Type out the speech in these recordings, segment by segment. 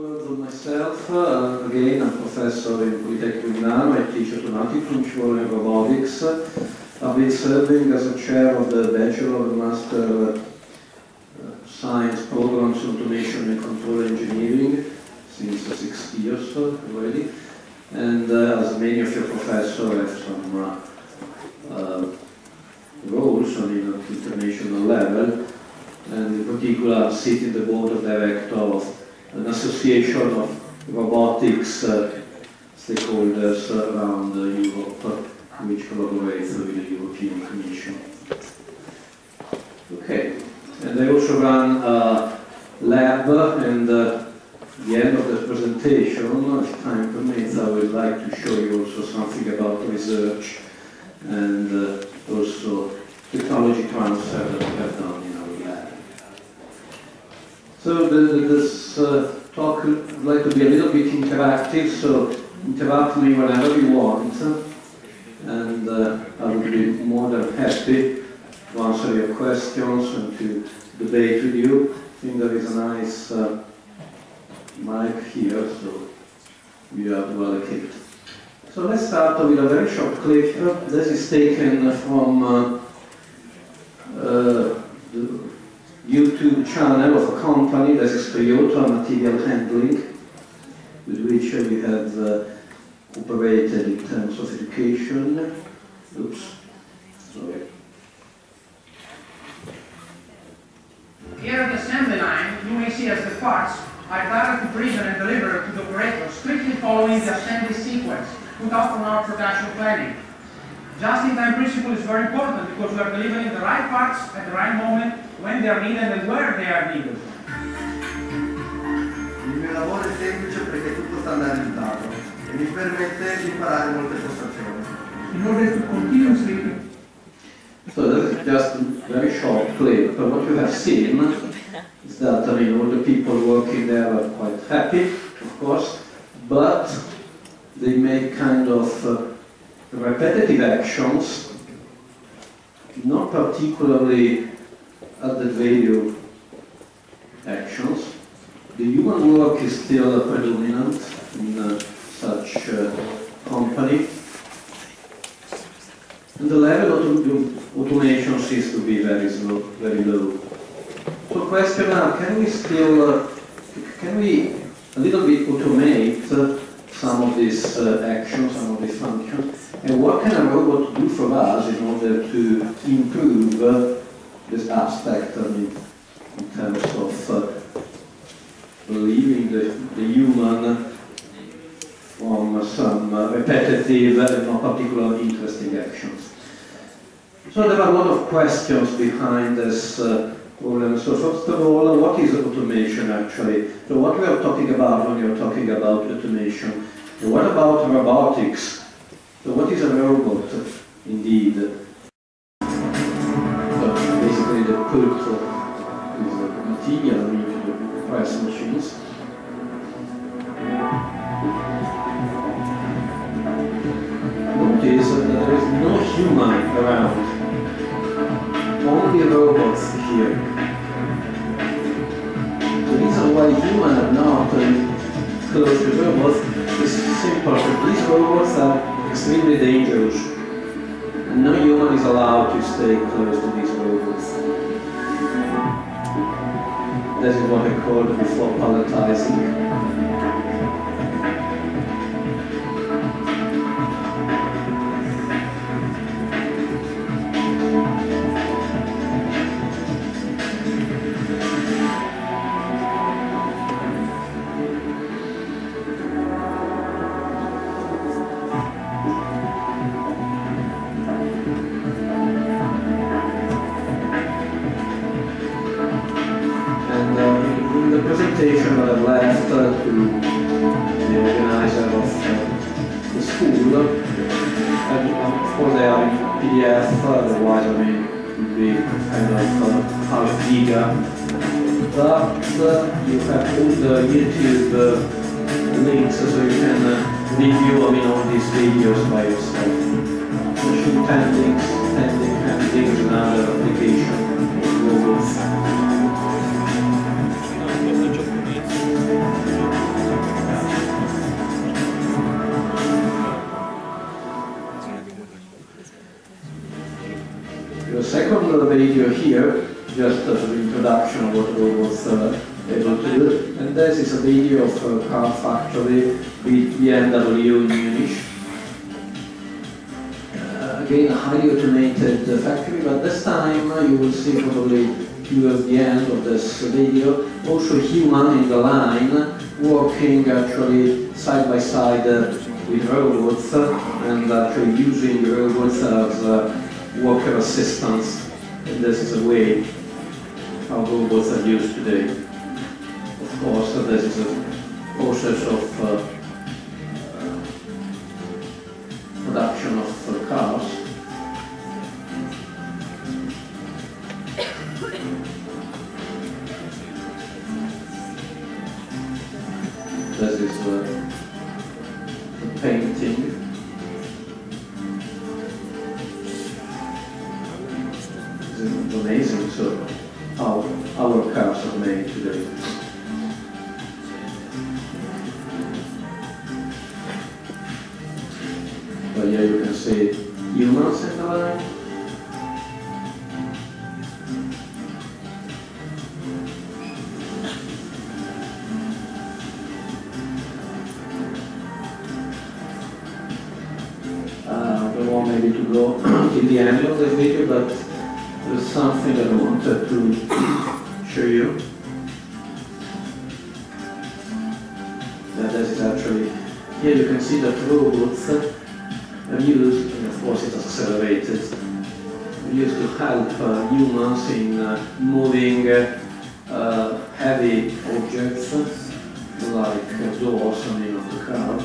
words on myself. Again, I'm professor in Politecnico di Milano. I teach automatic control and robotics. I've been serving as a chair of the Bachelor and Master Science programs in Automation and Control Engineering since 6 years already. And as many of your professors have some roles on an international level. And in particular, I'm sitting the board of directors of an association of robotics stakeholders around Europe, which collaborates with the European Commission. Okay, and I also run a lab, and at the end of the presentation, if time permits, I would like to show you also something about research and also technology transfer that we have done in our lab. So this talk would like to be a little bit interactive, so interrupt me whenever you want, and I would be more than happy to answer your questions and to debate with you. I think there is a nice mic here, so you are well equipped. So let's start with a very short clip. This is taken from the YouTube channel of a company that is Toyota Material Handling, with which we have operated in terms of education. Oops, sorry. Here at the assembly line, you may see as the parts are directly driven and delivered to the operator, strictly following the assembly sequence put out from our production planning. Just-in-time principle is very important because we are delivering the right parts at the right moment, when they are needed and where they are needed. Il mio lavoro è semplice perché è tutto standardizzato e mi permette di imparare molte prestazioni. In order to continuously. So this is just a very short clip, but what you have seen is that, I mean, all the people working there are quite happy, of course, but they make kind of repetitive actions, not particularly added value actions. The human work is still predominant in such company, and the level of automation seems to be very slow, very low. So question now, can we still, can we a little bit automate some of these actions, some of these functions? And what can a robot do for us in order to improve this aspect, I mean, in terms of relieving the human from some repetitive and not particularly interesting actions? So there are a lot of questions behind this problem. So first of all, what is automation actually? So what we are talking about when we are talking about automation? And what about robotics? So what is a robot, indeed? So basically the put is the material into the press machines. Notice that there is no human around, only robots here. The reason why humans are not close to robots is simple. These robots are extremely dangerous, and no human is allowed to stay close to these robots. This is what I called before palletizing. That I left to the organizer of the school, and of course they are in PDF, otherwise I mean it would be kind of half giga, but you have all the YouTube links so you can review, I mean, all these videos by yourself. Machine handling is another application. production of what robots are able to do. And this is a video of a car factory with BMW in Munich. Again, a highly automated factory, but this time you will see probably towards the end of this video also human in the line working actually side by side with robots and actually using robots as worker assistants. And this is a way how robots are used today. Of course, this is a process of production of cars. This is the painting. It's amazing, so how our cars are made today. But here you can see humans in the line. I don't want maybe to go till the end of the video, but there's something that I wanted to show you. That this is actually, here you can see that robots are used, and of course it's accelerated, used to help humans in moving heavy objects like doors of the car.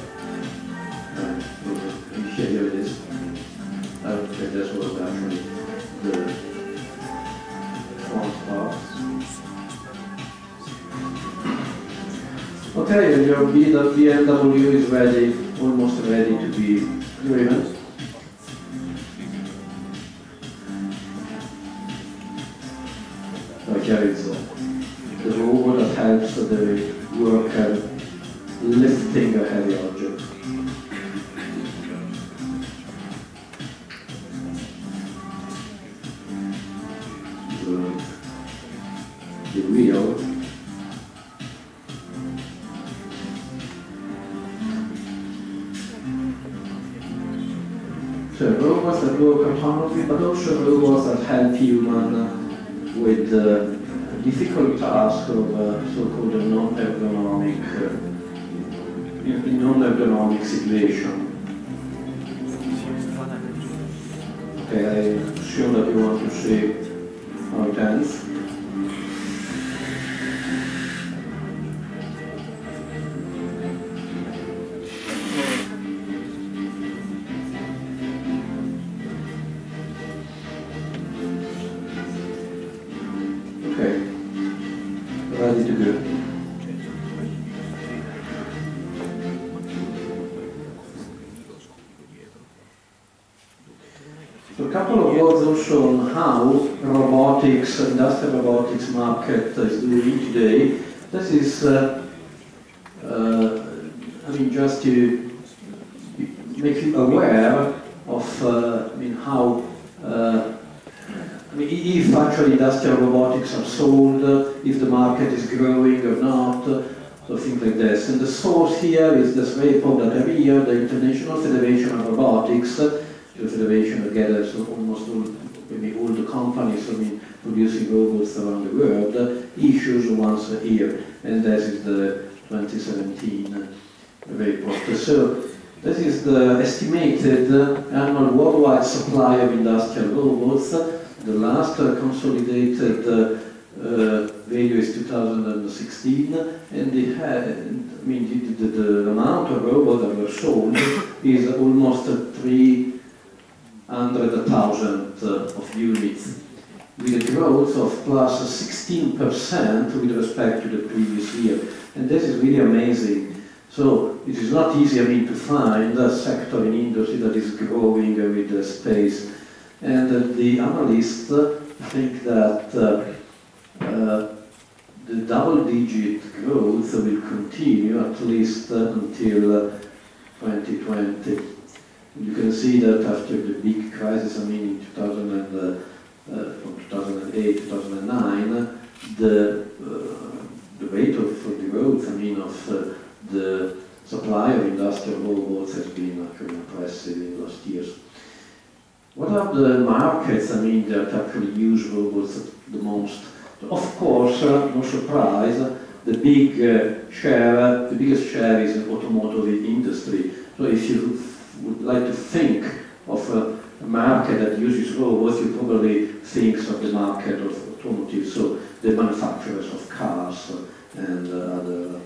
Here it is. Okay, this was actually the front part. Okay, and your BMW is ready, almost ready to be driven. So here is the robot that helps the worker lifting a heavy object. The wheel. So robots that work autonomously, but also robots that help human with difficult tasks of so-called non-ergonomic situation. Okay, I assume that you want to see how it ends. Okay, ready to go. So a couple of words also on how robotics, industrial robotics market is doing today. This is, I mean, just to make you aware of, how, if actually industrial robotics are sold, if the market is growing or not, so things like this. And the source here is this report that every year the International Federation of Robotics, the federation that gathers almost all, maybe all the companies producing robots around the world, issues once a year, and this is the 2017 report. So this is the estimated annual worldwide supply of industrial robots. The last consolidated value is 2016, and the amount of robots that were sold is almost 300,000 of units, with a growth of plus 16% with respect to the previous year. And this is really amazing. So it is not easy, to find a sector in industry that is growing with the space. And the analysts think that the double-digit growth will continue at least until 2020. You can see that after the big crisis, in from 2008, 2009, the rate of growth, I mean, of the supply of industrial robots has been actually impressive in the last years. What are the markets, I mean, that actually use robots the most? Of course, no surprise, the biggest share is in automotive industry. So if you would like to think of a market that uses robots, you probably think of the market of automotive, so the manufacturers of cars and other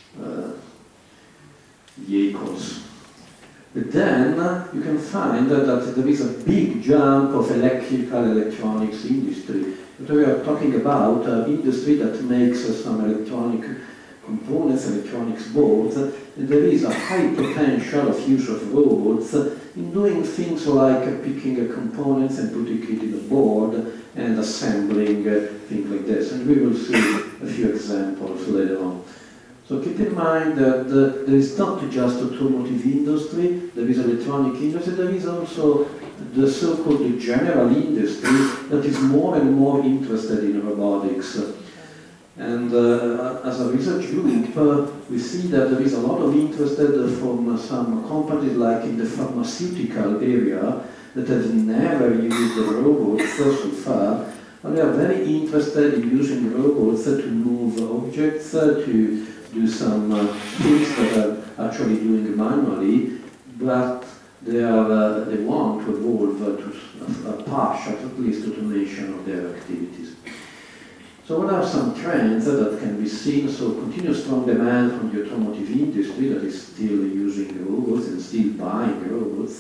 vehicles. But then you can find that there is a big jump of electronics industry. But we are talking about an industry that makes some electronic components, electronics boards, and there is a high potential of use of robots in doing things like picking components and putting it in a board and assembling things like this. And we will see a few examples later on. So keep in mind that there is not just automotive industry, there is electronic industry, there is also the so-called general industry that is more and more interested in robotics. And as a research group, we see that there is a lot of interest from some companies like in the pharmaceutical area that have never used robots so far, and they are very interested in using robots to move objects, to do some things that are actually doing manually, but they want to evolve to a partial, at least, automation of their activities. So what are some trends that can be seen? So continuous strong demand from the automotive industry that is still using robots and still buying robots.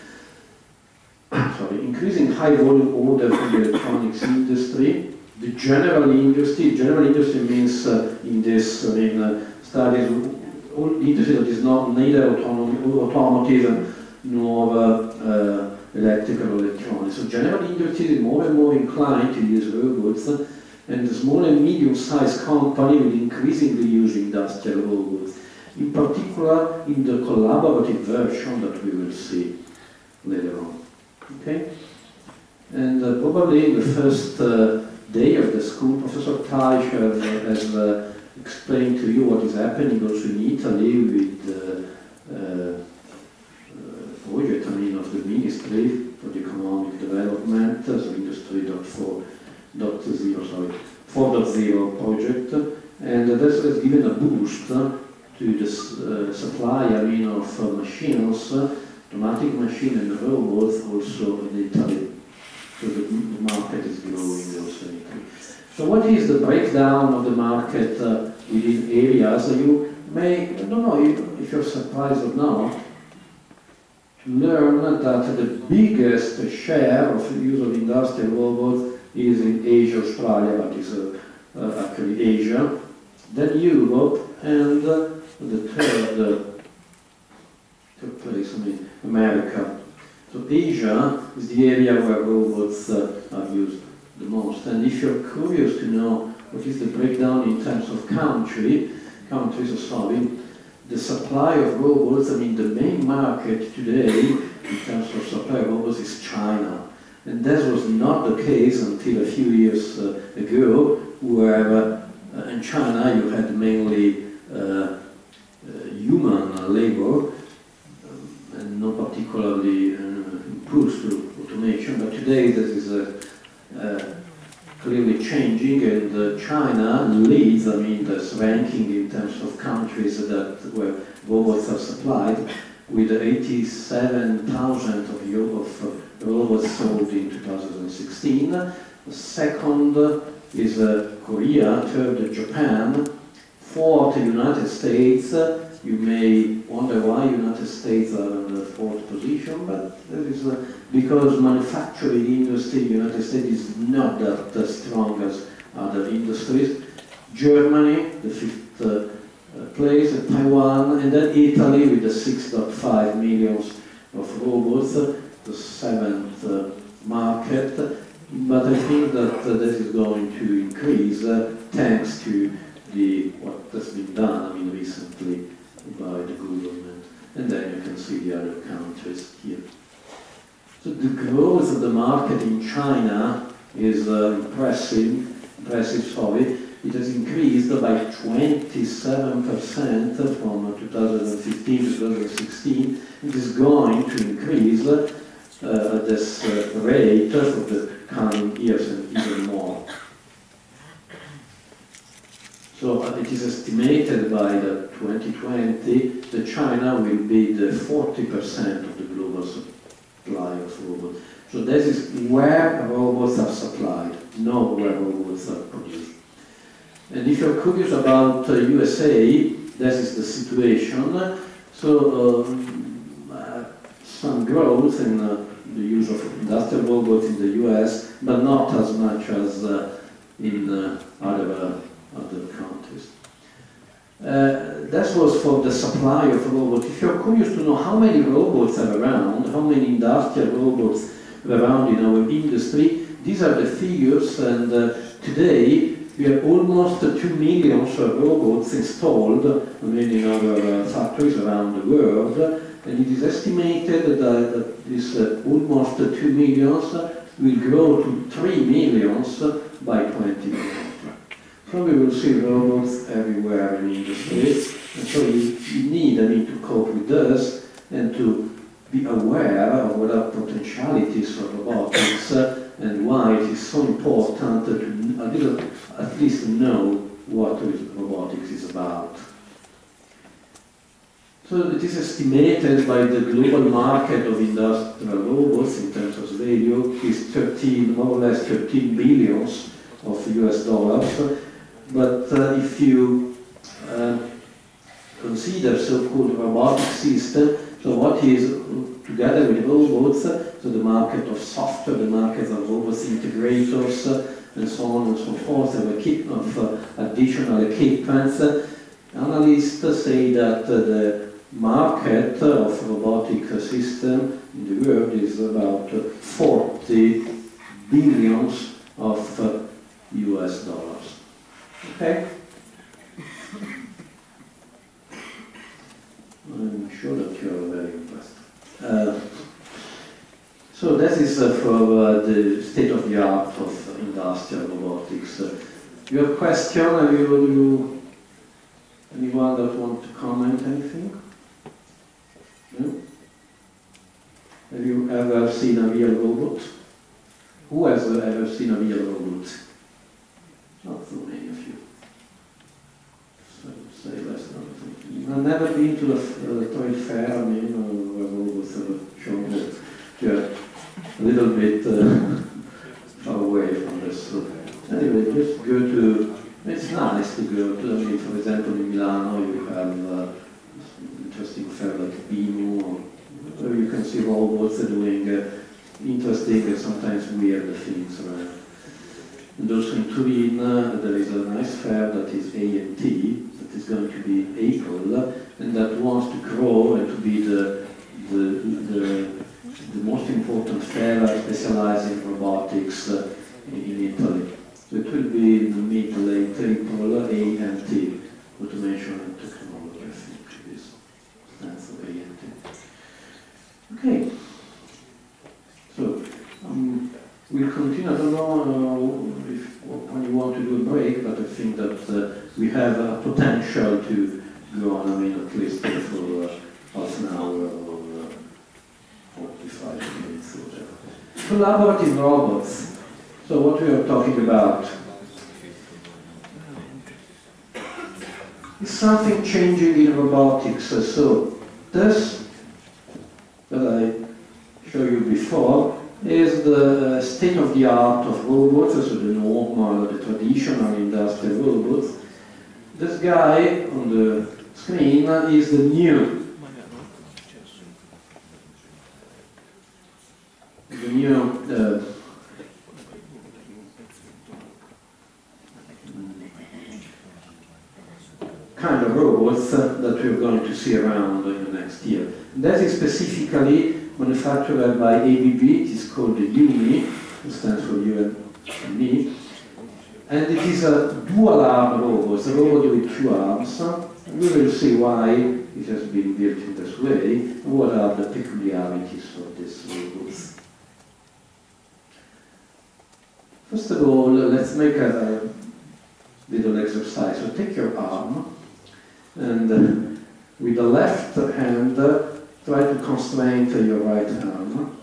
Increasing high volume order from the electronics industry. The general industry means in this studies, all industry that is not neither automotive nor electrical or electronics. So general industry is more and more inclined to use robots, and the small and medium-sized company will increasingly use industrial robots, in particular in the collaborative version that we will see later on. Okay? And probably in the first day of the school, Professor Taisch has explained to you what is happening also in Italy with the project, of the Ministry for the Economic Development, so Industry 4.0 project, and this has given a boost to the supply, of machines, automatic machine and robots also in Italy. So the market is growing also in Italy. So what is the breakdown of the market within areas? You may, I don't know if you're surprised or not, to learn that the biggest share of the use of industrial robots is in Asia, Australia, that is actually Asia, then Europe, and the third place, America. So Asia is the area where robots are used the most. And if you're curious to know what is the breakdown in terms of countries, the supply of robots, the main market today in terms of supply of robots is China. And that was not the case until a few years ago, where in China you had mainly human labor, and not particularly improved through automation. But today this is clearly changing, and China leads, this ranking in terms of countries where robots are supplied, with 87,000 of robots sold in 2016. The second is Korea, third Japan, fourth United States. You may wonder why United States are in the fourth position, but that is because manufacturing industry in the United States is not that strong as other industries. Germany, the fifth place, Taiwan, and then Italy with the 6.5 million of robots, the seventh market. But I think that this is going to increase thanks to what has been done recently by the government. And then you can see the other countries here. So the growth of the market in China is impressive. impressive, sorry, it has increased by 27% from 2015 to 2016. It is going to increase at this rate for the coming years and even more. So it is estimated by the 2020 that China will be the 40% of the global supply of robots. So this is where robots are supplied, not where robots are produced. And if you're curious about USA, this is the situation. So some growth in the use of industrial robots in the US, but not as much as in other countries. That was for the supply of robots. If you're curious to know how many robots are around, how many industrial robots are around in our industry, these are the figures, and today we have almost 2 million robots installed in our factories around the world, and it is estimated that this almost 2 millions will grow to 3 millions by 2020. So we will see robots everywhere in industry, and so you need, to cope with this and to be aware of what are potentialities of robotics and why it is so important to at least know what robotics is about. So it is estimated by the global market of industrial robots in terms of value is more or less 13 billions of US dollars. But if you consider so-called robotic system, so what is together with robots, so the market of software, the market of robots integrators, and so on and so forth, and of additional equipments, analysts say that the market of robotic system in the world is about 40 billions of US dollars. Okay? I'm sure that you are very impressed. So that is for the state-of-the-art of industrial robotics. Your question, anyone that want to comment anything? No? Have you ever seen a real robot? Who has ever seen a real robot? Not so many of you. So say less than something. I've never been to a trade fair, where robots have shown that you're a little bit far away from this. So anyway, just go to, it's nice to go to, for example, in Milano you have interesting fair like BIMO, where you can see robots doing interesting and sometimes weird things around. And also in Turin, there is a nice fair that is ANT, that is going to be April, and that wants to grow and to be the most important fair specialized in robotics in Italy. So it will be in the mid-late April, ANT, Automation and Technology, I think it is. Stands for ANT. Okay. So, we'll continue. I don't know when you want to do a break, but I think that we have a potential to go on, at least for half an hour or 45 minutes or whatever. Collaborative robots. So what we are talking about is something changing in robotics. So this that I showed you before is the state-of-the-art of robots, so the normal, the traditional industrial robots. This guy on the screen is the new kind of robots that we're going to see around in the next year. That is specifically manufactured by ABB. It is called the UNI, it stands for you and me. And it is a dual-arm robot, it's a robot with 2 arms. And we will see why it has been built in this way, and what are the peculiarities of this robot. First of all, let's make a little exercise. So take your arm and with the left hand try to constrain your right arm.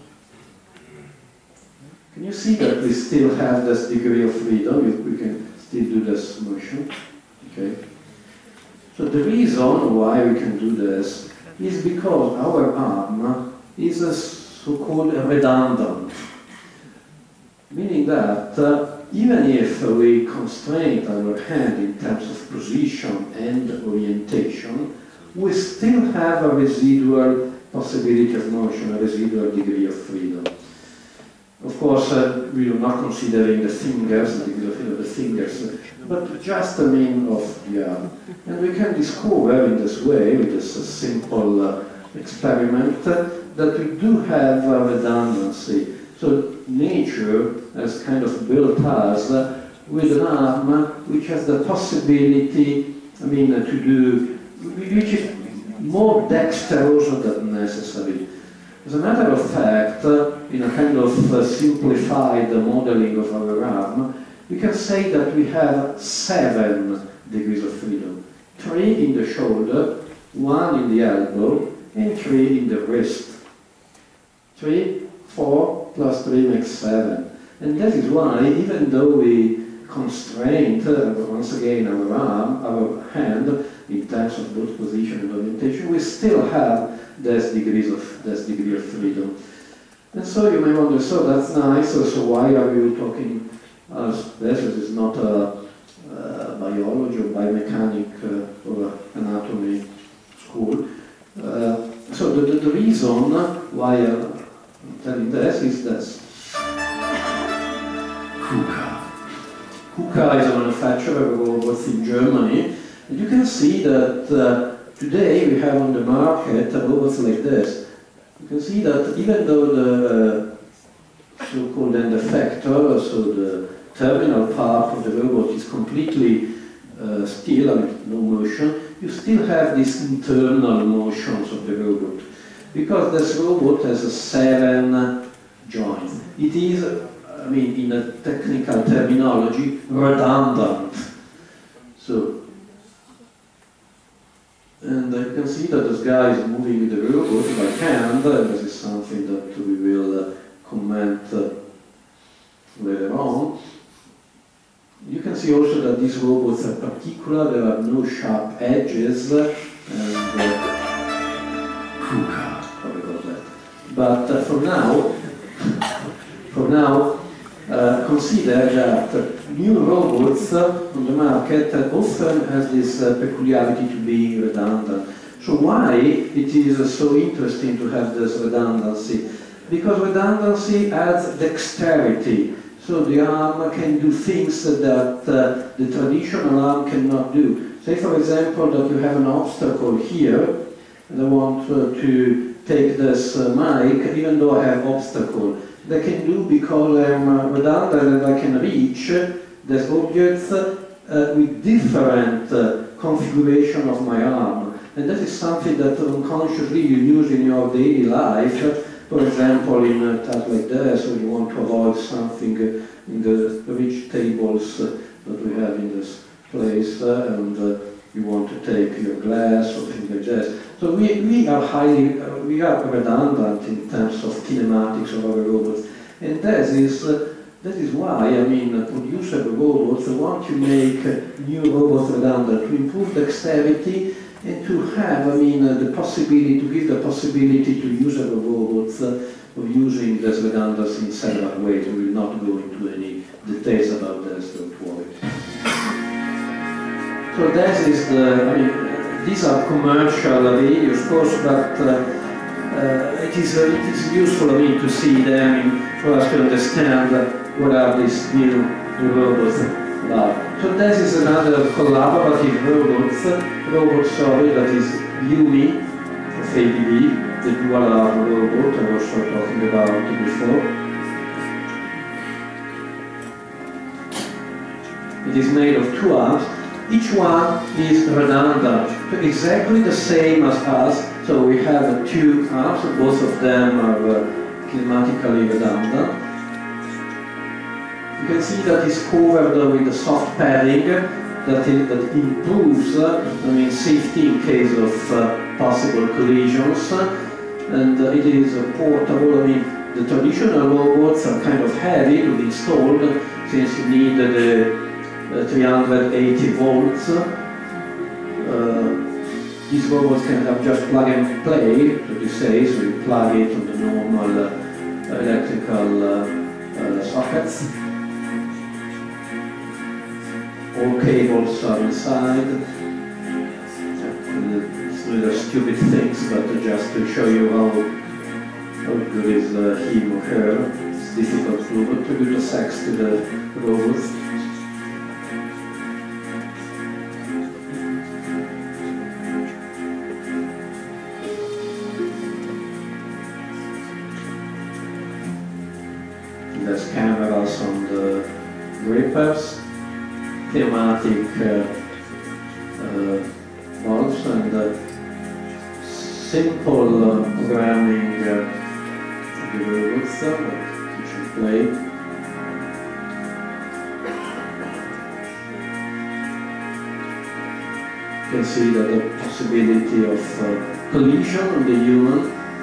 Can you see that we still have this degree of freedom? We can still do this motion. Okay. So the reason why we can do this is because our arm is a so-called redundant, meaning that even if we constrain our hand in terms of position and orientation, we still have a residual possibility of motion, a residual degree of freedom. Of course, we are not considering the fingers, the degree of freedom of the fingers, but just a mean of the arm. And we can discover in this way, with this simple experiment, that we do have a redundancy. So nature has kind of built us with an arm which has the possibility, to do, which is more dexterous than necessary. As a matter of fact, in a kind of simplified modeling of our arm, we can say that we have 7 degrees of freedom. 3 in the shoulder, 1 in the elbow, and 3 in the wrist. 3, 4 plus 3 makes 7. And that is why, even though we constrained, once again, our arm, our hand, in terms of both position and orientation, we still have this degree of freedom. And so you may wonder, so that's nice, so why are you talking as this? This is not a biology or biomechanic or anatomy school. So the reason why I'm telling this is this. KUKA is a manufacturer of robots in Germany. And you can see that today we have on the market robots like this. You can see that even though the so-called end effector, so the terminal part of the robot is completely still, no motion, you still have these internal motions of the robot. Because this robot has a 7 joints. It is, in a technical terminology, redundant. So, and you can see that this guy is moving with the robot by hand, and this is something that we will comment later on. You can see also that these robots are particular, there are no sharp edges, and sorry about that. But for now, consider that new robots on the market often has this peculiarity to be redundant. So why it is so interesting to have this redundancy? Because redundancy adds dexterity. So the arm can do things that the traditional arm cannot do. Say for example that you have an obstacle here, and I want to take this mic, even though I have obstacle. They can do because I'm redundant and I can reach these objects with different configuration of my arm. And that is something that unconsciously you use in your daily life. For example, in a task like this, when you want to avoid something in the rich tables that we have in this place, and you want to take your glass or things like this. So we are redundant in terms of kinematics of our robots, and that is why producers of robots want to make new robots redundant to improve dexterity and to have the possibility to give the possibility to users of robots of using this redundancy in several ways. We will not go into any details about this, don't worry. So that is these are commercial videos, of course, but it is useful to see them for us to understand what are these new robots about. So this is another collaborative robot, that is Yumi of ABB, the dual arm robot I was talking about before. It is made of 2 arms. Each one is redundant, so exactly the same as us. So we have 2 arms, both of them are kinematically redundant. You can see that it's covered with a soft padding that improves safety in case of possible collisions, and it is portable. The traditional robots are kind of heavy to be installed since you need the 380 volts. These robots can have just plug and play, so you say, so you plug it on the normal electrical sockets. All cables are inside. Little stupid things, but just to show you how good is him or her. It's difficult to attribute a sex to the robots. There's cameras on the grippers, thematic bulbs, and simple programming of the robots that you should play. You can see that the possibility of collision on the human.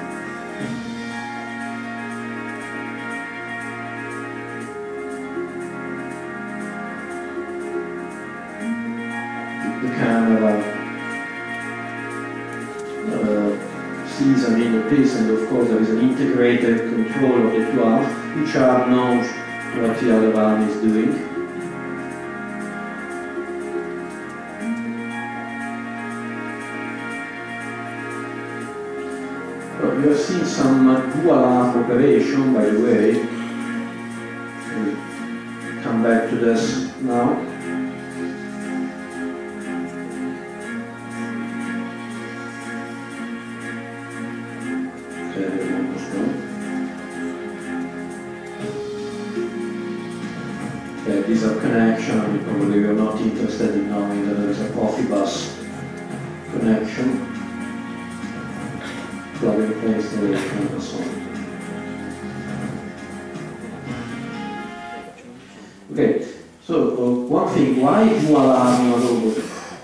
The camera sees the piece, and of course there is an integrated control of the two arms. Each arm knows what the other arm is doing. Well, you have seen some dual arm operation, by the way. We'll come back to this now. These are connection, and probably you're not interested in knowing that there is a Profibus connection, plug and play installation, and so on. Okay, so one thing, why dual arm robot?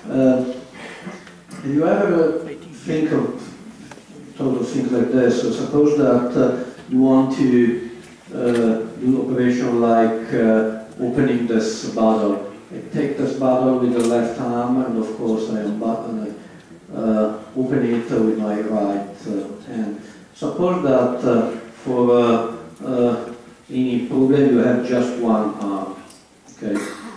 Have you ever think of things like this? So suppose that you want to do operation like opening this bottle. I take this bottle with the left arm, and of course I open it with my right hand. Suppose that for any problem you have just one arm. Okay,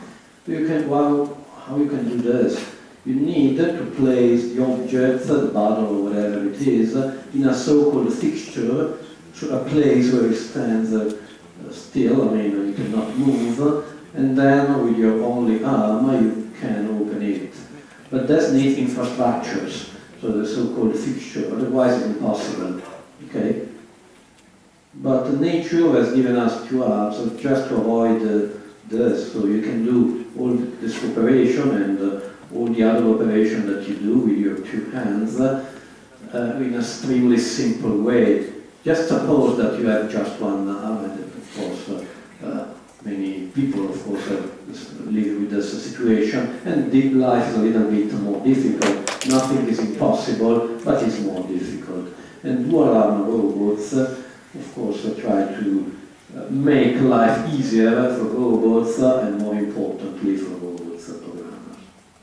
how you can do this? You need to place the object, the bottle or whatever it is, in a so-called fixture, so a place where it stands still, you cannot move, and then with your only arm you can open it. But that needs infrastructures, so the so-called fixture, otherwise it's impossible. Okay? But nature has given us two arms just to avoid this, so you can do all this operation and all the other operation that you do with your two hands in an extremely simple way. Just suppose that you have just one arm, and of course many people of course live with this situation, and deep life is a little bit more difficult. Nothing is impossible, but it's more difficult. And dual arm robots of course try to make life easier for robots and more importantly for robots programmers.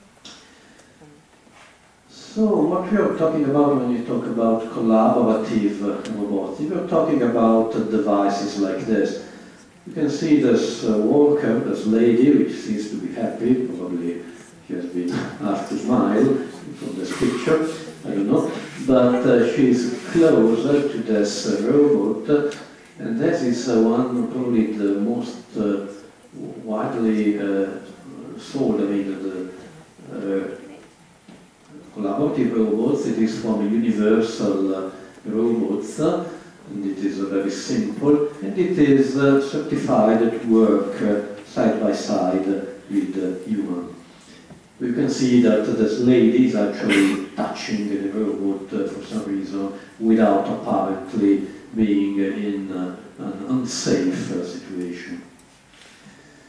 So what we are talking about when you talk about collaborative robotics, we are talking about devices like this. You can see this worker, this lady, which seems to be happy, probably she has been asked to smile from this picture, I don't know, but she's closer to this robot, and that is probably the most widely sold, the collaborative robots. It is from Universal Robots, and it is very simple, and it is certified to work side by side with the human. We can see that this lady is actually touching the robot for some reason without apparently being in an unsafe situation.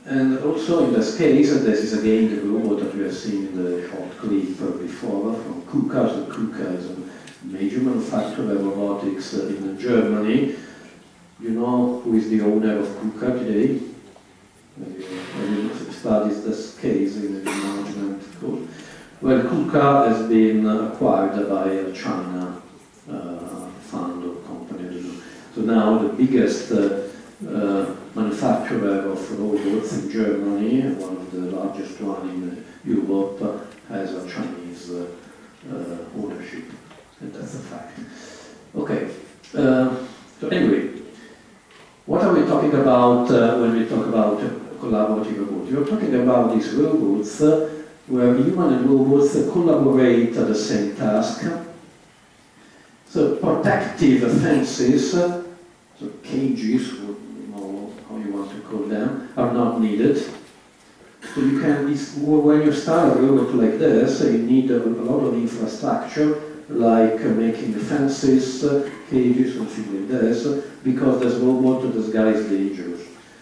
And also in this case, and this is again the robot that we have seen in the short clip before from KUKA. So KUKA is a major manufacturer of robotics in Germany. You know who is the owner of KUKA today? Have you studied this case in the management course? Well, KUKA has been acquired by a China fund or company. So now the biggest manufacturer of robots in Germany, one of the largest one in Europe, has a Chinese ownership, and that's a fact. Okay, so anyway, what are we talking about when we talk about collaborative robots? We're talking about these robots where human and robots collaborate at the same task. So protective fences, so cages, how you want to call them, are not needed. So you can, when you start a robot like this, you need a lot of infrastructure, like making fences, cages, and things like this, because this robot, this guy is dangerous.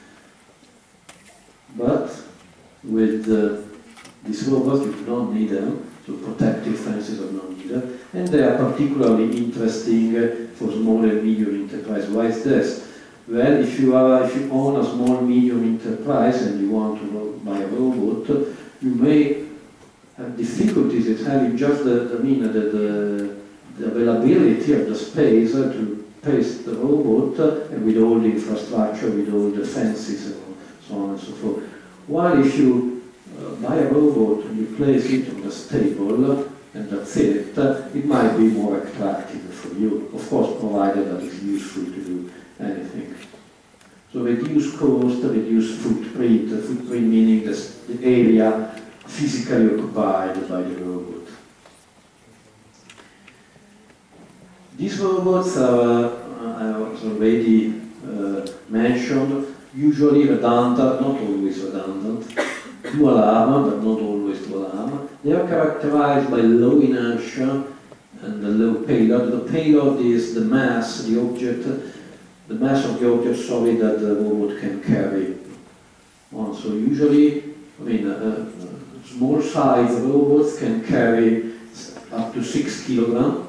But with these robots, you do not need them, so protective fences are not needed, and they are particularly interesting for small and medium enterprise. Why is this? Well, if you own a small medium enterprise and you want to buy a robot, you may have difficulties in having just the availability of the space to place the robot and with all the infrastructure, with all the fences and so on and so forth. While if you buy a robot and you place it on the stable and that's it, it might be more attractive for you, of course provided that it's useful to do anything. So reduce cost, reduce footprint, footprint meaning the area physically occupied by the robot. These robots are, I was already mentioned, usually redundant, not always redundant, dual arm, but not always dual arm. They are characterized by low inertia and the low payload. The payload is the mass, the object, the mass of the object, sorry, that the robot can carry on. So usually, I mean, small size robots can carry up to 6 kilograms.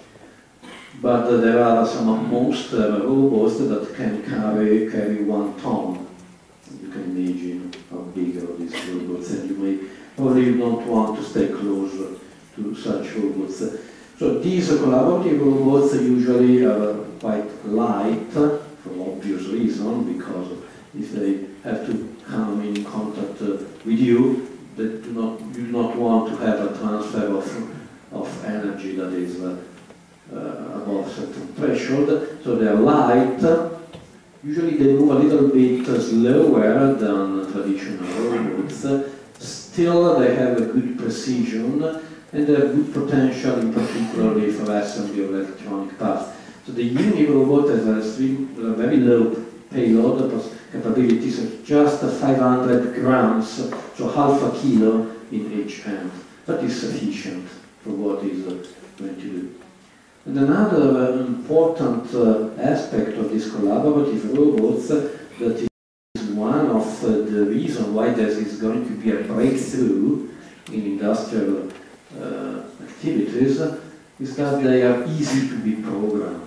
But there are some most robots that can carry 1 ton. You can imagine how big are these robots, and you may probably don't want to stay close to such robots. So these collaborative robots usually are quite light for obvious reason, because if they have to come in contact with you, they you do not want to have a transfer of energy that is above certain threshold, so they are light. Usually they move a little bit slower than traditional robots. Still they have a good precision and they have good potential, in particularly for assembly of electronic parts. So the Uni-robot has a very low payload capabilities of just 500 grams, so half a kilo in each hand. That is sufficient for what is going to do. And another important aspect of these collaborative robots that is one of the reasons why there is going to be a breakthrough in industrial activities is that they are easy to be programmed.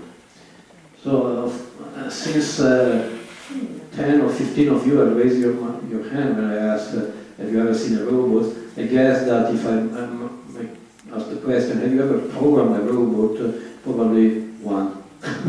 So since 10 or 15 of you have raised your hand when I asked, have you ever seen a robot? I guess that if I ask the question, have you ever programmed a robot? Probably 1,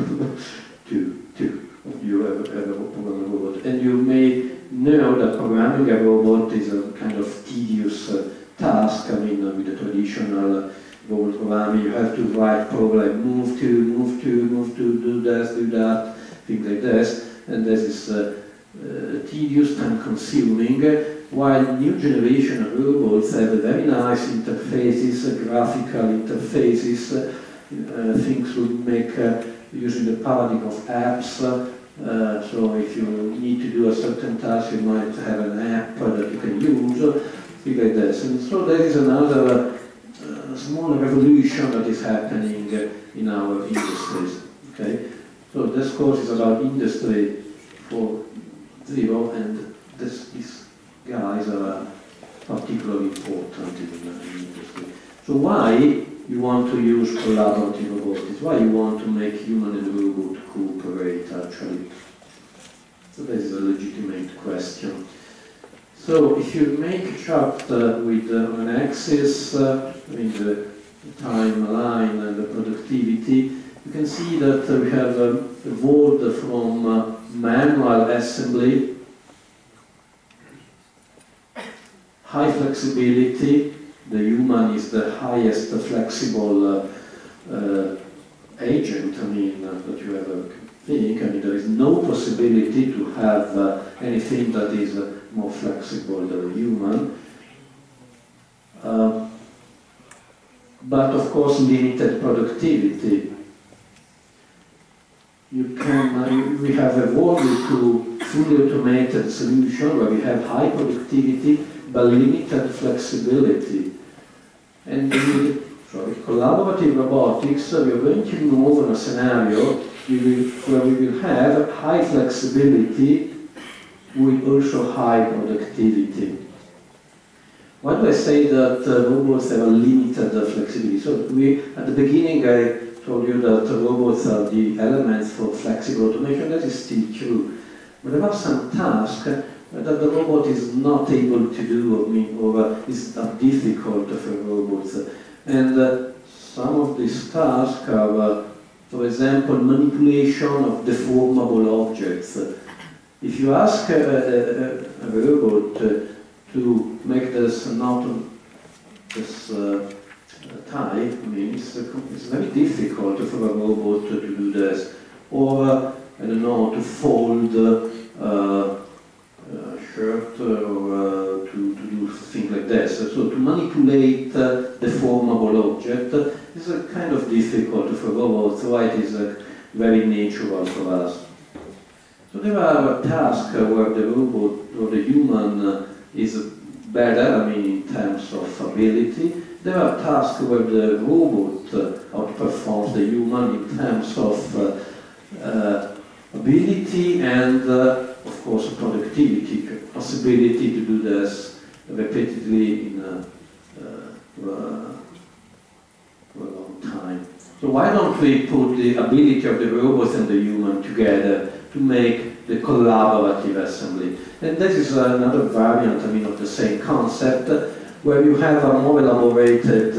2 of you ever programmed a robot. And you may know that programming a robot is a kind of tedious task. I mean, with the traditional robot programming, you have to write program, move to, do this, do that, things like this. And this is tedious, time-consuming, while new generation of robots have very nice interfaces, graphical interfaces, things would make using the paradigm of apps. So if you need to do a certain task, you might have an app that you can use, things like this. And so there is another small revolution that is happening in our industries. Okay, so this course is about Industry 4.0, and this is guys are particularly important in the industry. So why you want to use collaborative robotics? Why you want to make human and robot cooperate, actually? So this is a legitimate question. So if you make a chart with an axis, the timeline and the productivity, you can see that we have evolved from manual assembly, high flexibility. The human is the highest flexible agent, that you ever think. There is no possibility to have anything that is more flexible than a human. But of course, limited productivity. We have evolved to fully automated solution where we have high productivity but limited flexibility. And with collaborative robotics, we are going to move in a scenario where we will have high flexibility with also high productivity. Why do I say that robots have a limited flexibility? So at the beginning I told you that robots are the elements for flexible automation. That is still true. But there are some tasks that the robot is not able to do, or is difficult for robots. And some of these tasks are, for example, manipulation of deformable objects. If you ask a robot to make this tie, it's very difficult for a robot to do this. Or, I don't know, to fold shirt or to do things like this. So to manipulate deformable object is kind of difficult for robots, so it is very natural for us. So there are tasks where the robot or the human is better, in terms of ability. There are tasks where the robot outperforms the human in terms of ability and of course productivity, possibility to do this repeatedly in a long time. So why don't we put the ability of the robots and the human together to make the collaborative assembly? And this is another variant, of the same concept, where you have a more elaborated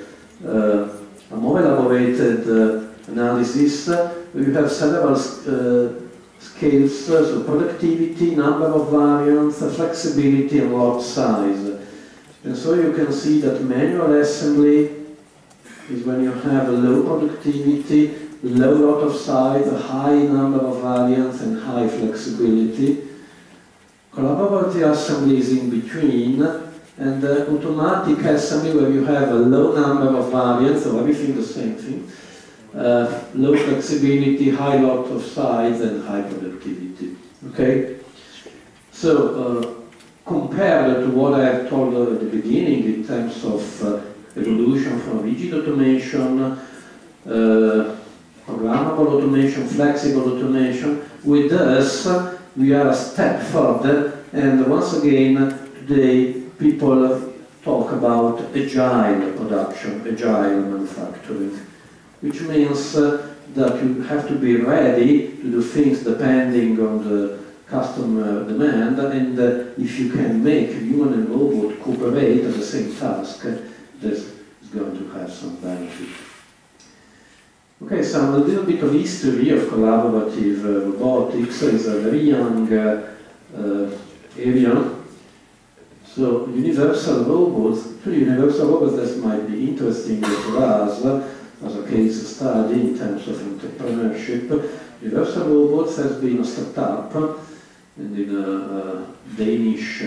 analysis, where you have several scales, so productivity, number of variants, flexibility, and lot size. And so you can see that manual assembly is when you have a low productivity, low lot of size, a high number of variants, and high flexibility. Collaborative assembly is in between, and automatic assembly where you have a low number of variants, so everything the same thing. Low flexibility, high lot of size, and high productivity. Okay? So, compared to what I have told at the beginning in terms of evolution from rigid automation, programmable automation, flexible automation, with this we are a step further, and once again today people talk about agile production, agile manufacturing, which means that you have to be ready to do things depending on the customer demand, and if you can make human and robot cooperate at the same task, this is going to have some benefit. Okay, so a little bit of history of collaborative robotics. Is a very young area. So universal robots, this might be interesting for us as a case study in terms of entrepreneurship. Universal Robots has been a startup, and in a Danish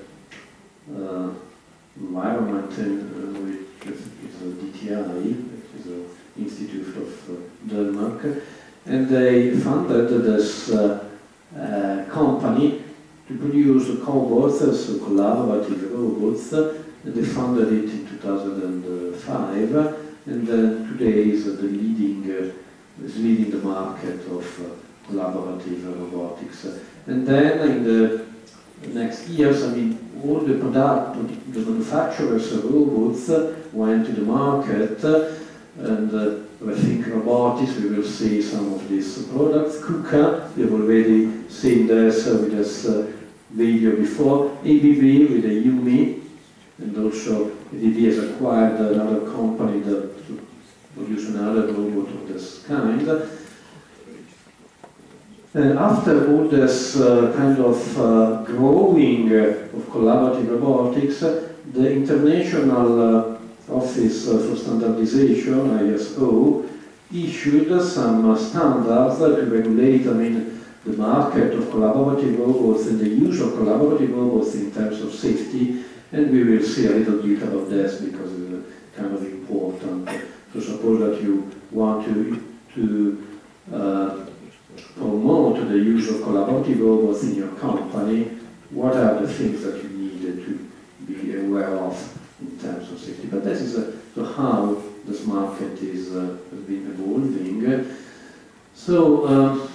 environment, which is a DTI, which is an institute of Denmark, and they funded this company to produce cobots, so collaborative robots, and they funded it in 2005, and today is leading the market of collaborative robotics. And then in the next years, all the manufacturers of robots went to the market, and I think robotics, we will see some of these products. KUKA, we've already seen this with this video before. ABB with the YUMI, and also ABB has acquired another company that produces another robot of this kind. And after all this kind of growing of collaborative robotics, the International Office for Standardization, ISO, issued some standards to regulate, the market of collaborative robots and the use of collaborative robots in terms of safety, and we will see a little bit about this because it's kind of important. So suppose that you want to promote the use of collaborative robots in your company, what are the things that you need to be aware of in terms of safety? But this is how this market has been evolving. So,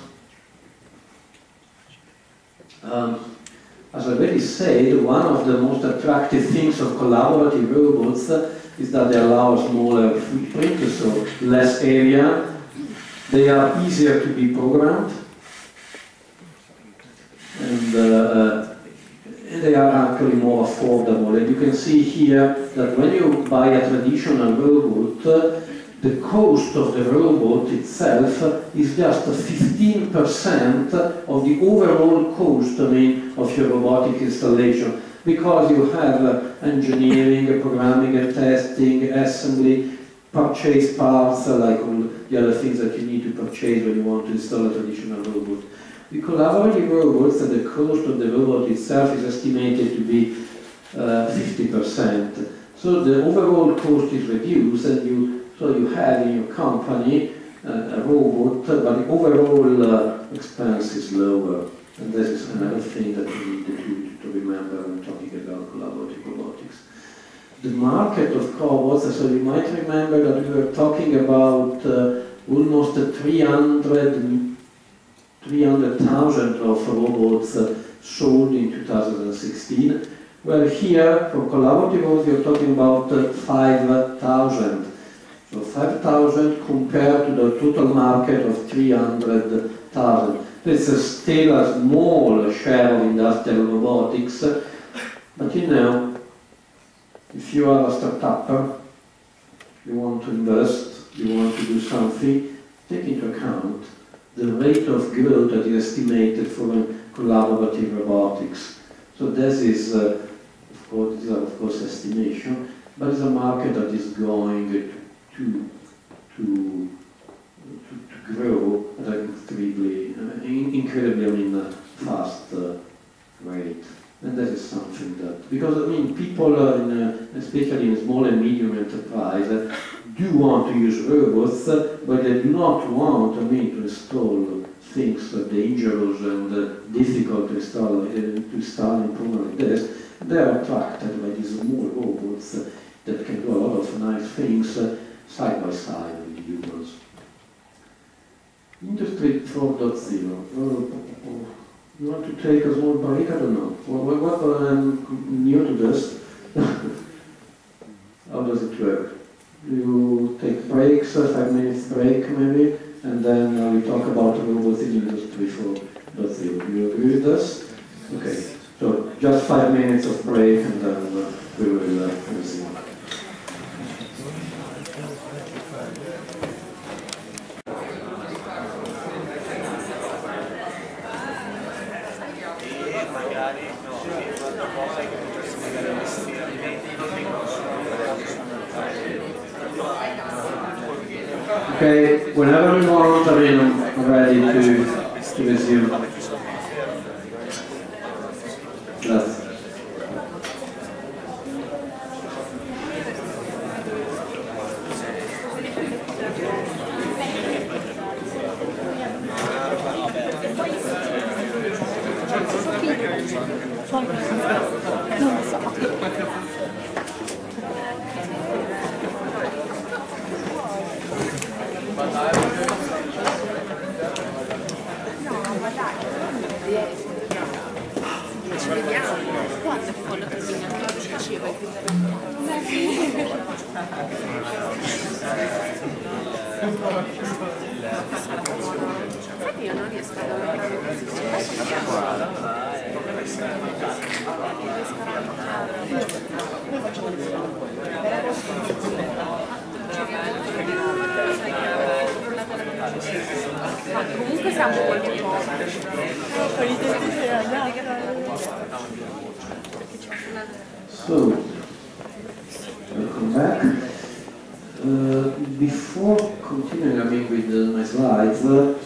as I already said, one of the most attractive things of collaborative robots is that they allow smaller footprint, so less area. They are easier to be programmed, and they are actually more affordable. And you can see here that when you buy a traditional robot, the cost of the robot itself is just 15% of the overall cost, of your robotic installation, because you have engineering, programming, and testing, assembly, purchase parts, like all the other things that you need to purchase when you want to install a traditional robot. The collaborative robots, and the cost of the robot itself is estimated to be 50%. So the overall cost is reduced, and you have in your company a robot, but the overall expense is lower. And this is another thing that you need to remember when talking about collaborative robotics. The market of cobots, so you might remember that we were talking about almost 300,000 of robots sold in 2016. Well, here, for collaborative robots, you're talking about 5,000. So 5,000 compared to the total market of 300,000. This is still a small share of industrial robotics, but if you are a startup, you want to invest, you want to do something, take into account the rate of growth that is estimated for collaborative robotics. So this is, of course, estimation, but it's a market that is going to grow at an incredibly fast rate. And that is something that, because people, especially in small and medium enterprise, do want to use robots, but they do not want to install things dangerous and difficult to install improvement like this. They are attracted by these small robots that can do a lot of nice things side by side with humans. Industry 4.0. You want to take a small break? I don't know. What I'm new to this. How does it work? You take breaks, 5 minutes break maybe, and then we talk about robots in Industry 4.0. Do you agree with this? Okay. So just 5 minutes of break, and then we will resume. Okay, whenever we want, I'm ready to resume. Yes. No, ma dai. Io non riesco a lavorare comunque siamo molto poveri. So, welcome back. Before continuing with my slides,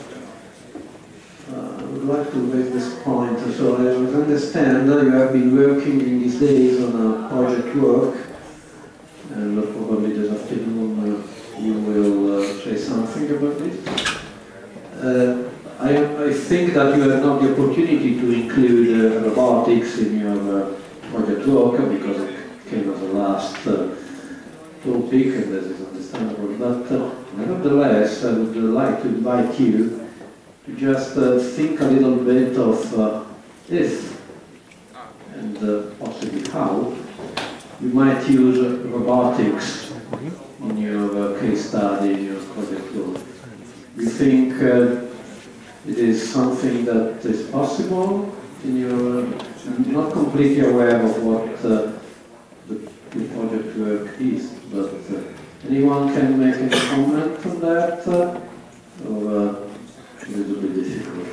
I would like to make this point. So I understand you have been working in these days on a project work, and probably this afternoon you will say something about this. I think that you have not the opportunity to include robotics in your project work because it came as a last topic, and this is understandable. But nevertheless, I would like to invite you to just think a little bit of if and possibly how you might use robotics in your case study, in your project work. You think it is something that is possible in your, I'm not completely aware of what the project work is, but anyone can make any comment on that, or a little bit difficult.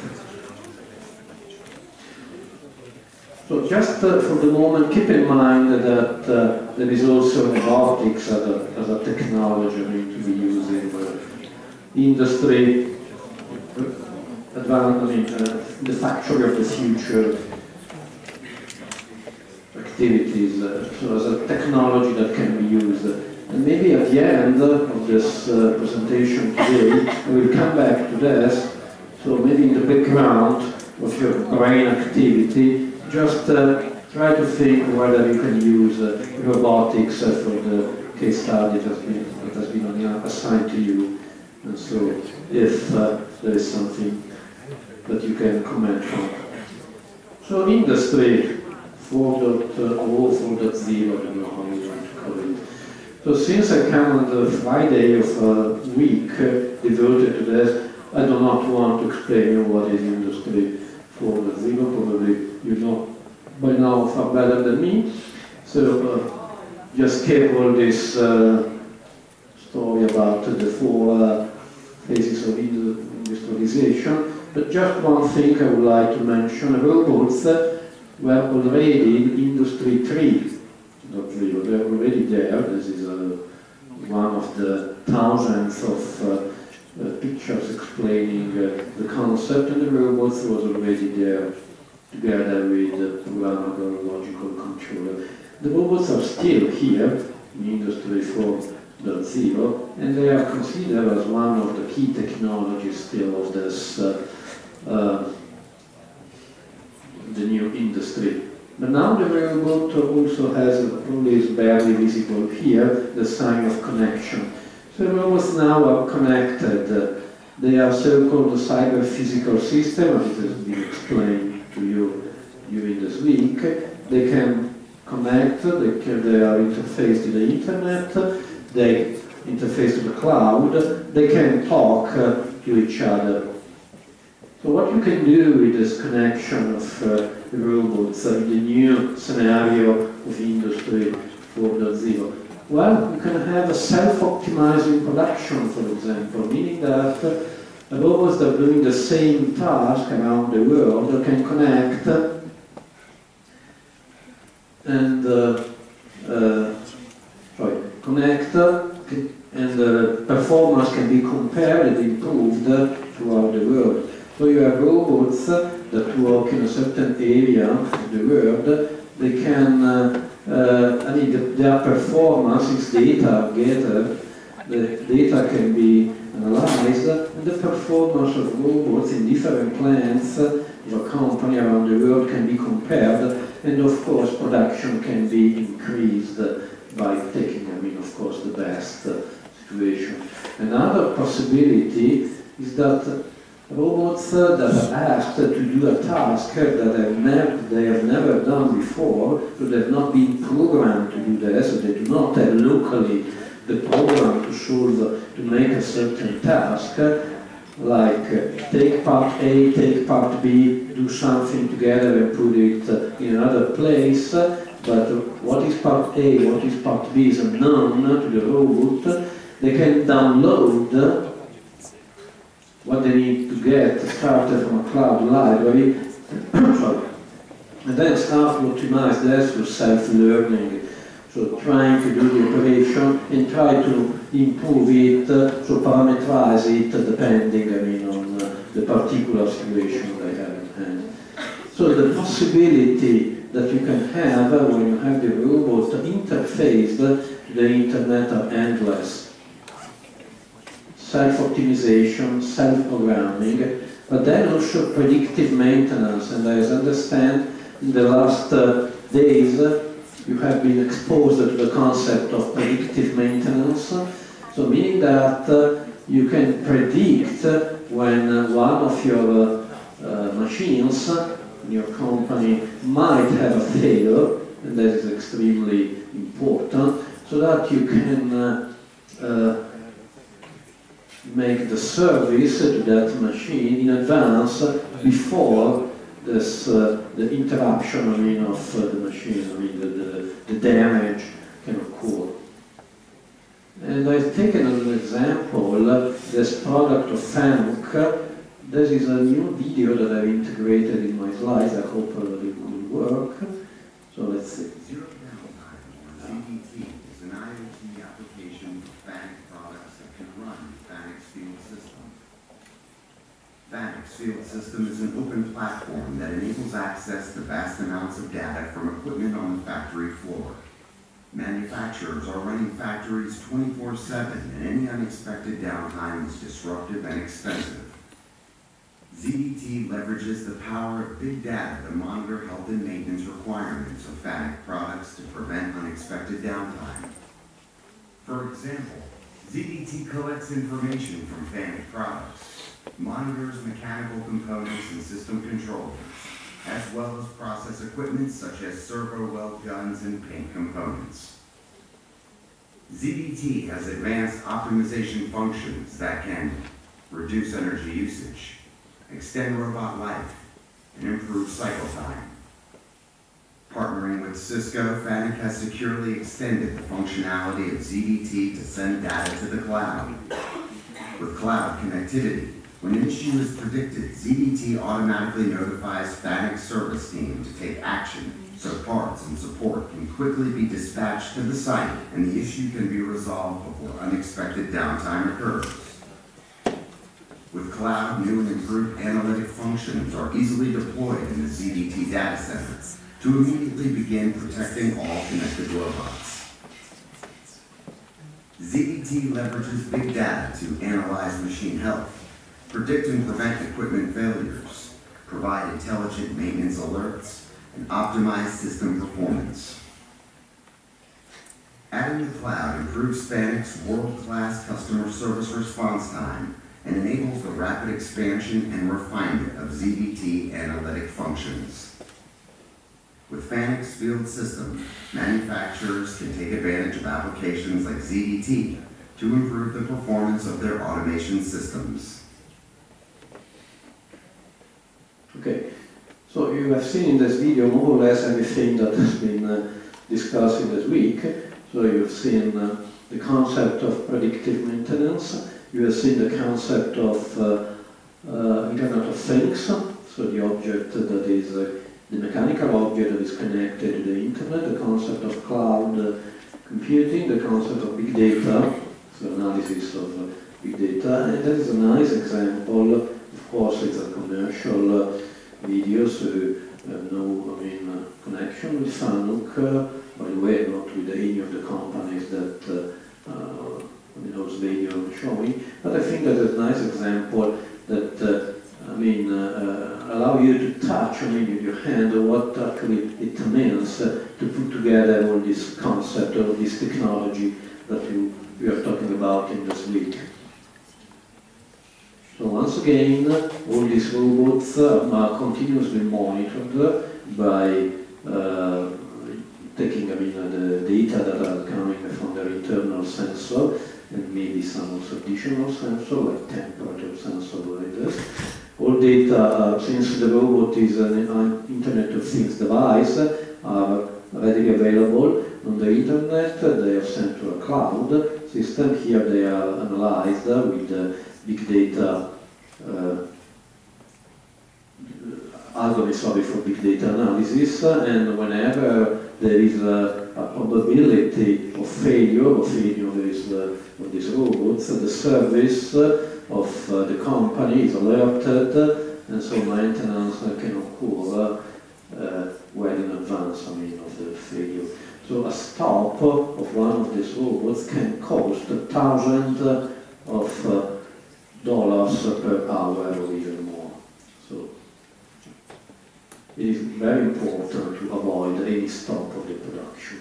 So just for the moment, keep in mind that there is also robotics as a technology to be used in industry, the factory of the future activities, so as a technology that can be used. And maybe at the end of this presentation today, I will come back to this, so maybe in the background of your brain activity, just try to think whether you can use robotics for the case study that has been assigned to you. And so if there is something that you can comment on. So industry 4.0, 4.0, I don't know how you want to call it. So since I come on the Friday of a week devoted to this, I do not want to explain you what is industry 4.0, probably you know by now far better than me. So just keep all this story about the 4 phases of industrialization. But just one thing I would like to mention, robots were already in Industry 3.0. They're already there. This is one of the thousands of pictures explaining the concept, and the robots was already there together with the programmable logical controller. The robots are still here in Industry 4.0, and they are considered as one of the key technologies still of this the new industry. But now the robot also has, probably is barely visible here, the sign of connection. So robots now are connected. They are so-called cyber-physical system, as it has been explained to you during this week. They can connect, they are interfaced to the internet, they interface to the cloud, they can talk to each other. So what you can do with this connection of robots in the new scenario of Industry 4.0? Well, you can have a self-optimizing production, for example, meaning that robots that are doing the same task around the world can connect and and performance can be compared and improved throughout the world. So you have robots that work in a certain area of the world. They can, their performance is data gathered. The data can be analyzed, and the performance of robots in different plants of a company around the world can be compared, and of course production can be increased by taking, of course, the best situation. Another possibility is that robots that are asked to do a task that they have never done before, so they have not been programmed to do that, so they do not have locally the program to make a certain task, like take part A, take part B, do something together and put it in another place, but what is part A, what is part B is unknown to the robot. They can download what they need to get started from a cloud library, and then start to optimize this with self-learning. So trying to do the operation and try to improve it, so parameterize it depending, on the particular situation they have in hand. So the possibility that you can have when you have the robot interfaced to the internet are endless. Self-optimization, self-programming, but then also predictive maintenance. And as I understand, in the last days, you have been exposed to the concept of predictive maintenance, so meaning that you can predict when one of your machines in your company might have a failure, and that is extremely important, so that you can make the service to that machine in advance before this, the interruption of the machine, the damage can occur. And I've taken as an example this product of FANUC. This is a new video that I've integrated in my slides. I hope it will work. So let's see. Zero downtime, or ZDT, is an IoT application for FANUC products that can run FANUC's field system. FANUC's field system is an open platform that enables access to vast amounts of data from equipment on the factory floor. Manufacturers are running factories 24/7, and any unexpected downtime is disruptive and expensive. ZDT leverages the power of big data to monitor health and maintenance requirements of FANUC products to prevent unexpected downtime. For example, ZDT collects information from FANUC products, monitors mechanical components and system controllers, as well as process equipment such as servo weld guns and paint components. ZDT has advanced optimization functions that can reduce energy usage, extend robot life, and improve cycle time. Partnering with Cisco, FANUC has securely extended the functionality of ZDT to send data to the cloud. With cloud connectivity, when an issue is predicted, ZDT automatically notifies FANUC's service team to take action so parts and support can quickly be dispatched to the site and the issue can be resolved before unexpected downtime occurs. With cloud, new and improved analytic functions are easily deployed in the ZDT data center to immediately begin protecting all connected robots. ZDT leverages big data to analyze machine health, predict and prevent equipment failures, provide intelligent maintenance alerts, and optimize system performance. Adding the cloud improves FANUC's world-class customer service response time and enables the rapid expansion and refinement of ZDT analytic functions. With FANUC's field system, manufacturers can take advantage of applications like ZDT to improve the performance of their automation systems. Okay, so you have seen in this video more or less everything that has been discussed in this week. So you've seen the concept of predictive maintenance, you have seen the concept of Internet of Things, so the object that is the mechanical object that is connected to the internet, the concept of cloud computing, the concept of big data, so analysis of big data, and that is a nice example. Of course, it's a commercial video, so no connection with FANUC, by the way, not with any of the companies that those videos are showing, but I think that is a nice example that allow you to touch with your hand what actually it means to put together all this concept, all this technology that we are talking about in this week. So So once again, all these robots are continuously monitored by taking the data that are coming from their internal sensor and maybe some also additional sensor like temperature sensor like this. All data, since the robot is an Internet of Things device, are readily available on the Internet. They are sent to a cloud system. Here they are analyzed with big data algorithms for big data analysis, and whenever there is a probability of failure of these robots, the service of the company is alerted, and so maintenance can occur well in advance, of the failure. So a stop of one of these robots can cost $1,000 per hour or even more. So it is very important to avoid any stop of the production.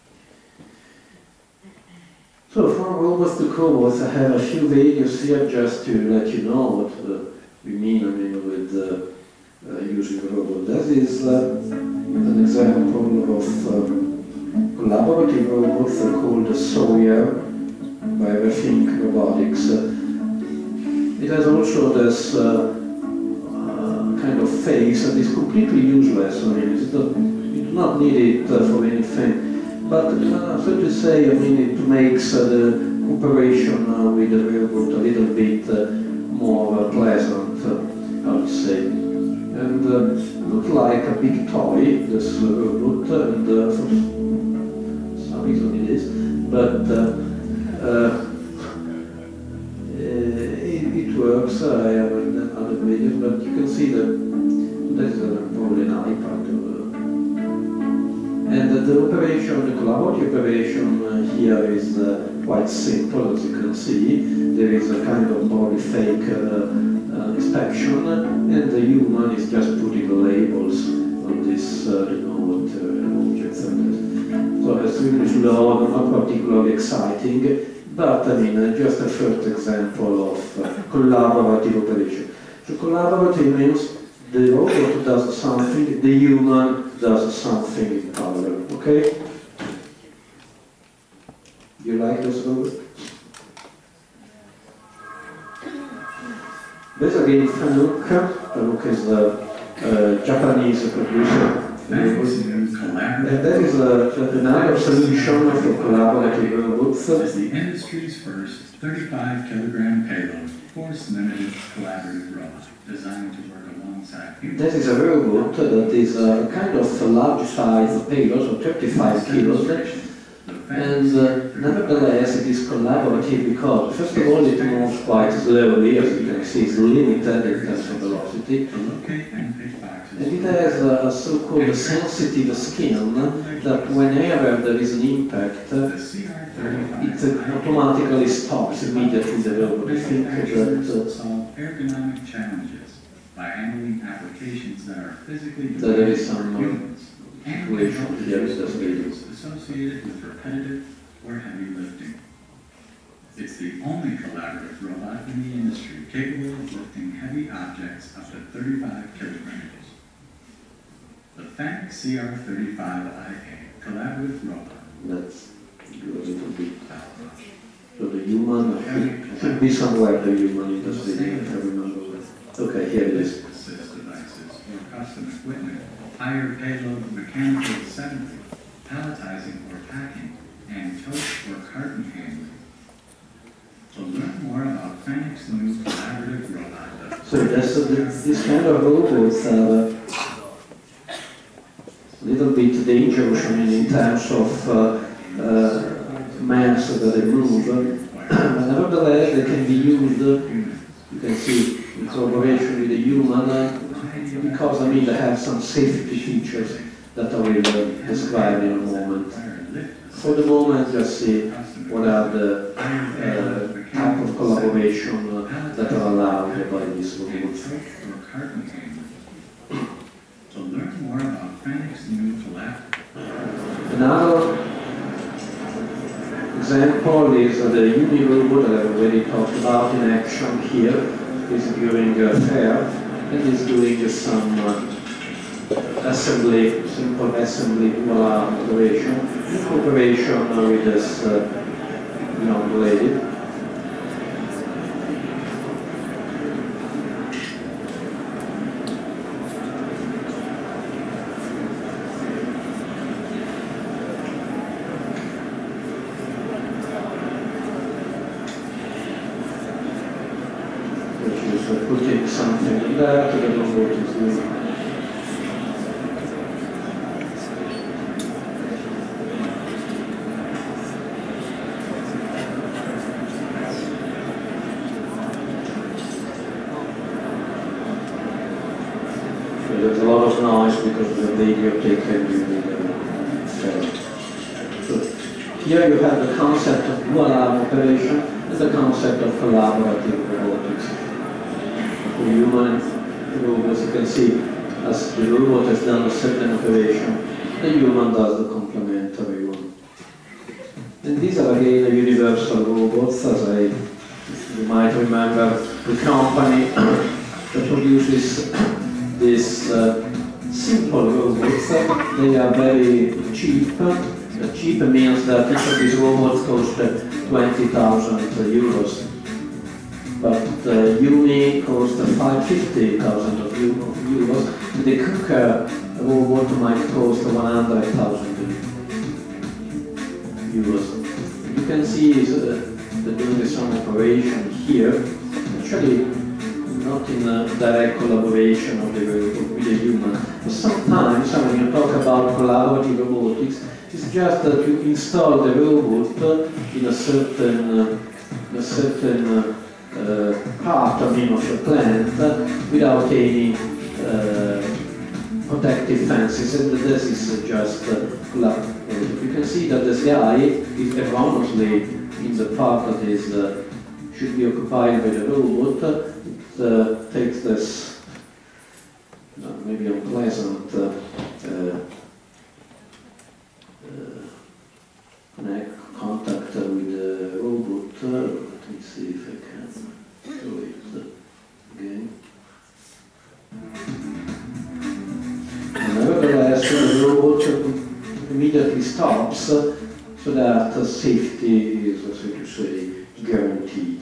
So from robots to cobots, I have a few videos here just to let you know what we mean with using a robot. This is an example of collaborative robots called Sawyer by Rethink Robotics. It has also this kind of face that is completely useless. You do not need it for anything. But so to say, it makes the cooperation with the robot a little bit more pleasant, I would say. And look like a big toy, this robot, and for some reason it is, but it works. I have other videos, but you can see that this is probably an iPad. And the operation, the collaborative operation here is quite simple, as you can see. There is a kind of body fake inspection, and the human is just putting the labels on this remote objects. So it's really slow, not particularly exciting, but just a first example of collaborative operation. So collaborative means the robot does something, the human does something in parallel, okay? You like this robot? This again, Fanuc is the Japanese producer. And that is another solution for collaborative robots. Is the industry's first 35-kilogram payload, force-limited collaborative robot designed to work alongside humans. That is a robot that is a kind of large-size payload, so 35 kilos. And nevertheless, it is collaborative because, first of all, it moves quite slowly, as you can see, it's limited in terms of velocity. And it has a so-called sensitive skin that whenever there is an impact, it automatically stops immediately the robot. I think that solve ergonomic challenges by handling applications that are physically there is some situation here in this video. Associated with repetitive or heavy lifting. It's the only collaborative robot in the industry capable of lifting heavy objects up to 35 kilograms. The FANUC CR35IA collaborative robot. Let's do a little bit. So the human should be somewhere, the human in this video, if I remember. Okay, here it is. Assist devices or custom equipment, higher payload mechanical assembly, palletizing or packing, and tote or carton handling. To learn more about FANUC's new collaborative robot. So this kind of robots are a little bit dangerous in terms of mass that they move. Nevertheless, they can be used, you can see, in collaboration with the human, because they have some safety features that I will describe in a moment. For the moment, just see what are the type of collaboration that are allowed by this robots. To learn more about FANUC's new collaborative. Another example is the Uni robot that I already talked about in action here. is during a fair and is doing some assembly, simple assembly operation in cooperation with this young lady. Putting something in there to the robot is doing. So there's a lot of noise because of the radio taken during the fair. So here you have the concept of dual-arm operation and the concept of collaborative robotics. For human robots, you can see as the robot has done a certain operation, the human does the complementary one. And these are again universal robots, as you might remember the company that produces these simple robots. They are very cheap. Cheap means that each of these robots cost 20,000 euros. But Uni cost 550,000 euros, and the cooker robot might cost 100,000 euros. You can see they're doing some operation here, actually not in a direct collaboration of the robot with the human. But sometimes when you talk about collaborative robotics, it's just that you install the robot in a certain part of the plant without any protective fences, and this is just collaborative. You can see that this guy is erroneously in the part that is should be occupied by the robot. It takes this maybe unpleasant contact with the robot. Let me see if I can do it again. Nevertheless, the robot immediately stops so that safety is, so to say, guaranteed.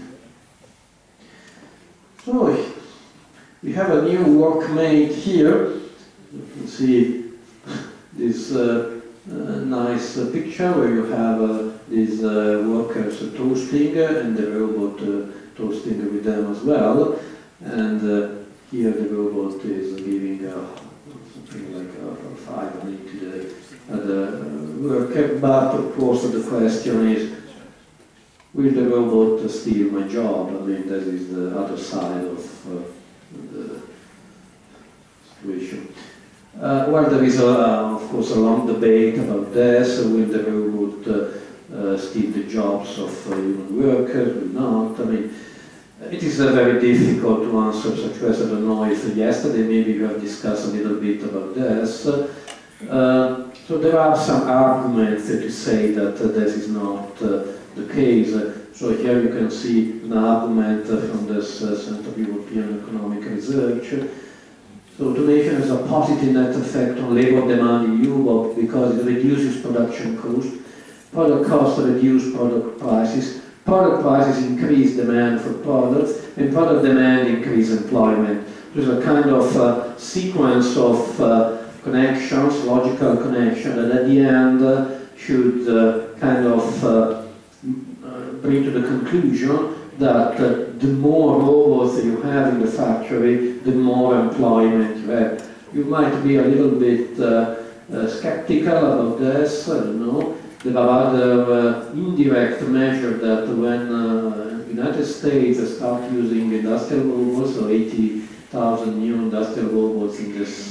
So we have a new workmate here. You can see this nice picture where you have these workers toasting and the robot toasting with them as well. And here the robot is giving something like a 5 minutes to the worker. But of course the question is, will the robot steal my job? I mean, that is the other side of the situation. Well, there is, of course, a long debate about this. Will the robot steal the jobs of human workers? Will not? I mean, it is very difficult to answer such questions. I don't know if yesterday maybe you have discussed a little bit about this. So there are some arguments to say that this is not the case. So here you can see an argument from this Central European Economic Research. So automation has a positive net effect on labor demand in Europe because it reduces production cost. Product costs reduce product prices increase demand for products, and product demand increase employment. There's a kind of sequence of connections, logical connection, that at the end should kind of bring to the conclusion that the more robots you have in the factory, the more employment you have. You might be a little bit skeptical about this, I don't know. There are other indirect measures that when the United States start using industrial robots, so 80,000 new industrial robots in this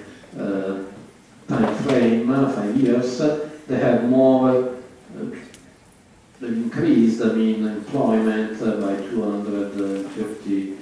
time frame, 5 years, they have more increased, I mean, employment by 230,000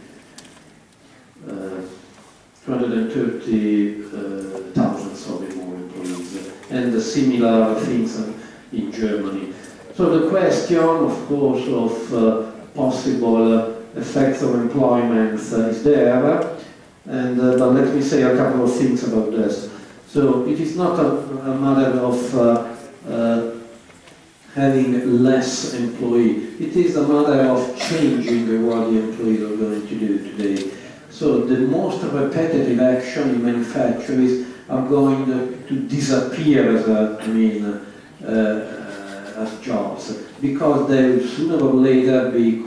more employees, and similar things in Germany. So the question, of course, of possible effects of employment is there. And but let me say a couple of things about this. So it is not a matter of having less employee. It is a matter of changing what the employees are going to do today. So the most repetitive action in manufacturers are going to disappear as jobs, because they will sooner or later be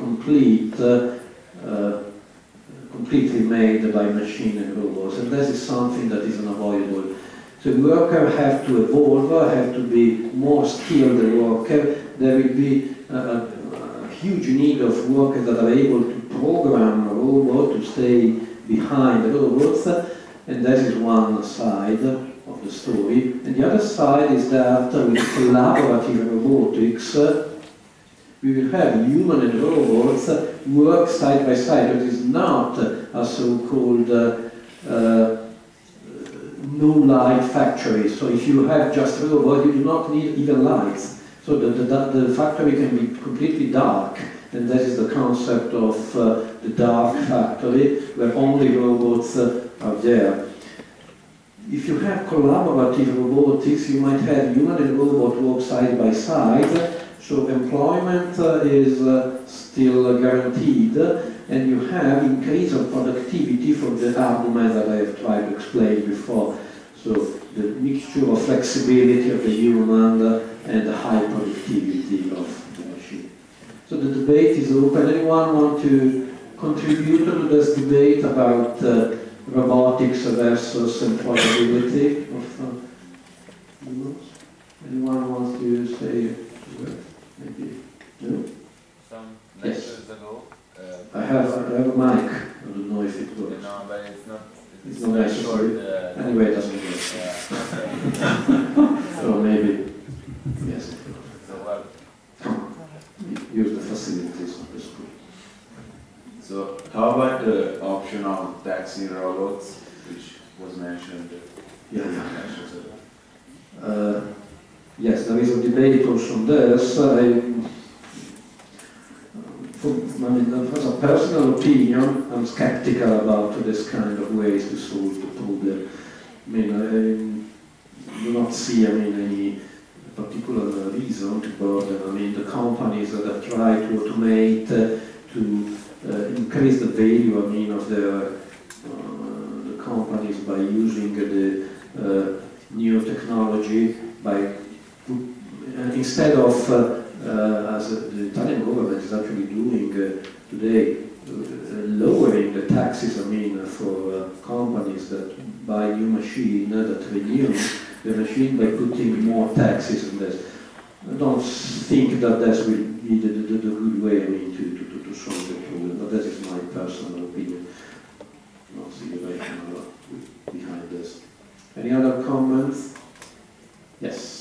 completely made by machine and robots, and this is something that is unavoidable. So workers have to evolve, have to be more skilled workers. There will be a huge need of workers that are able to program a robot, to stay behind the robots, and that is one side of the story. And the other side is that with collaborative robotics, we will have human and robots work side by side. It is not a so-called no light factory. So if you have just robots, you do not need even lights. So the factory can be completely dark, and that is the concept of the dark factory, where only robots are there. If you have collaborative robotics, you might have human and robot work side by side, so employment is still guaranteed, and you have increase of productivity for the argument that I have tried to explain before. So the mixture of flexibility of the human and the high productivity of the machine. So the debate is open. Anyone want to contribute to this debate about robotics versus employability of humans? Anyone wants to say a word? Maybe. No? Some lectures ago. I have a mic. I don't know if it works. No, but it's not. It's not necessary. Anyway, it doesn't work. Yeah. So maybe, yes. So well. Use the facilities of the school. So how about the option of taxi robots, which was mentioned? Yes, there is a debate also on this. As a personal opinion, I'm skeptical about this kind of ways to solve the problem. I do not see, any particular reason to burden. The companies that have tried to automate, to increase the value, of the companies by using the new technology, by instead of as the Italian government is actually doing today, lowering the taxes, for companies that buy new machine, that renew the machine by putting more taxes on this. I don't think that that will be the good way, to solve the problem, but that is my personal opinion. Not see the rationale behind this. Any other comments? Yes.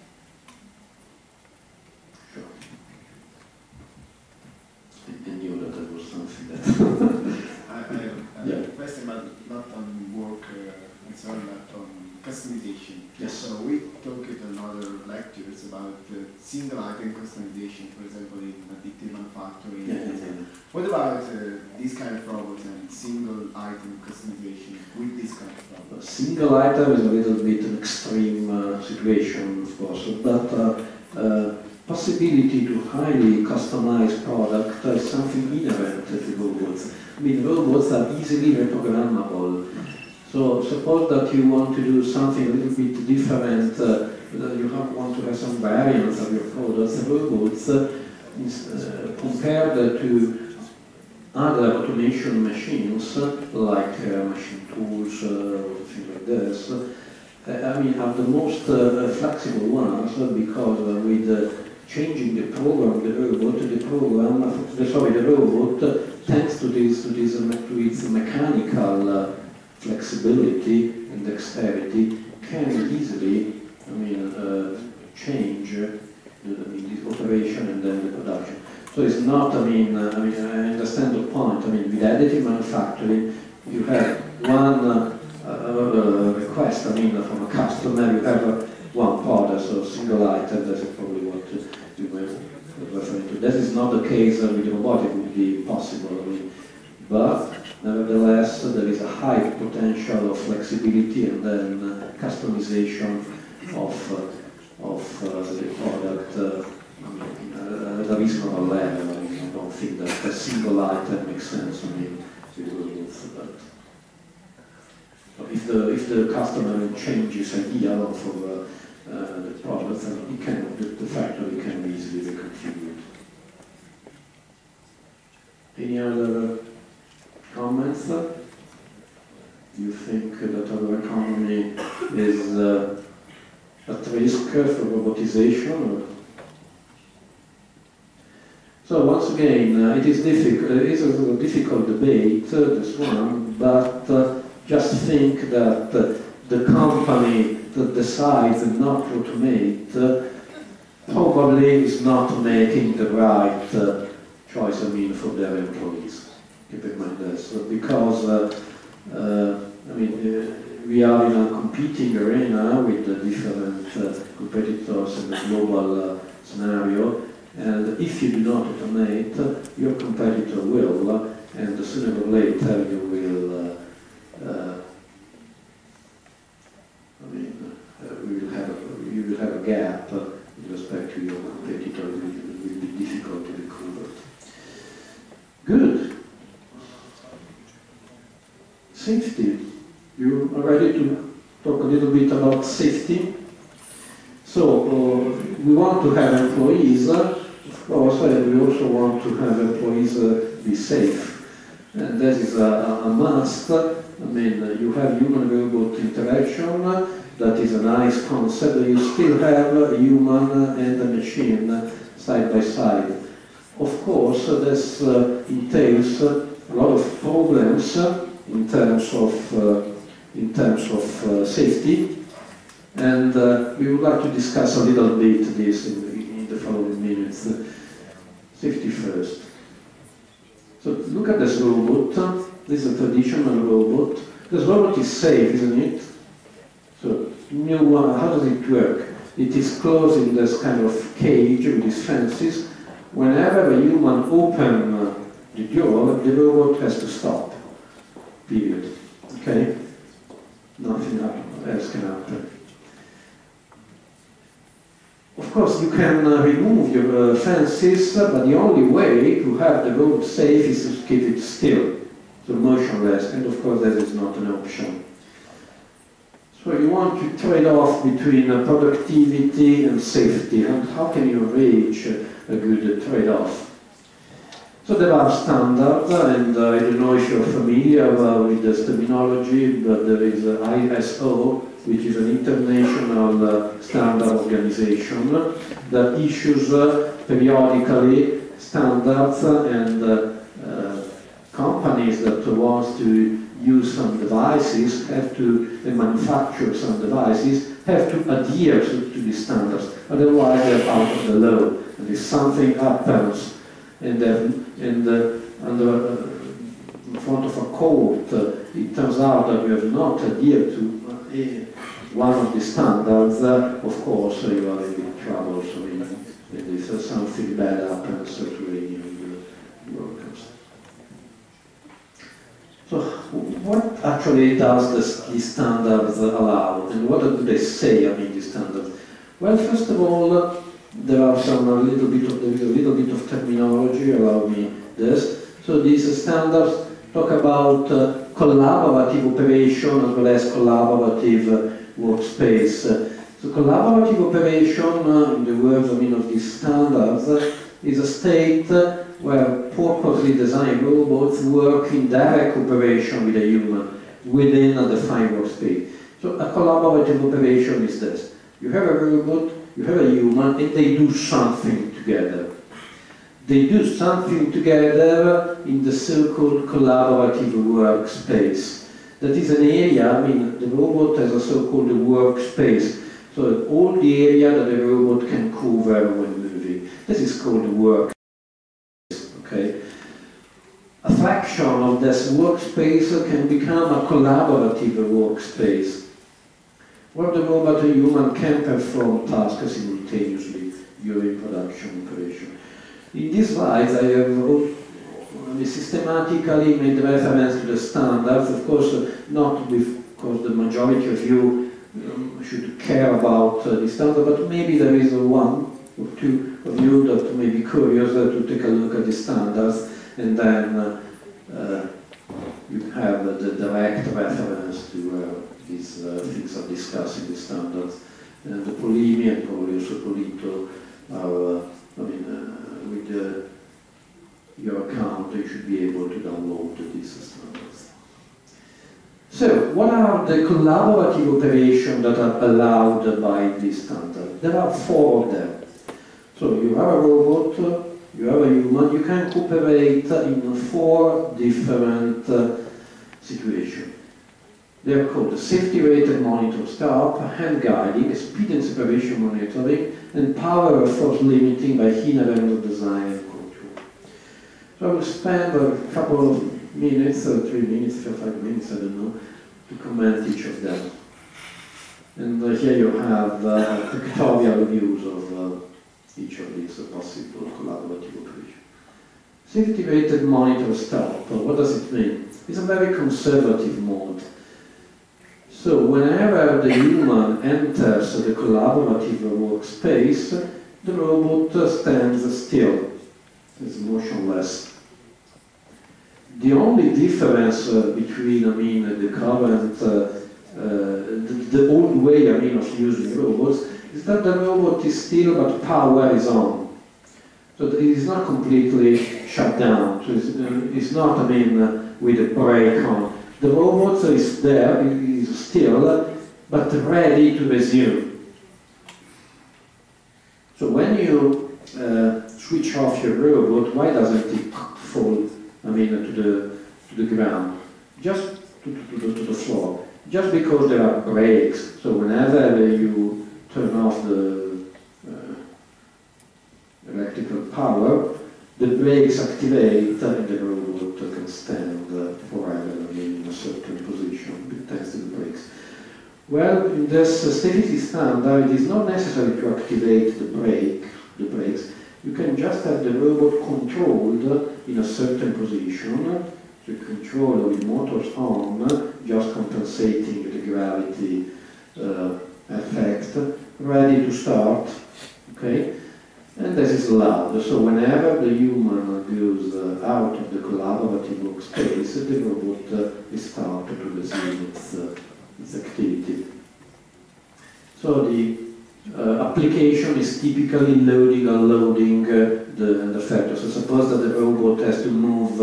I knew that there was something that... I have a question, but not on work and so on, but on customization. Yes. So we talked in other lectures about single item customization, for example, in additive manufacturing. Yeah. What about this kind of robots and single item customization with this kind of robots? Single item is a little bit an extreme situation, of course, but possibility to highly customize product is something inherent to robots. Robots are easily reprogrammable. So suppose that you want to do something a little bit different, you want to have some variants of your products. Robots, compared to other automation machines, like machine tools, things like this, are the most flexible ones, because with changing the program, the robot, thanks to its mechanical flexibility and dexterity, can easily, change the operation and then the production. So it's not, I understand the point. With additive manufacturing, you have one request, from a customer, you have one product, so single item, that's probably what you may referring to. That is not the case with robotics, it would be impossible. I mean, but nevertheless, there is a high potential of flexibility and then customization of the product at a reasonable level. I mean, I don't think that a single item makes sense. I mean, but if the customer changes idea of the product, then the factory can easily reconfigure it. Any other comments? Do you think that our economy is at risk for robotization? Or? So once again, it is difficult. It is a difficult debate, this one. But just think that the company that decides not to automate probably is not making the right choice. I mean, for their employees. Keep in mind this, because I mean, we are in a competing arena with the different competitors in the global scenario, and if you do not automate, your competitor will, and sooner or later you will, you will have a gap with respect to your competitor. It will be difficult to recover. Good. Safety. You are ready to talk a little bit about safety? So, we want to have employees, of course, and we also want to have employees be safe. And that is a must. I mean, you have human-robot interaction, that is a nice concept, but you still have a human and a machine side by side. Of course, this entails a lot of problems in terms of safety, and we would like to discuss a little bit this in the following minutes. Safety first. So look at this robot. This is a traditional robot. This robot is safe, isn't it? So how does it work? It is closed in this kind of cage with these fences. Whenever a human opens the door, the robot has to stop. Period. Okay? Nothing else can happen. Of course, you can remove your fences, but the only way to have the road safe is to keep it still, so motionless, and of course that is not an option. So you want to trade off between productivity and safety, and how can you reach a good trade-off? So there are standards, and I don't know if you're familiar with this terminology, but there is ISO, which is an international standard organization that issues periodically standards, and companies that want to use some devices have to, manufacture some devices, have to adhere to these standards, otherwise they're out of the law. And if something happens in front of a court, it turns out that you have not adhered to one of the standards, of course you are in big trouble. So if something bad happens to any of your workers. So what actually does these standards allow, and what do they say? I mean, these standards. Well, first of all, there are a little bit of terminology. Allow me this. So these standards talk about collaborative operation as well as collaborative workspace. So collaborative operation, in the words of these standards, is a state where purposely designed robots work in direct cooperation with a human within a defined workspace. So a collaborative operation is this. You have a robot, you have a human, and they do something together. They do something together in the so-called collaborative workspace. That is an area, the robot has a so-called workspace. So all the area that the robot can cover when moving. This is called workspace. Okay? A fraction of this workspace can become a collaborative workspace, where the robot and human can perform tasks simultaneously. during production operation. In these slides, I have systematically made reference to the standards, of course, not with, because the majority of you should care about the standard, but maybe there is one or two of you that may be curious to take a look at the standards, and then you have the direct reference to where these things are discussed in the standards. And the Polimi and probably also Polito are, with your account, you should be able to download these standards. So, what are the collaborative operations that are allowed by this standard? There are 4 of them. So, you have a robot, you have a human, you can cooperate in 4 different situations. They are called the safety-rated monitor start, hand guiding, speed and separation monitoring, and power and force limiting by inherent design and control. So I will spend a couple of minutes, 3 minutes, 5 minutes, I don't know, to comment each of them. And here you have pictorial views of each of these possible collaborative operations. Safety-rated monitor start, what does it mean? It's a very conservative mode. So whenever the human enters the collaborative workspace, the robot stands still, it's motionless. The only difference between, the current, the old way, of using robots is that the robot is still, but power is on. So it is not completely shut down. So it's not, with a brake on. The robot is there, is still, but ready to resume. So when you switch off your robot, why doesn't it fall, to the ground? Just to the floor. Just because there are brakes. So whenever you turn off the electrical power, the brakes activate and the robot can stand forever in a certain position thanks to the brakes. Well, in this stability standard, it is not necessary to activate the brakes. You can just have the robot controlled in a certain position, so control with motors on, just compensating the gravity effect, ready to start, okay? And this is allowed. So whenever the human goes out of the collaborative workspace, the robot is started to resume its activity. So the application is typically loading or unloading the factor. So suppose that the robot has to move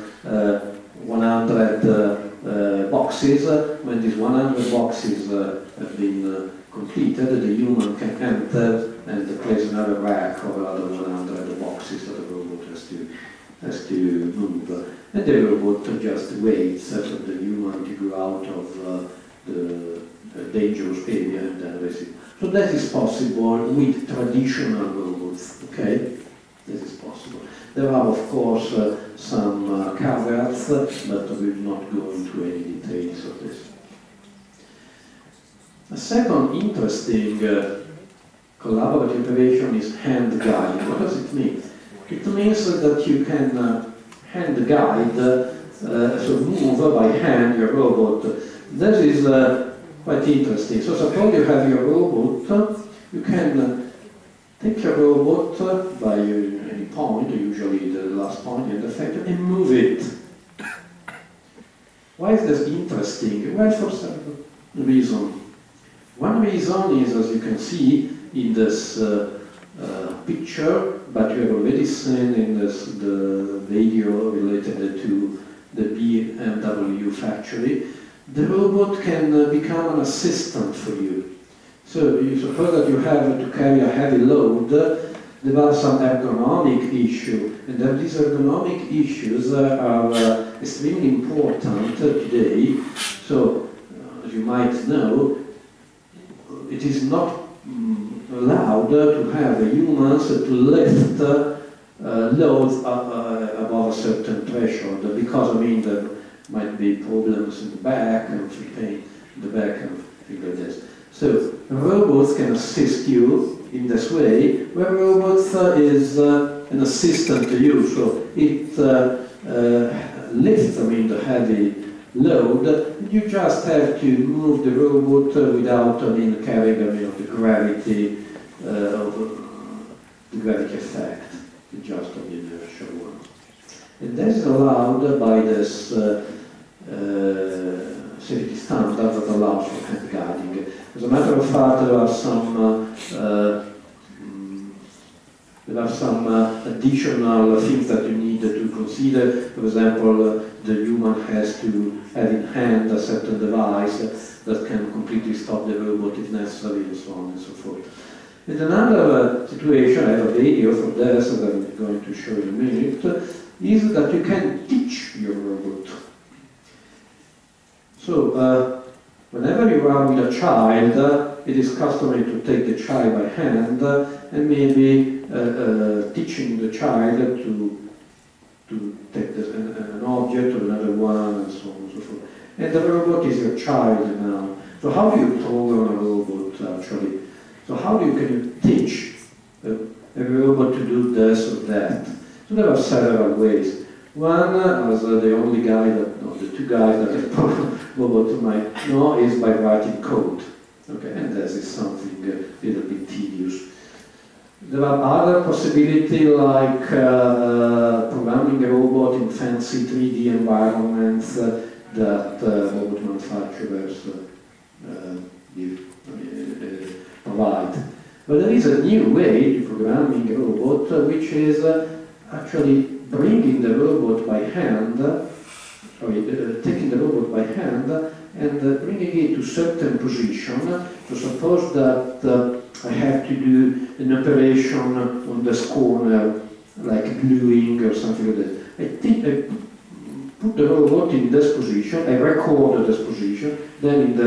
100 boxes. When these 100 boxes have been completed, the human can enter and place another rack of another 100 boxes that the robot has to move. And the robot just waits for the human to go out of the dangerous area and then resume. So that is possible with traditional robots, okay? This is possible. There are, of course, some caveats, but I will not go into any details of this. A second interesting collaborative operation is hand guiding. What does it mean? It means that you can hand guide, so move by hand your robot. This is quite interesting. So suppose you have your robot, you can take your robot by any point, usually the last point in the factor, and move it. Why is this interesting? Well, for several reasons. One reason is, as you can see in this picture, but you have already seen in the video related to the BMW factory, the robot can become an assistant for you. So you suppose that you have to carry a heavy load, there are some ergonomic issues, and that these ergonomic issues are extremely important today. So, as you might know, it is not allowed to have humans to lift loads above a certain threshold, because there might be problems in the back and pain in the back and things like this. So robots can assist you in this way, where robots is an assistant to you, so it lifts, the heavy load, and you just have to move the robot without, carrying, the gravity effect, just of the inertial one. And that is allowed by this safety standard that allows for hand guiding. As a matter of fact, there are some additional things that you need to consider. For example, the human has to have in hand a certain device that can completely stop the robot if necessary, and so on and so forth. And another situation, I have a video for this that I'm going to show in a minute, is that you can teach your robot. So, whenever you are with a child, it is customary to take the child by hand and maybe teaching the child to take an object or another one, and so on and so forth. And the robot is your child now. So how do you program a robot actually? So how can you teach a robot to do this or that? So there are several ways. One, as the only guy that, no, the two guys that a robot might know, is by writing code. Okay, and this is something a little bit tedious. There are other possibilities like programming a robot in fancy 3D environments that robot manufacturers provide. But there is a new way to programming a robot, which is actually bringing the robot by hand, taking the robot by hand and bringing it to certain position. So suppose that I have to do an operation on this corner, like gluing or something like that. I put the robot in this position, I record this position, then in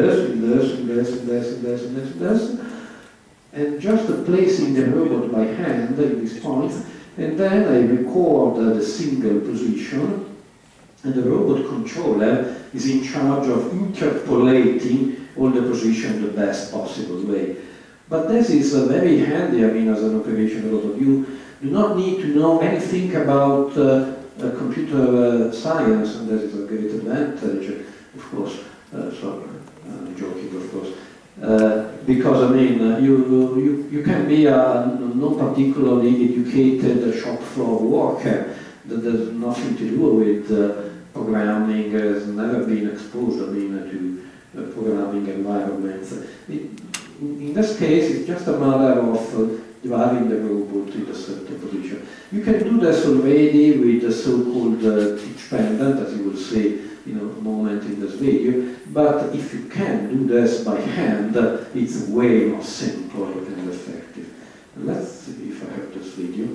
this, and just placing the robot by hand in this point, and then I record the single position, and the robot controller is in charge of interpolating all the positions the best possible way. But this is very handy, as an operation robot. You do not need to know anything about computer science, and that is a great advantage, of course. So, I'm joking, of course. Because you can be a not particularly educated shop floor worker that has nothing to do with programming, has never been exposed to programming environments. In this case, it's just a matter of driving the robot in a certain position. You can do this already with the so-called teach pendant, as you will see in a moment in this video, but if you can do this by hand, it's way more simple and effective. Let's see if I have this video.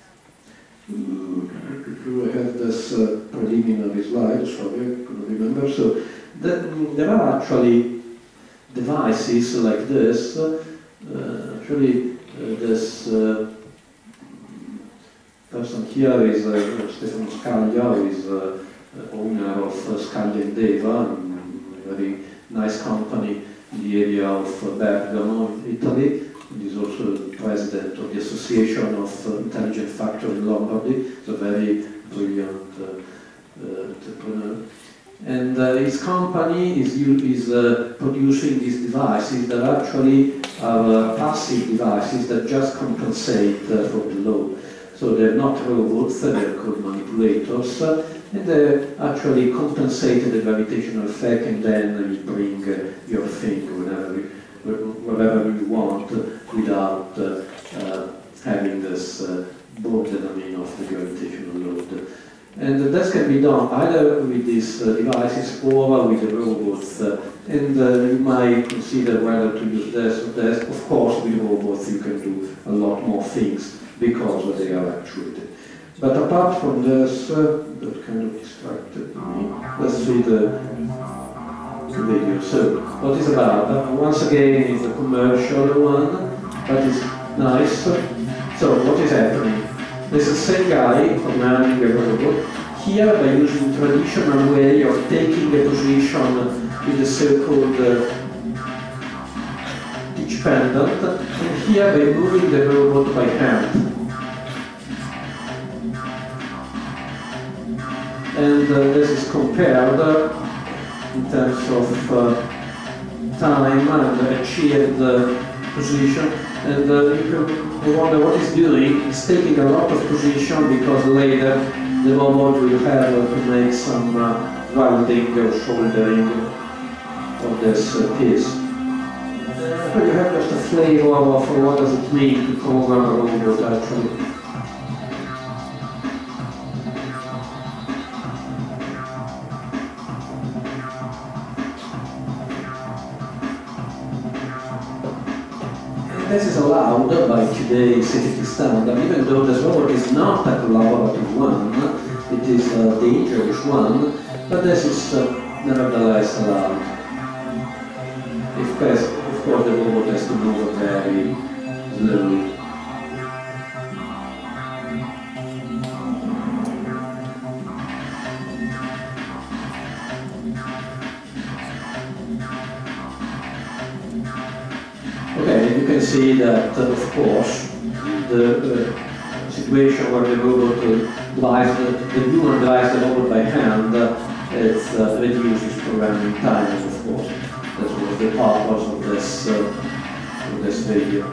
I have this preliminary slide, sorry, I couldn't remember. So there are actually devices like this. This person here is Stefano Scaglia, who is owner of Scaglia and Deva, a very nice company in the area of Bergamo, Italy. He is also the president of the Association of Intelligent Factory in Lombardy. He's a very brilliant entrepreneur. And his company is producing these devices that actually are passive devices that just compensate for the load. So they're not robots, they're called manipulators, and they actually compensate the gravitational effect, and then you bring your thing wherever you want without having this burden of the gravitational load. And this can be done either with these devices or with the robots. And you might consider whether to use this or this. Of course, with robots you can do a lot more things because they are actuated. But apart from this, that kind of distracted me. Let's see the video. So, what is about? Once again, it's a commercial one, but it's nice. So, what is happening? There's the same guy programming a robot, here by using traditional way of taking a position with the so-called teach pendant, and here we're moving the robot by hand. And this is compared in terms of time and achieved position. And you can wonder what it's doing. It's taking a lot of position because later the robot will have to make some welding or soldering of this piece. So you have just a flavor of what does it mean to program a robot actually. This is allowed by today's safety standard, even though this robot is not a collaborative one, it is a dangerous one, but this is nevertheless allowed. Of course, the robot has to move very slowly. Okay, you can see that, of course, the situation where the robot drives, the human drives the robot by hand, it reduces programming time, of course. That was the purpose of this video.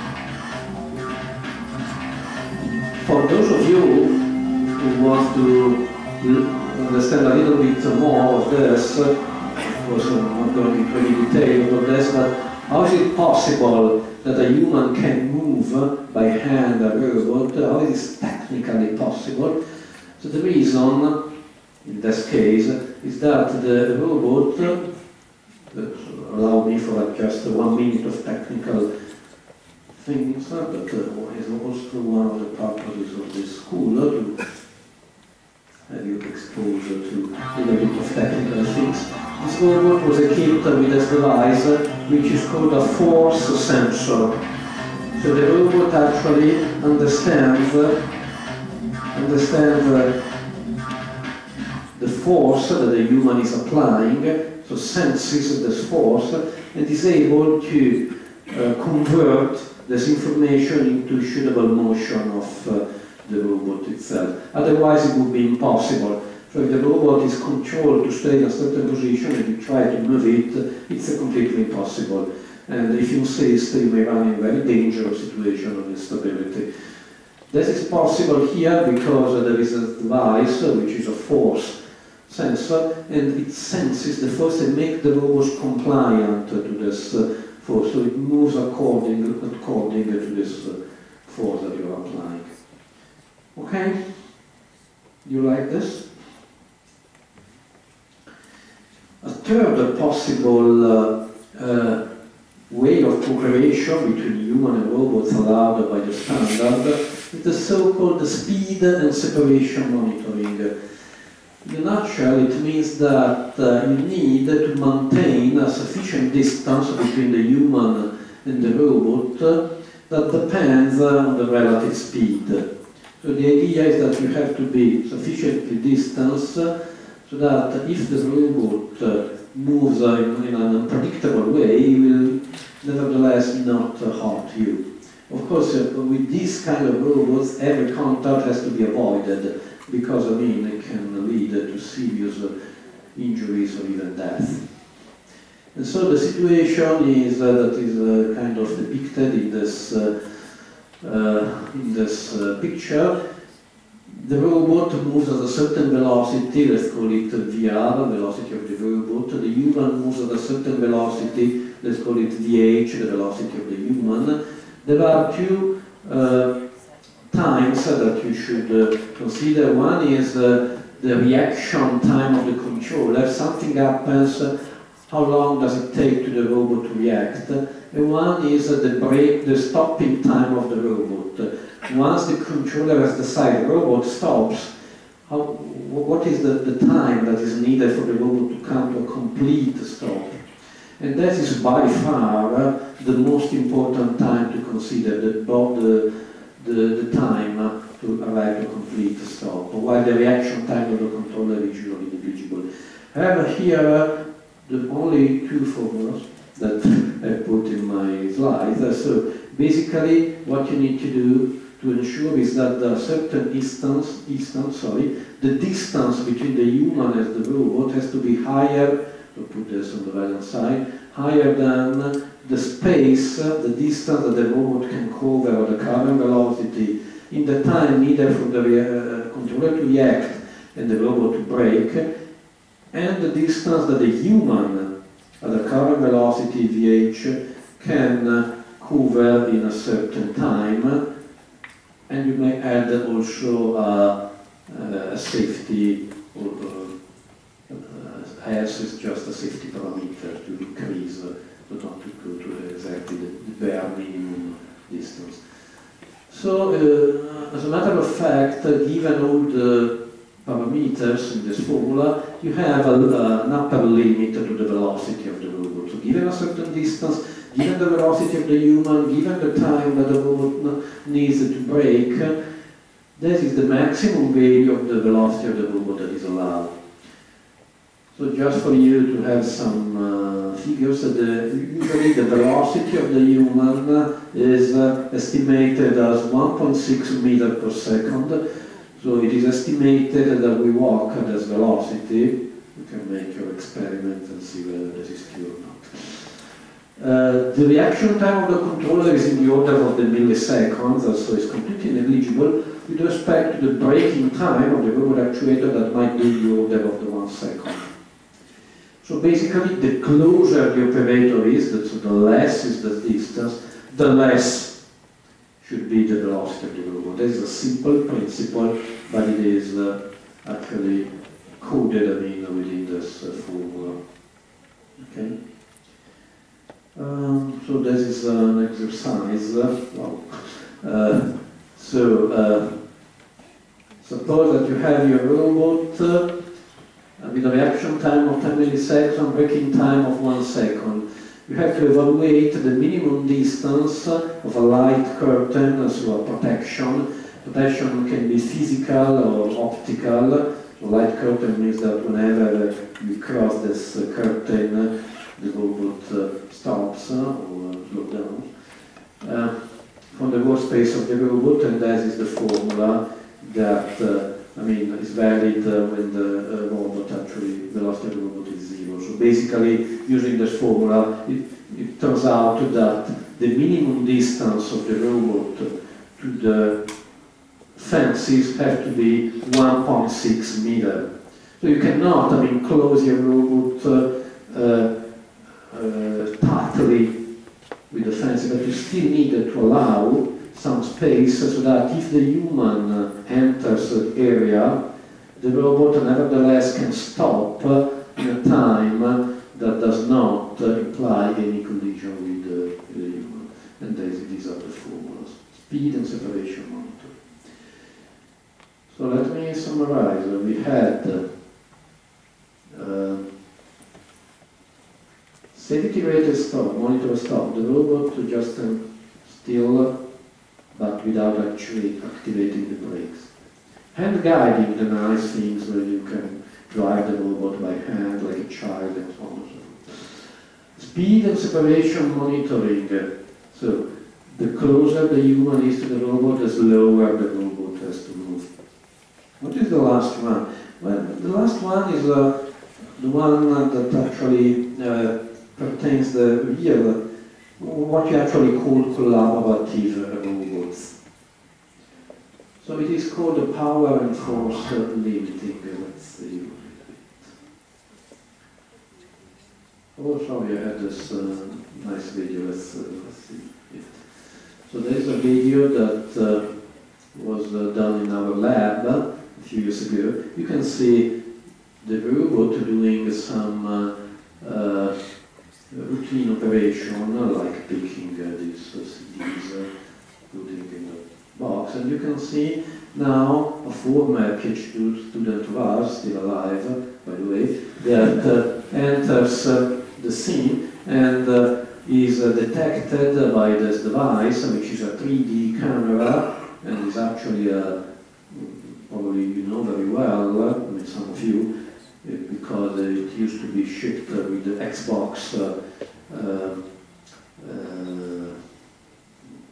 For those of you who want to understand a little bit more of this, of course I'm not going into any detail of this, but how is it possible that a human can move by hand a robot? How it is technically possible? So the reason, in this case, is that the robot, allow me for just 1 minute of technical things, but is also one of the purposes of this school to have you exposed to a little bit of technical things. This robot was equipped with this device which is called a force sensor. So the robot actually understands the force that the human is applying, so senses this force and is able to convert this information into shootable motion of the robot itself. Otherwise it would be impossible. So if the robot is controlled to stay in a certain position and you try to move it, it's completely impossible. And if you insist, you may run in a very dangerous situation of instability. This is possible here because there is a device which is a force sensor, and it senses the force and makes the robot compliant to this force. So it moves according to this force that you are applying. Okay? You like this? A third possible way of cooperation between human and robots allowed by the standard is the so-called speed and separation monitoring. In a nutshell, it means that you need to maintain a sufficient distance between the human and the robot that depends on the relative speed. So the idea is that you have to be sufficiently distanced so that if the robot moves in an unpredictable way, it will nevertheless not hurt you. Of course, with these kind of robots, every contact has to be avoided because, I mean, it can lead to serious injuries or even death. And so the situation is that is kind of depicted in this picture. The robot moves at a certain velocity, let's call it VR, velocity of the robot. The human moves at a certain velocity, let's call it VH, the velocity of the human. There are two times that you should consider. One is the reaction time of the controller. If something happens, how long does it take to the robot to react? And one is the stopping time of the robot. Once the controller has decided the robot stops, what is the time that is needed for the robot to come to a complete stop? And that is by far the most important time to consider, the time to arrive to complete stop, while the reaction time of the controller is usually negligible. However, here the only two formulas that I put in my slides. So basically what you need to do to ensure is that the certain distance, the distance between the human and the robot has to be higher, to put this on the right hand side, higher than the space, the distance that the robot can cover, or the current velocity, in the time needed for the controller to react and the robot to brake, and the distance that the human at the current velocity VH can cover in a certain time. And you may add also a safety, S is just a safety parameter to increase, but not to go to exactly the bare minimum distance. So, as a matter of fact, given all the parameters in this formula, you have an upper limit to the velocity of the robot. So, given a certain distance, given the velocity of the human, given the time that the robot needs to brake, this is the maximum value of the velocity of the robot that is allowed. So just for you to have some figures, usually the velocity of the human is estimated as 1.6 meters per second. So it is estimated that we walk at this velocity. You can make your experiment and see whether this is true or not. The reaction time of the controller is in the order of the milliseconds, so it's completely negligible with respect to the braking time of the robot actuator that might be in the order of the 1 second. So basically, the closer the operator is, so the less is the distance, the less should be the velocity of the robot. This is a simple principle, but it is actually coded, within this formula. Okay. So this is an exercise. Suppose that you have your robot with a reaction time of 10 milliseconds and braking time of 1 second. You have to evaluate the minimum distance of a light curtain, so a protection. Protection can be physical or optical. A light curtain means that whenever you cross this curtain, the robot stops or slows down. From the workspace of the robot, and that is the formula that is valid when the robot velocity of the robot is 0. So basically, using this formula, it turns out that the minimum distance of the robot to the fences have to be 1.6 meters. So you cannot, close your robot tightly with the fence, but you still need to allow some space so that if the human enters the area, the robot nevertheless can stop in a time that does not imply any collision with the human. And these are the formulas: speed and separation monitor. So let me summarize. We had safety rated stop, monitor stop, the robot to just stand still but without actually activating the brakes. Hand guiding, the nice things where you can drive the robot by hand like a child and so on and so forth. Speed and separation monitoring. So the closer the human is to the robot, the slower the robot has to move. What is the last one? Well, the last one is the one that actually pertains the real, what you actually call collaborative robots. So it is called the power and force limiting. Let's see. Oh, sorry, I had this nice video. Let's see it. So there is a video that was done in our lab a few years ago. You can see the robot doing some routine operation, like picking these CDs, putting in the box, and you can see now a former PhD student of ours, still alive, by the way, that enters the scene and is detected by this device, which is a 3D camera, and is actually probably you know very well, some of you, because it used to be shipped with the Xbox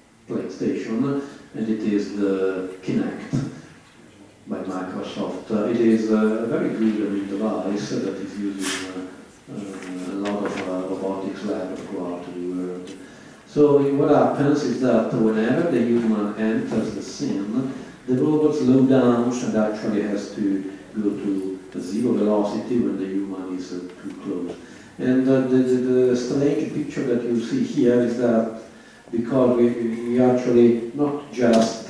and it is the Kinect by Microsoft. It is a very good device that is using a lot of robotics labs throughout the world. So what happens is that whenever the human enters the scene, the robot slows down and actually has to go to zero velocity when the human is too close. And the strange picture that you see here is that because we actually not just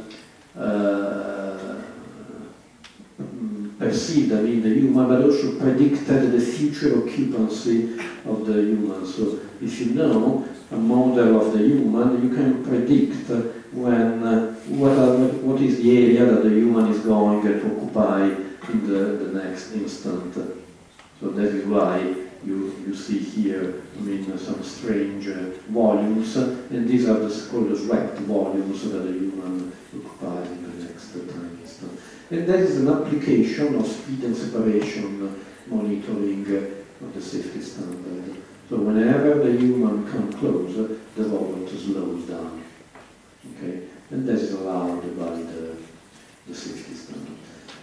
perceived, I mean, the human, but also predicted the future occupancy of the human. So if you know a model of the human, you can predict when what is the area that the human is going to occupy in the next instant. So that is why you see here, I mean, some strange volumes, and these are called the swept volumes that the human occupies in the next time instant. And that is an application of speed and separation monitoring of the safety standard. So whenever the human comes close, the robot slows down. Okay, and that is allowed by the safety standard.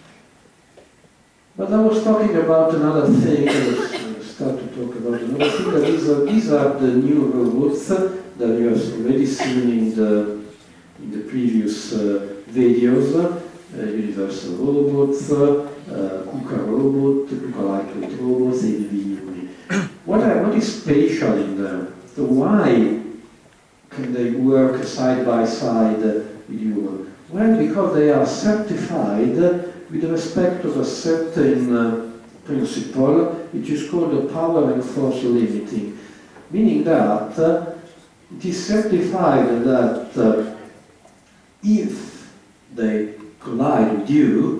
But I was talking about another thing. I start to talk about another thing. That these are the new robots that you have already seen in the previous videos. Universal robots, KUKA robot, KUKA lightweight robots, ADV Uni. What is special in them? So why can they work side by side with human? Well, because they are certified with respect to a certain principle, which is called the power and force limiting, meaning that it is certified that if they collide with you,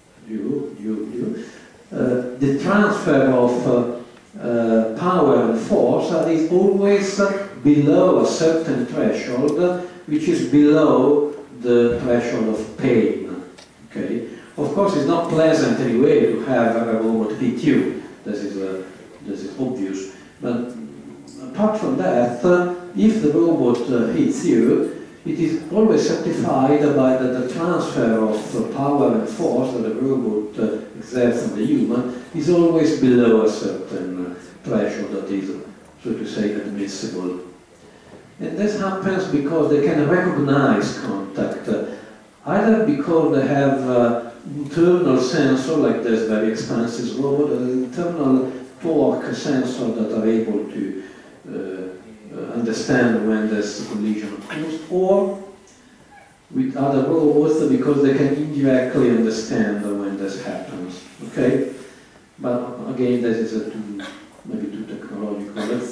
the transfer of power and force is always below a certain threshold, which is below the threshold of pain. Okay? Of course, it's not pleasant anyway to have a robot hit you. This is obvious. But apart from that, if the robot hits you, it is always certified by the transfer of power and force that the robot exerts on the human is always below a certain threshold that is, so to say, admissible. And this happens because they can recognize contact, either because they have internal sensor, like this very expensive robot, an internal torque sensor that are able to understand when there's a collision occurs, or with other robots because they can indirectly understand when this happens. Okay, but again, this is maybe too technological. Let's,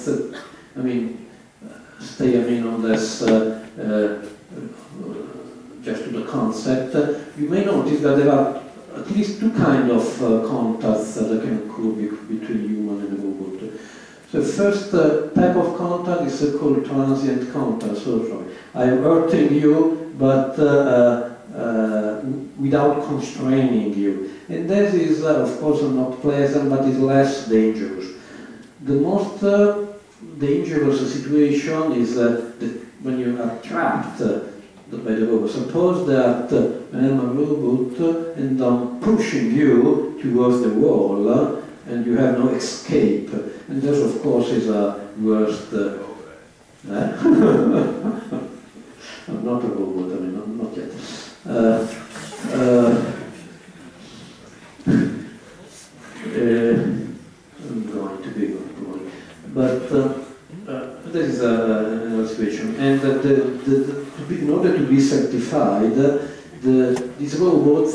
stay on this just to the concept. You may notice that there are at least two kinds of contacts that can occur between human and robot. The first type of contact is called transient contact. So I'm hurting you, but without constraining you. And this is, of course, not pleasant, but is less dangerous. The most dangerous situation is when you are trapped by the robot. Suppose that I am a robot and I'm pushing you towards the wall, and you have no escape. And this, of course, is a worst... I'm not a robot, I'm not yet. I'm going to be going. But this is another situation. And in order to be certified, these robots,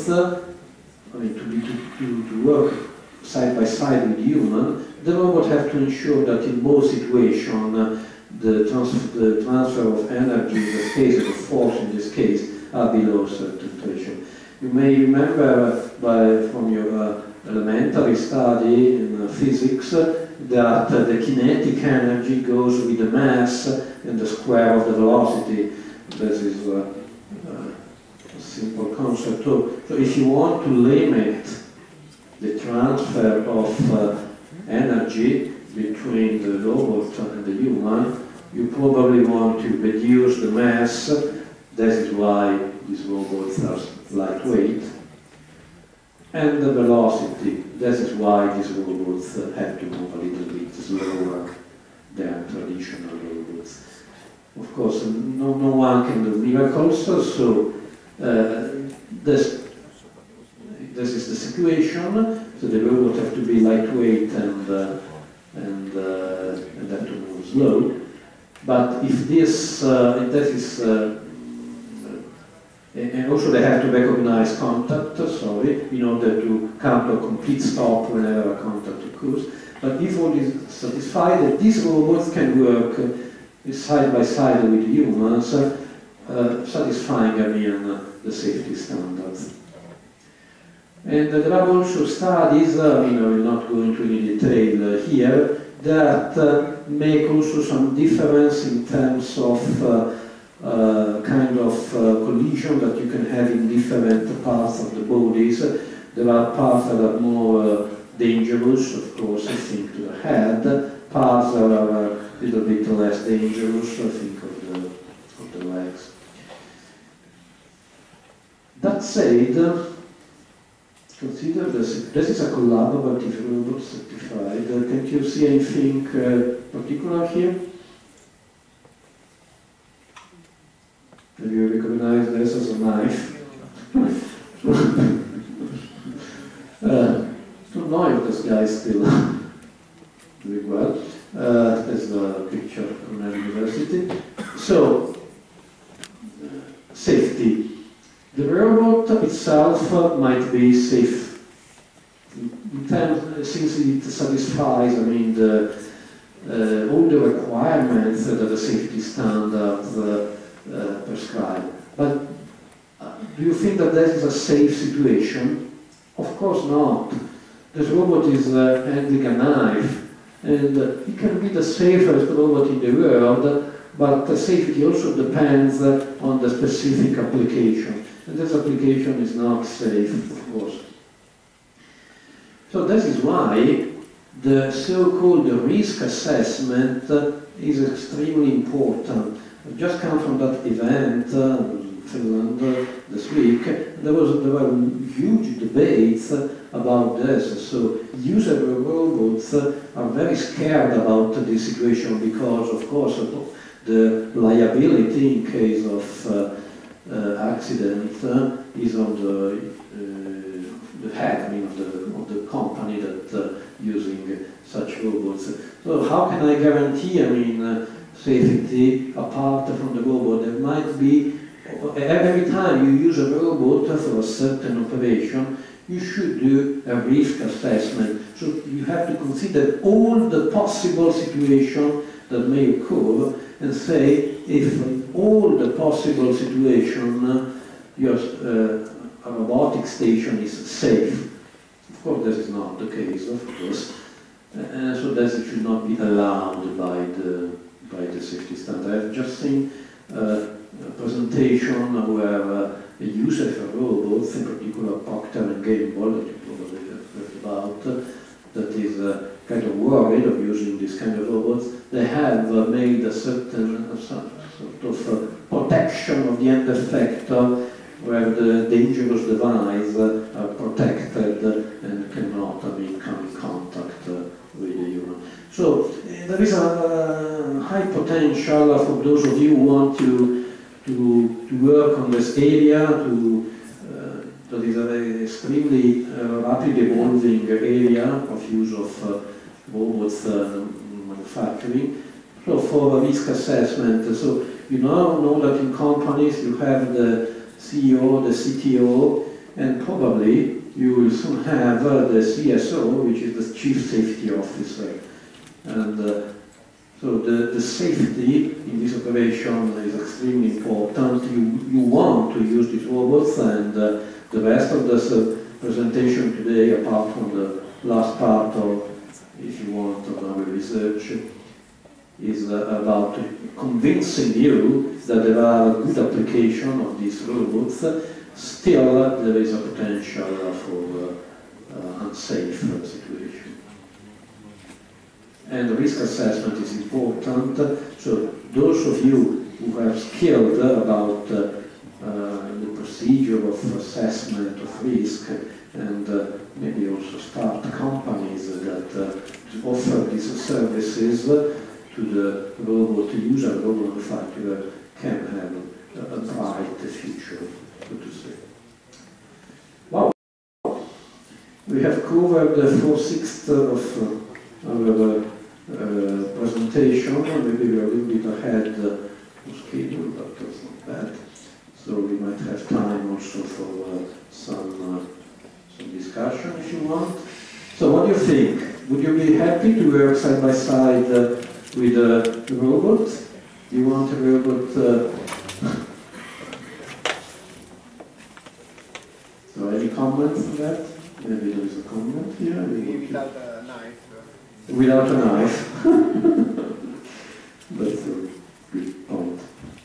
to work side by side with human, the robot have to ensure that in both situations the transfer of energy, in this case, the force in this case, are below a certain threshold. You may remember from your elementary study in physics that the kinetic energy goes with the mass and the square of the velocity. This is a simple concept. So if you want to limit the transfer of energy between the robot and the human, you probably want to reduce the mass, That is why these robots are lightweight. And the velocity, that is why these robots have to move a little bit slower than traditional robots. Of course, no one can do miracles, so this is the situation. So the robot have to be lightweight and have to move slow. But if this, and also they have to recognize contact, in order to come to a complete stop whenever a contact occurs. But if all is satisfied, that these robots can work side by side with humans, satisfying, the safety standards. And there are also studies, I will not go into any detail here, that make also some difference in terms of kind of collision that you can have in different parts of the bodies. There are parts that are more dangerous, of course, I think to the head. Parts that are a little bit less dangerous, I think of the legs. That said, consider this is a collaborative robot certified. Can't you see anything particular here? Have you recognized this as a knife? Don't know if this guy is still doing well. There's a picture from the university. So, safety. The robot itself might be safe in terms, since it satisfies, all the requirements that the safety standards prescribe. But do you think that that is a safe situation? Of course not. This robot is handling a knife, and it can be the safest robot in the world, but the safety also depends on the specific application. And this application is not safe, of course. So this is why the so-called risk assessment is extremely important. I've just come from that event in Finland this week. There were huge debates about this. So user robots are very scared about this situation because, of course, the liability in case of accident is on the head, of the company that using such robots. So how can I guarantee, safety apart from the robot? There might be, every time you use a robot for a certain operation, you should do a risk assessment. So you have to consider all the possible situations that may occur and say if in all the possible situations your a robotic station is safe. Of course, this is not the case, of course. So that it should not be allowed by the safety standard. I've just seen a presentation where a user for robots, in particular Procter and Gamble, that you probably have heard about, that is kind of worried of using this kind of robots. They have made a certain sort of protection of the end effector, where the dangerous device are protected and cannot come in contact with the human. So there is a high potential for those of you who want to work on this area, that is a very extremely rapidly evolving area of use of robots manufacturing. So for risk assessment, so you now know that in companies you have the CEO, the CTO, and probably you will soon have the CSO, which is the Chief Safety Officer. And so the safety in this operation is extremely important. You want to use these robots, and the rest of this presentation today, apart from the last part of, if you want, of our research, is about convincing you that there are good application of these robots. Still, there is a potential for unsafe situation. And risk assessment is important. So those of you who are skilled about the procedure of assessment of risk, and maybe also start companies that offer these services to the robot user, robot manufacturer, can have a bright future, so to say. Wow! We have covered 4/6 of our presentation. Maybe we are a little bit ahead of schedule, but that's not bad. So we might have time also for some discussion if you want. So what do you think? Would you be happy to work side by side with a robot? Do you want a robot? So any comments on that? Maybe there is a comment here. Maybe without a knife. Without a knife. That's a good point.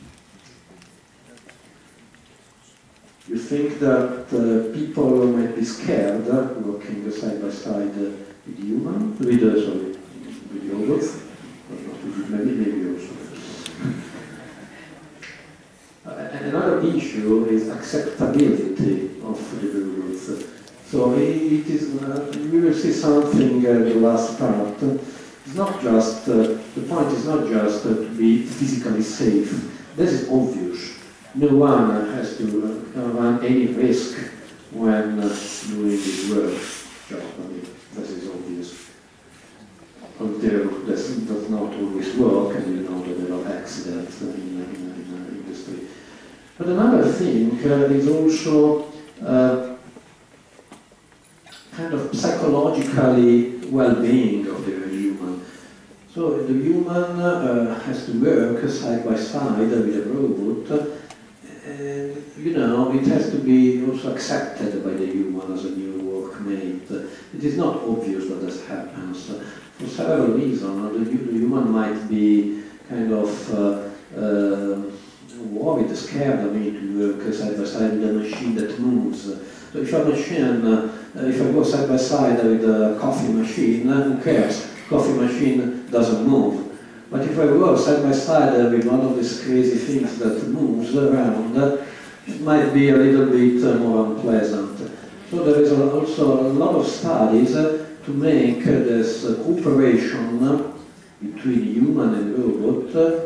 You think that people might be scared working side by side with human, with robots, but not with maybe also. Another issue is acceptability of the robots. So it is, we will see something the last part. It's not just, the point is not just to be physically safe. This is obvious. No one has to run any risk when doing this work. This is obvious. Although this does not always work, and you know that there are accidents in the industry. But another thing is also kind of psychologically well-being of the human. So the human has to work side by side with a robot, and you know, it has to be also accepted by the human as a new workmate. It is not obvious that this happens. For several reasons, the human might be kind of worried, scared, to work side by side with a machine that moves. So if a machine, if I go side by side with a coffee machine, who cares? Coffee machine doesn't move. But if I go side by side with one of these crazy things that moves around, it might be a little bit more unpleasant. So there is also a lot of studies to make this cooperation between human and robot,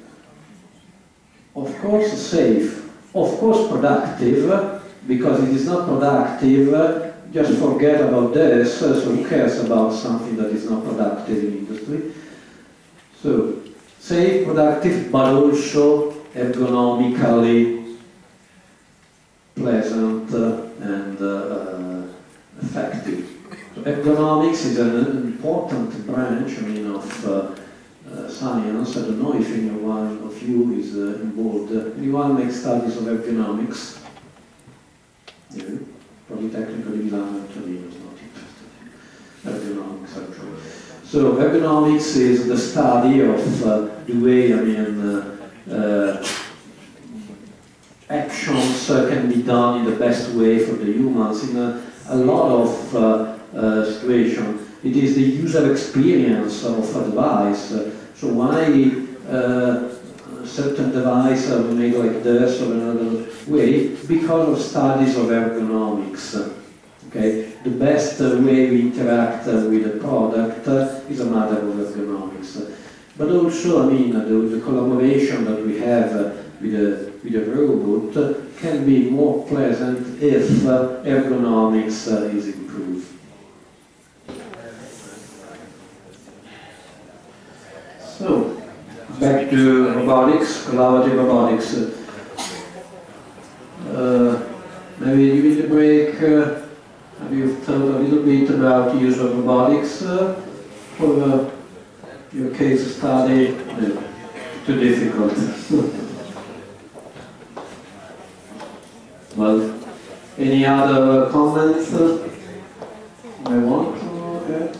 of course safe, of course productive, because it is not productive, just forget about this, so who cares about something that is not productive in industry. So, safe, productive, but also ergonomically pleasant and effective. So ergonomics is an important branch, of science. I don't know if anyone of you is involved. Anyone makes studies of ergonomics? Yeah. Politecnico di Milano actually is not interested in ergonomics actually. So ergonomics is the study of the way, actions can be done in the best way for the humans in a lot of situations. It is the user experience of a device. So why certain device are made like this or another way? Because of studies of ergonomics. Okay, the best way we interact with a product is a matter of ergonomics. But also, the collaboration that we have with a robot can be more pleasant if ergonomics is improved. So, back to robotics, collaborative robotics. Maybe during the break, have you thought a little bit about the use of robotics for your case study? No, too difficult. Well, any other comments I want to add?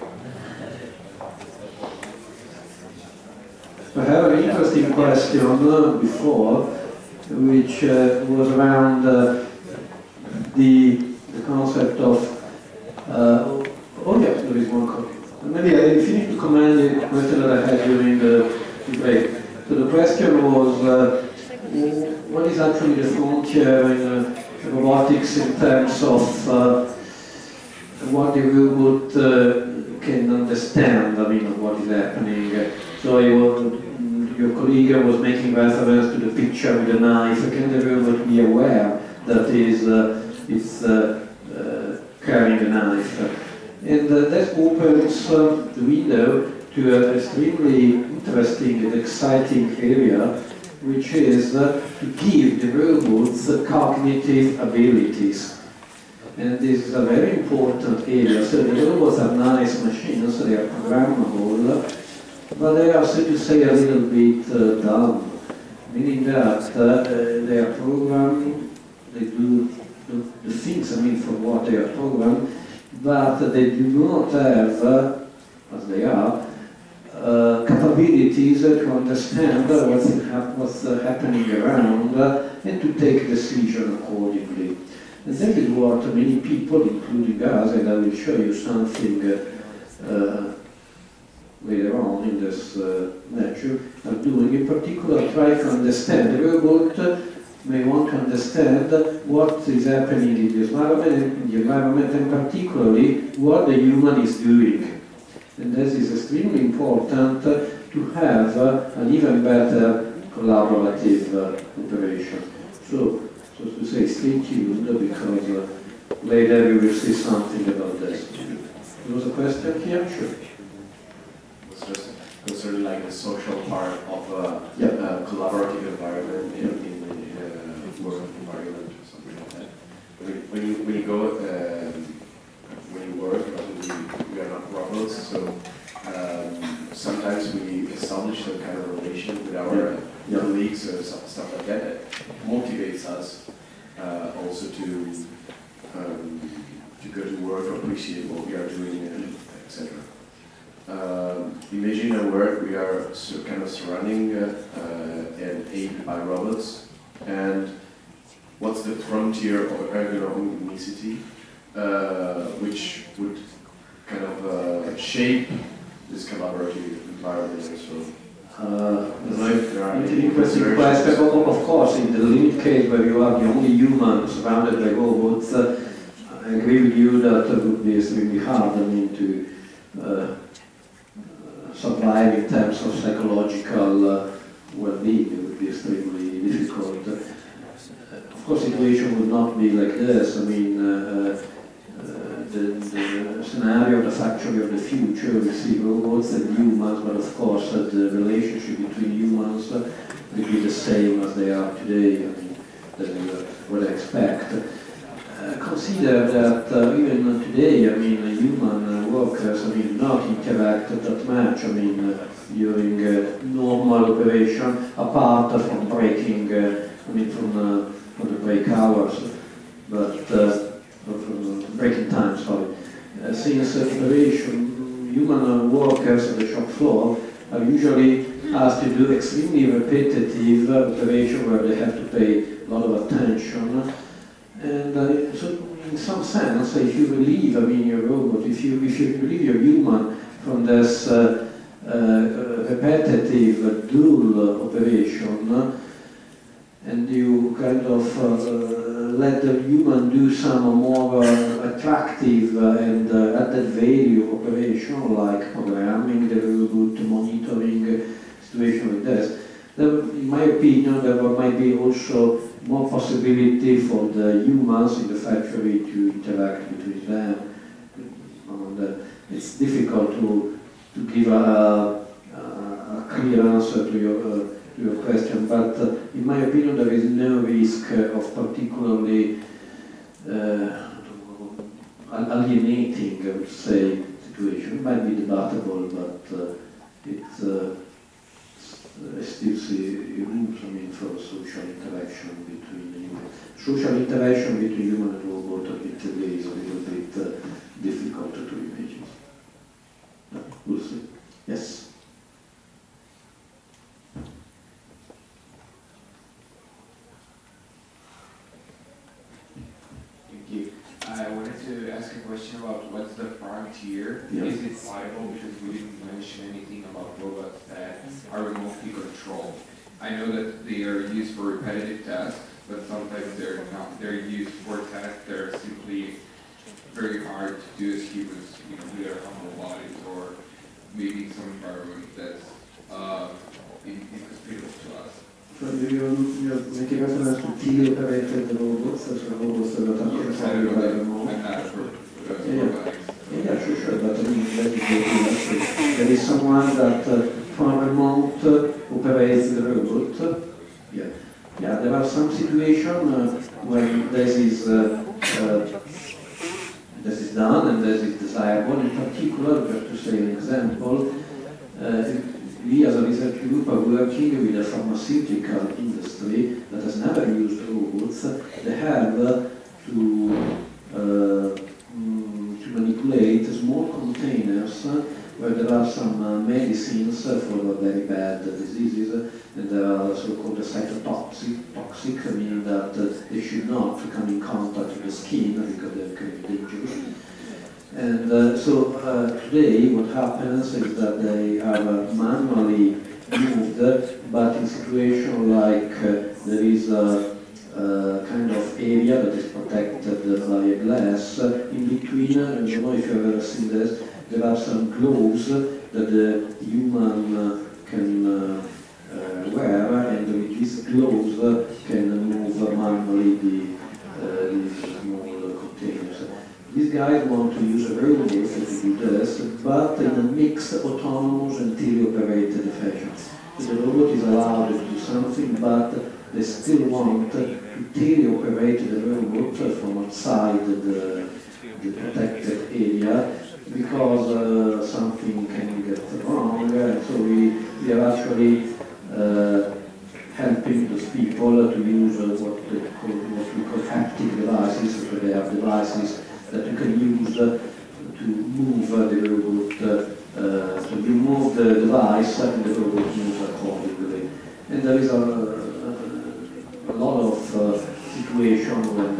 I have an interesting question before, which was around the concept of, oh yes, there is one comment. Maybe I didn't finish to comment the question that I had during the break. So the question was, what is actually actually the frontier in robotics in terms of what the robot can understand, I mean, of what is happening. So your colleague was making reference to the picture with the knife. Can the robot be aware that it's carrying a knife? And that opens the window to an extremely interesting and exciting area, which is to give the robots cognitive abilities. And this is a very important area. So the robots are nice machines, they are programmable, but they are, so to say, a little bit dumb, meaning that they are programmed, they do the things, I mean, for what they are programmed, but they do not have, as they are, capabilities to understand what's happening around and to take decision accordingly. And that is what many people, including us, and I will show you something later on in this lecture, are doing. In particular, try to understand. The robot may want to understand what is happening in the environment, and particularly what the human is doing. And this is extremely important to have an even better collaborative operation. So to say, stay tuned, because later we will see something about this. There was a question here? Sure. It's just concerning like the social part of a collaborative environment in a work environment or something like that. When you go, when you work, we are not robots, so sometimes we establish some kind of relation with our colleagues or stuff like that motivates us also to go to work or appreciate what we are doing, etc. Imagine a work we are kind of surrounding and aided by robots, and what's the frontier of ergonomicity which would kind of shape this collaborative environment. So, interesting question. Of course, in the limit case where you are the only human surrounded by robots, I agree with you that it would be extremely hard, I mean, to survive in terms of psychological well-being. It would be extremely difficult. Of course, the situation would not be like this. I mean, the scenario of the factory of the future, we see robots and humans, but of course the relationship between humans will be the same as they are today. I mean, that we would expect. Consider that even today, I mean, human workers, I mean, not interact that much, I mean, during normal operation, apart from breaking, I mean, from the break hours, but from breaking time, sorry. Since operation, human workers on the shop floor are usually asked to do extremely repetitive operation where they have to pay a lot of attention. And so, in some sense, if you relieve, I mean, your robot, if you relieve your human from this repetitive, dual operation, and you kind of let the human do some more attractive and added value operation, like programming the robot, monitoring, situation like this, then, in my opinion, there might be also more possibility for the humans in the factory to interact between them. And it's difficult to give a clear answer to your question, but in my opinion there is no risk of particularly alienating, I would say, situation. It might be debatable, but I still see room, I mean, for social interaction between humans. Social interaction between human and robot admittedly is a little bit difficult to imagine. No, we'll see. Yes? Thank you. I wanted to ask a question about what's the frontier. Yeah. Is it viable? Because we didn't mention anything about robots that are remotely controlled. I know that they are used for repetitive tasks, but sometimes they're not. They're used for tests. They're simply very hard to do as humans, you know, with our humble bodies, or maybe in some environment that's inhospitable to us. You're making reference to teleoperated robots, so robots that are controlled by remote. Yeah, sure, but I mean, there is someone that from remote operates the robot. Yeah, there are some situations when this is done and this is desirable. In particular, just to say an example, we as a research group are working with a pharmaceutical industry that has never used robots. They have to manipulate small containers where there are some medicines for very bad diseases, and they are so-called cytotoxic, meaning that they should not come in contact with the skin because they can be dangerous. And so today what happens is that they are manually moved, but in situation like there is a kind of area that is protected by a glass. In between, I don't know if you've ever seen this, there are some gloves that the human can wear, and with these gloves can move manually these small containers. These guys want to use a robot to do this, but in a mixed autonomous and teleoperated fashion. So the robot is allowed to do something, but they still want to teleoperate the robot from outside the protected area, because something can get wrong. So we are actually helping those people to use what we call haptic devices. So they have devices that you can use to move the robot. So you move the device and the robot moves accordingly. And there is a lot of situations when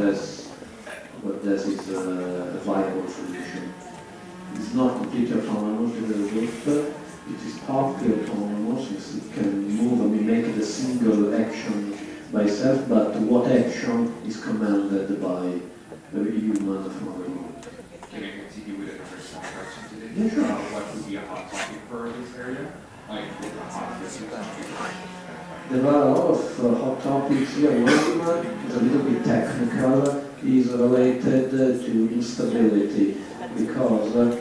this is a viable solution. It's not completely autonomous, the robot. It is partly autonomous. It can move, I mean, make it a single action by itself, but what action is commanded by the human from a remote. Can I continue with a personal question today? Yeah, sure. What would be a hot topic for this area? Like with the hot topics? There are a lot of hot topics here. One is a little bit technical, is related to instability, because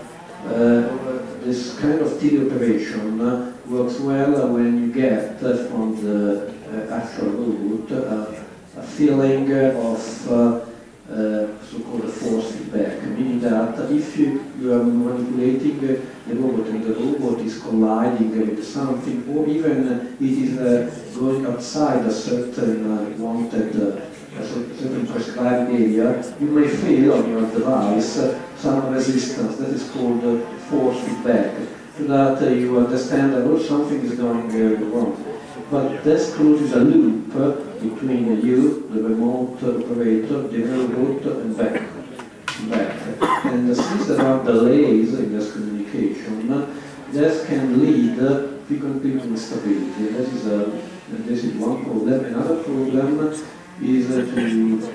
this kind of teleoperation works well when you get from the actual robot a feeling of so-called force feedback, meaning that if you are manipulating the robot and the robot is colliding with something, or even it is going outside a certain wanted, a certain prescribed area, you may feel on your device some resistance. That is called force feedback, so that you understand that something is going wrong. But this closes a loop between you, the remote operator, the robot, and back. And since there are delays in this communication, this can lead frequently to instability. This is one problem. Another problem is to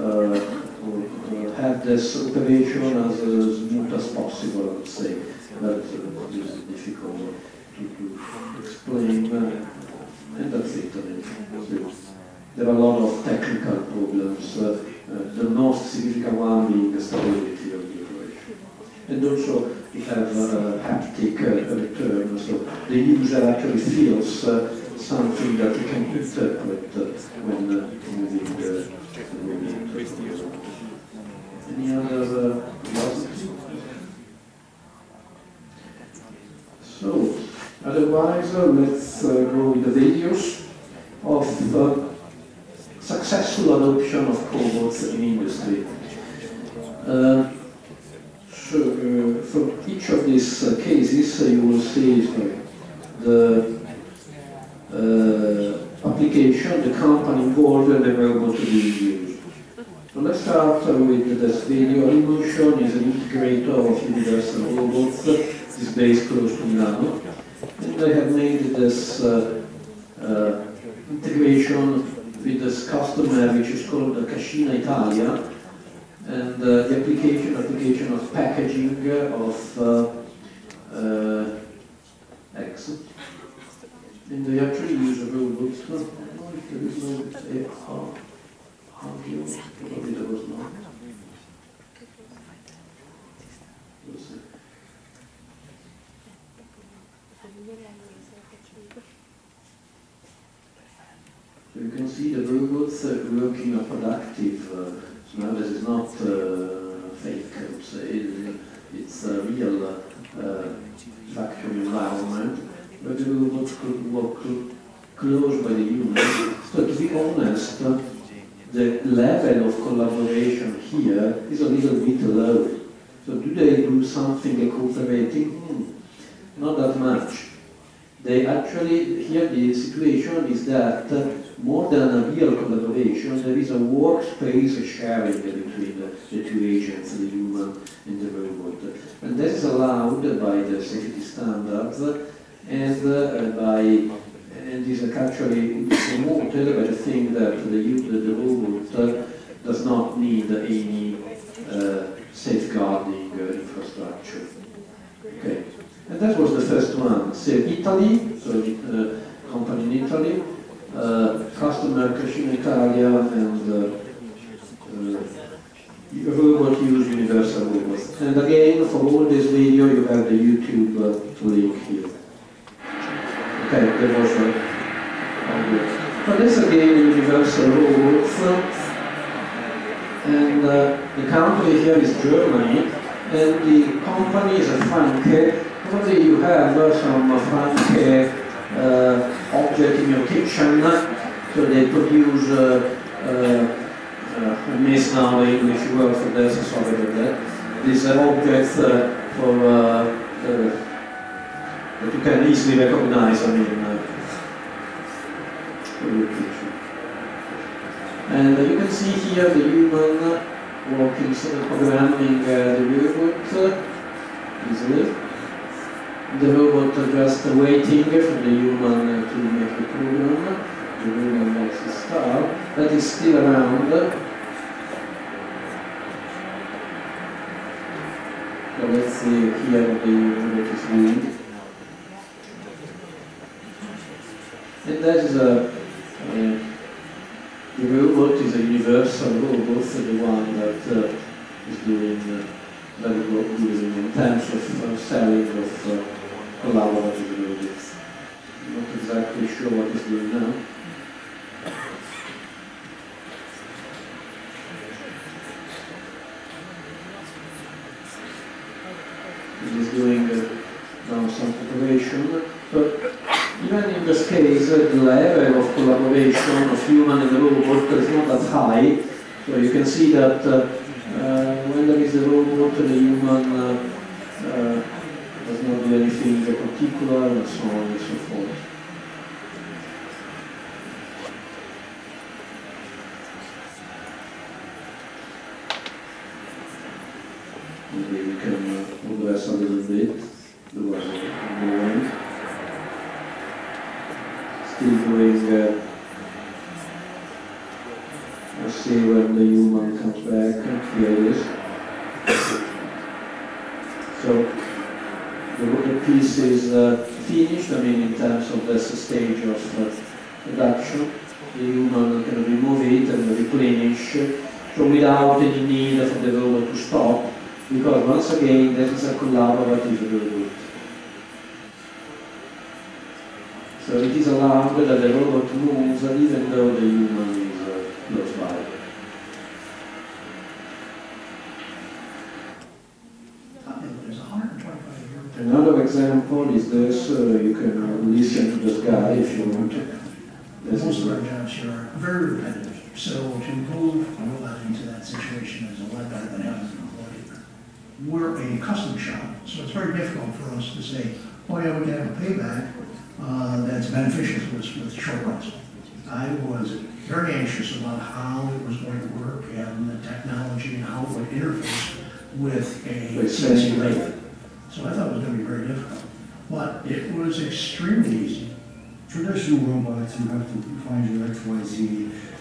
have this operation as smooth as possible, I would say. That is difficult to explain. And that's it. There are a lot of technical problems, the most significant one being the stability of the operation. And also we have haptic return, so the user actually feels something that he can interpret when moving the robot. Any other curiosity? So, otherwise, let's go with the videos of successful adoption of cobots in industry. So, for each of these cases, you will see the application, the company involved, and the robot being used. So let's start with this video. Evolution is an integrator of universal robots. It's based close to Milano. And they have made this integration with this customer which is called the Cascina Italia, and the application of packaging of eggs. And they actually use a robot. I don't know if there is no audio, probably there was not. So you can see the robots working a productive. Now this is not fake code. It's a real factory environment where the robots could work close by the human. So to be honest, the level of collaboration here is a little bit low. So do they do something cooperating? Not that much. They actually, here the situation is that more than a real collaboration, there is a workspace sharing between the two agents, the human and the robot. And that is allowed by the safety standards and is actually promoted by the thing that the robot does not need any safeguarding infrastructure. Okay. And that was the first one. So Italy, so company in Italy, customer Cascina Italia, and robot use universal robots. And again, for all this video, you have the YouTube link here. Okay, there was audio. But this again, universal robots, and the country here is Germany, and the company is a Franke. Probably you have some Franke object in your kitchen, so they produce, I miss now the English word for this, sorry about that. These objects that you can easily recognize, I mean, for your kitchen. And you can see here the human working, programming the robot easily. The robot just waiting for the human to make the program. The human makes the star. That is still around. So let's see here what the robot is doing. And that is the robot is a universal robot, the one that is doing very good in terms of selling of collaborative robots. I'm not exactly sure what it's doing now. It is doing now some operation, but even in this case, the level of collaboration of human and robot is not that high. So you can see that when there is a robot, the human does not do anything particular, and so on and so forth. Maybe we can progress a little bit. There was going. Still doing. Let's see when the human comes back. Here it is. So the piece is finished. I mean, in terms of this stage of production, the human can remove it and replenish. So without any need for the robot to stop, because once again, that is a collaborative robot. So it is allowed that the robot moves even though the human is close by. Another example is this. You can listen to this guy if you want. Most of our jobs here are very repetitive. So to move a robot into that situation is a lot better than having an employee. We're a custom shop, so it's very difficult for us to say, oh yeah, we can have a payback that's beneficial to us with short runs. I was very anxious about how it was going to work and the technology and how it would interface with a CNC lathe. So I thought it was going to be very difficult. But it was extremely easy. Traditional robots, you have to find your XYZ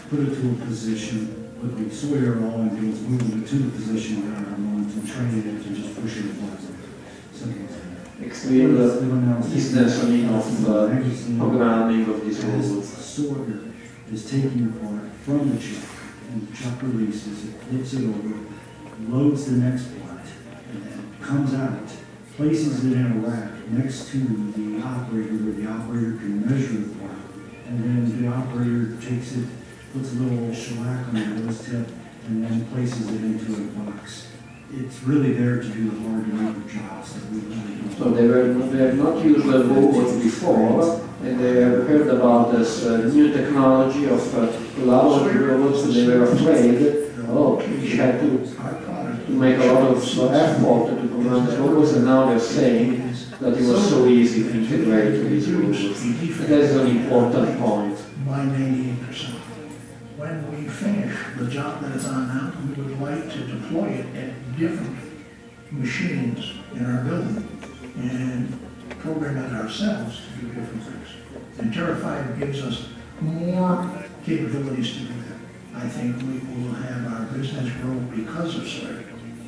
put it to a position, quickly Sawyer, all I do is move it to the position where I want to train it and just push it forward. Simple as that. Extreme business of programming of these robots. Sawyer is taking the part from the chuck, and the chuck releases it, flips it over, loads the next part, and then comes out, places it in a rack next to the operator where the operator can measure the part, and then the operator takes it, puts a little shellac on the nose tip, and then places it into a box. It's really there to do the hard labor jobs that we really do. So they have not used the robots before, and they have heard about this new technology of collaborative robots, and they were afraid, oh, we had to make a lot of effort to program these robots, and now they're saying that it was so easy to integrate these robots. And that's an important point. By 98%. When we finish the job that it's on now, we would like to deploy it at different machines in our building and program it ourselves to do different things. And Terrified gives us more capabilities to do that. I think we will have our business grow because of Sawyer.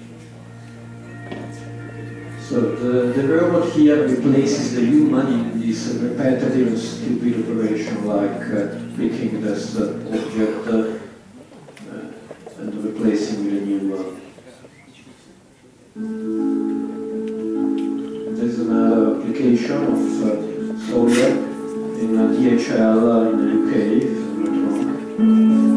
So the robot here replaces the human in this repetitive and stupid operation, like picking this object and replacing with a new one. There's an application of Sawyer in DHL in the UK, if I'm not wrong.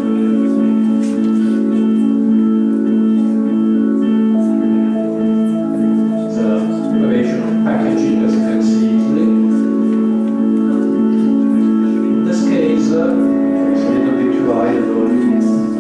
Packaging, as you can see easily. In this case, it's a little bit too high the volume.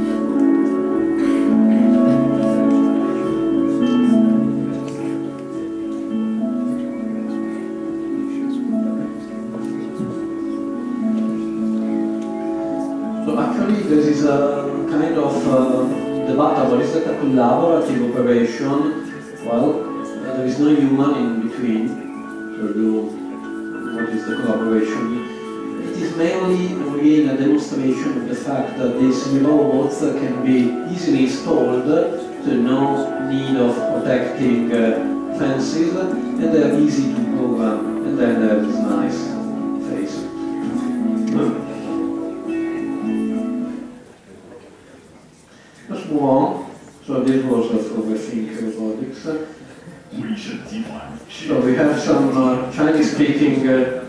So actually, this is a kind of debatable. Is that a collaborative operation? Well, there is no human in between to do what is the collaboration. It is mainly, again, a demonstration of the fact that these robots can be easily installed, so no need of protecting fences, and they are easy to program, and then there is nice face. Let's move on. So this was for the Think Robotics. So we have some Chinese-speaking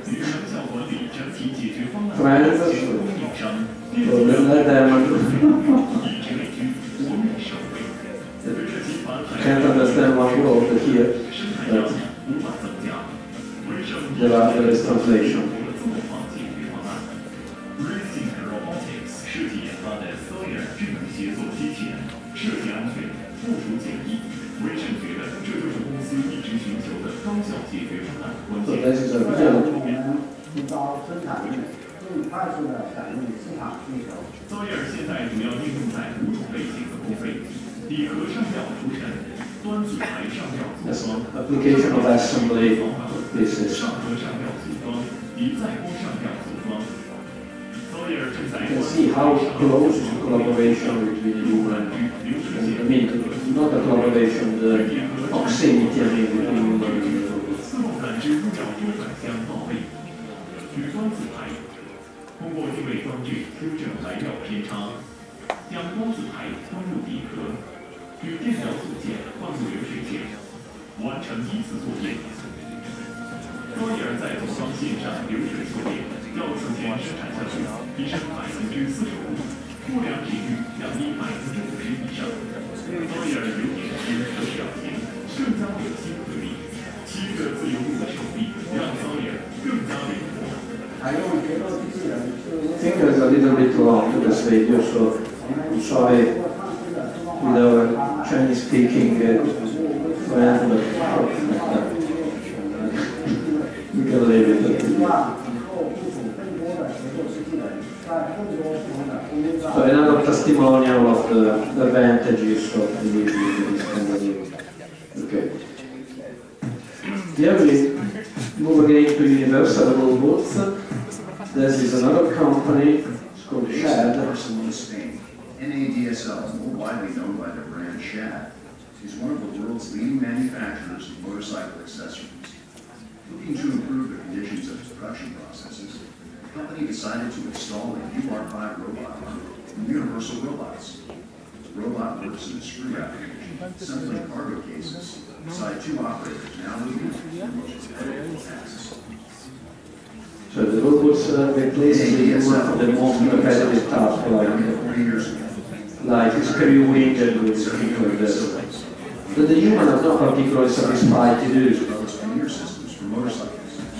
friends, so let them can't understand one word here, but there is translation. So this is a real application of assembly pieces. You can see how close is the collaboration between human and, I mean, not a collaboration, the proximity between human and robots. 通过定位装置纠正来表偏差，将光子台装入底壳，与电表组件放入流水线，完成依次作业。多尔在组装线上流水作业，要次件生产效率提升45%，不良频率降低50%以上。多尔有点心和表情，更加有心合力。7个自由路的手臂让多尔更加灵活。 I think there's a little bit long to this video, so I'm sorry with our Chinese-speaking friend, but we can leave it. So another testimonial of the advantages of this kind of thing. Okay. Here we move again to universal robots. This is another company, it's called Based SHAD. in Barcelona, Spain, NADSL, more widely known by the brand SHAD, is one of the world's leading manufacturers of motorcycle accessories. Looking to improve the conditions of its production processes, the company decided to install a UR5 robot from Universal Robots. The robot works in a screw application, assembling cargo cases, beside two operators now moving the most repetitive tasks. So the robots replace the most repetitive tasks like screwing and doing things like this. But the human is not particularly satisfied to do. Systems for motorcycles.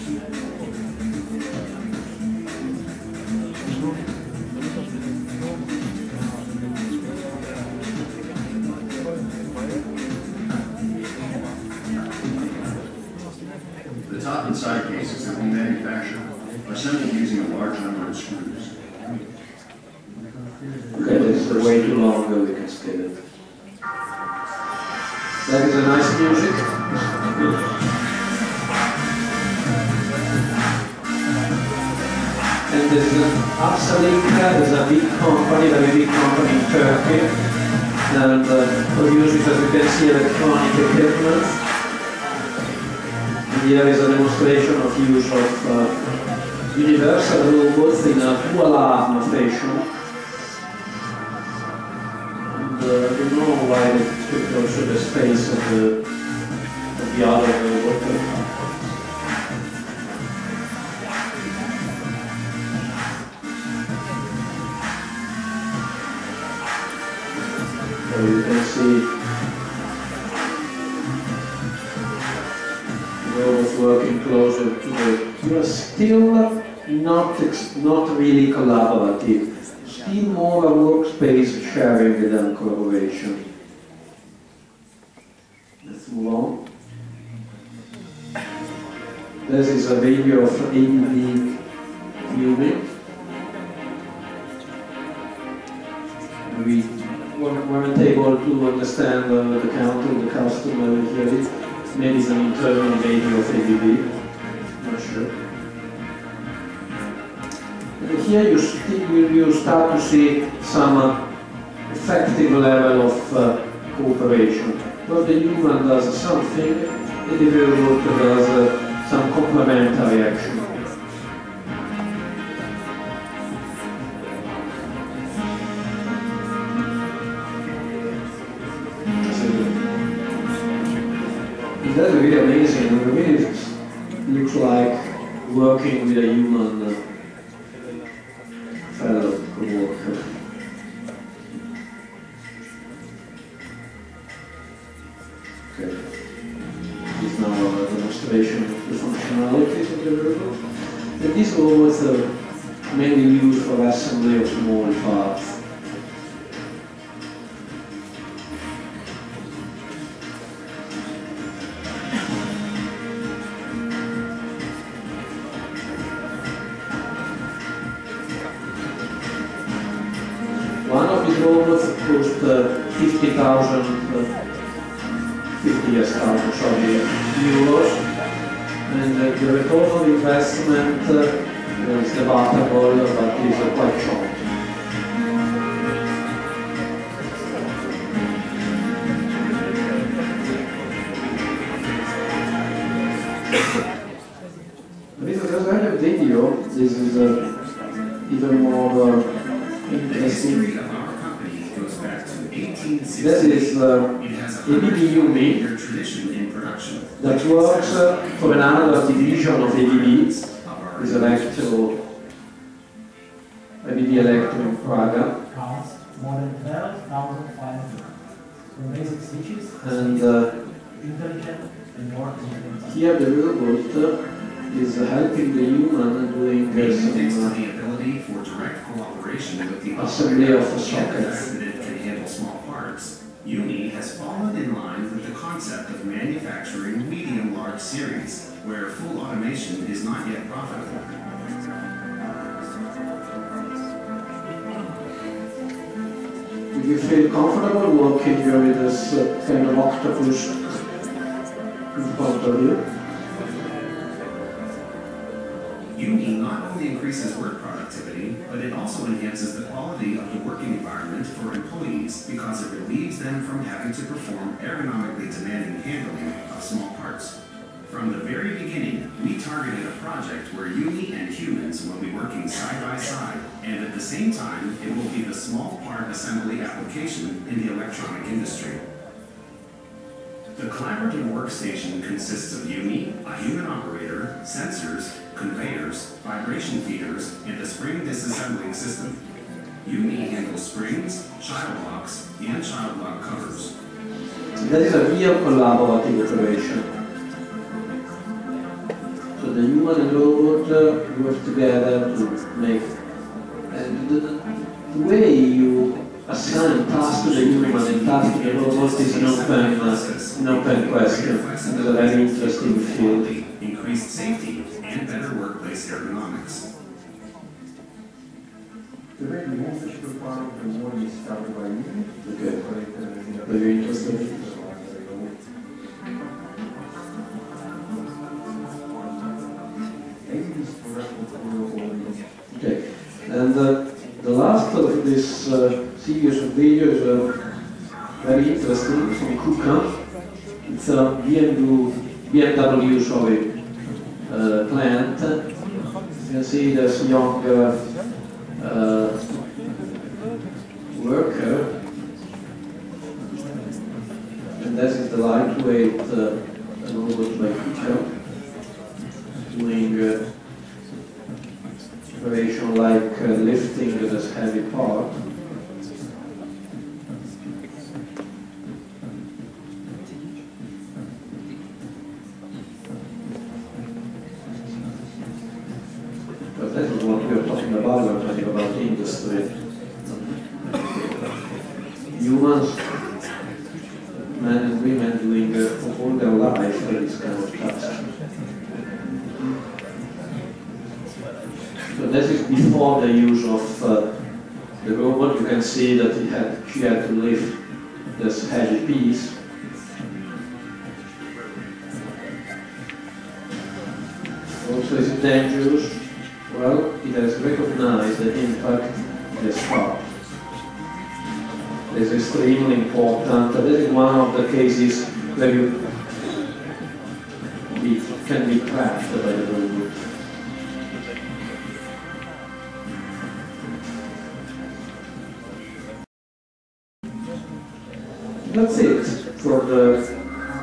The top and side cases that we manufacture are assembled using a large number of screws. Okay, this is way too long, we can skip it. That is a nice music. And there's an Arsalinka, there's a big company, very big company in Turkey, and produces, as you can see, electronic equipment. And here is a demonstration of use of universal robots in a two alarm fashion. I don't know why they took also the space of the other robot. So you can see the robots working closer to the. You are still not really collaborative. Still more a workspace sharing than collaboration. Let's move on. This is a video of ABB viewing. We weren't able to understand the counter, the customer here. Maybe it's an internal video of ABB. Not sure. Here you start to see some effective level of cooperation. Where the human does something, the developer does some complementary action. That's really amazing. It really looks like working with a human fellow co-worker. Okay. This is now a demonstration of the functionalities of the robot. And these robots are mainly used for assembly of small parts. One of these robots cost 50,000 euros, and the total investment is debatable, but is quite short. Because I have video, this is even more interesting. This is ABB Yumi that works for another division of ABB, is ABB Electro in Praga. Counts more than 12,500. Basic switches, And intelligent and more intelligent. here the robot is helping the human doing some the ability for direct cooperation with the assembly of and the sockets. fact that it can handle small parts. Uni has fallen in line with the concept of manufacturing medium-large series, where full automation is not yet profitable. Do you feel comfortable working here with this kind of octopus in front of you? UNI not only increases work productivity, but it also enhances the quality of the working environment for employees because it relieves them from having to perform ergonomically demanding handling of small parts. From the very beginning, we targeted a project where UNI and humans will be working side by side, and at the same time, it will be the small part assembly application in the electronic industry. The collaborative workstation consists of UNI, a human operator, sensors, conveyors, vibration feeders, and a spring disassembling system. UNI handles springs, child locks, and child lock covers. That is a real collaborative operation. So the human and robot work together to make, and the way you assign tasks to the human and tasks to the robot is an open question. It's a very interesting field. Increased safety and better workplace ergonomics. Dovrei mostrarci per quale vuoi stare qua in Very interesting. Okay, and the last of this series of videos very interesting from KUKA. It's a BMW plant. You can see this young worker, and this is the lightweight robot by KUKA doing operation like lifting this heavy part. But that is what we are talking about. We are talking about industry. Humans, men and women doing all their life this kind of task. So this is before the use of the robot. You can see that she had to lift this heavy piece. Also, is it dangerous? Well, it has recognized the impact of this part. This is extremely important. This is one of the cases where you can be crashed by the robot. That's it for the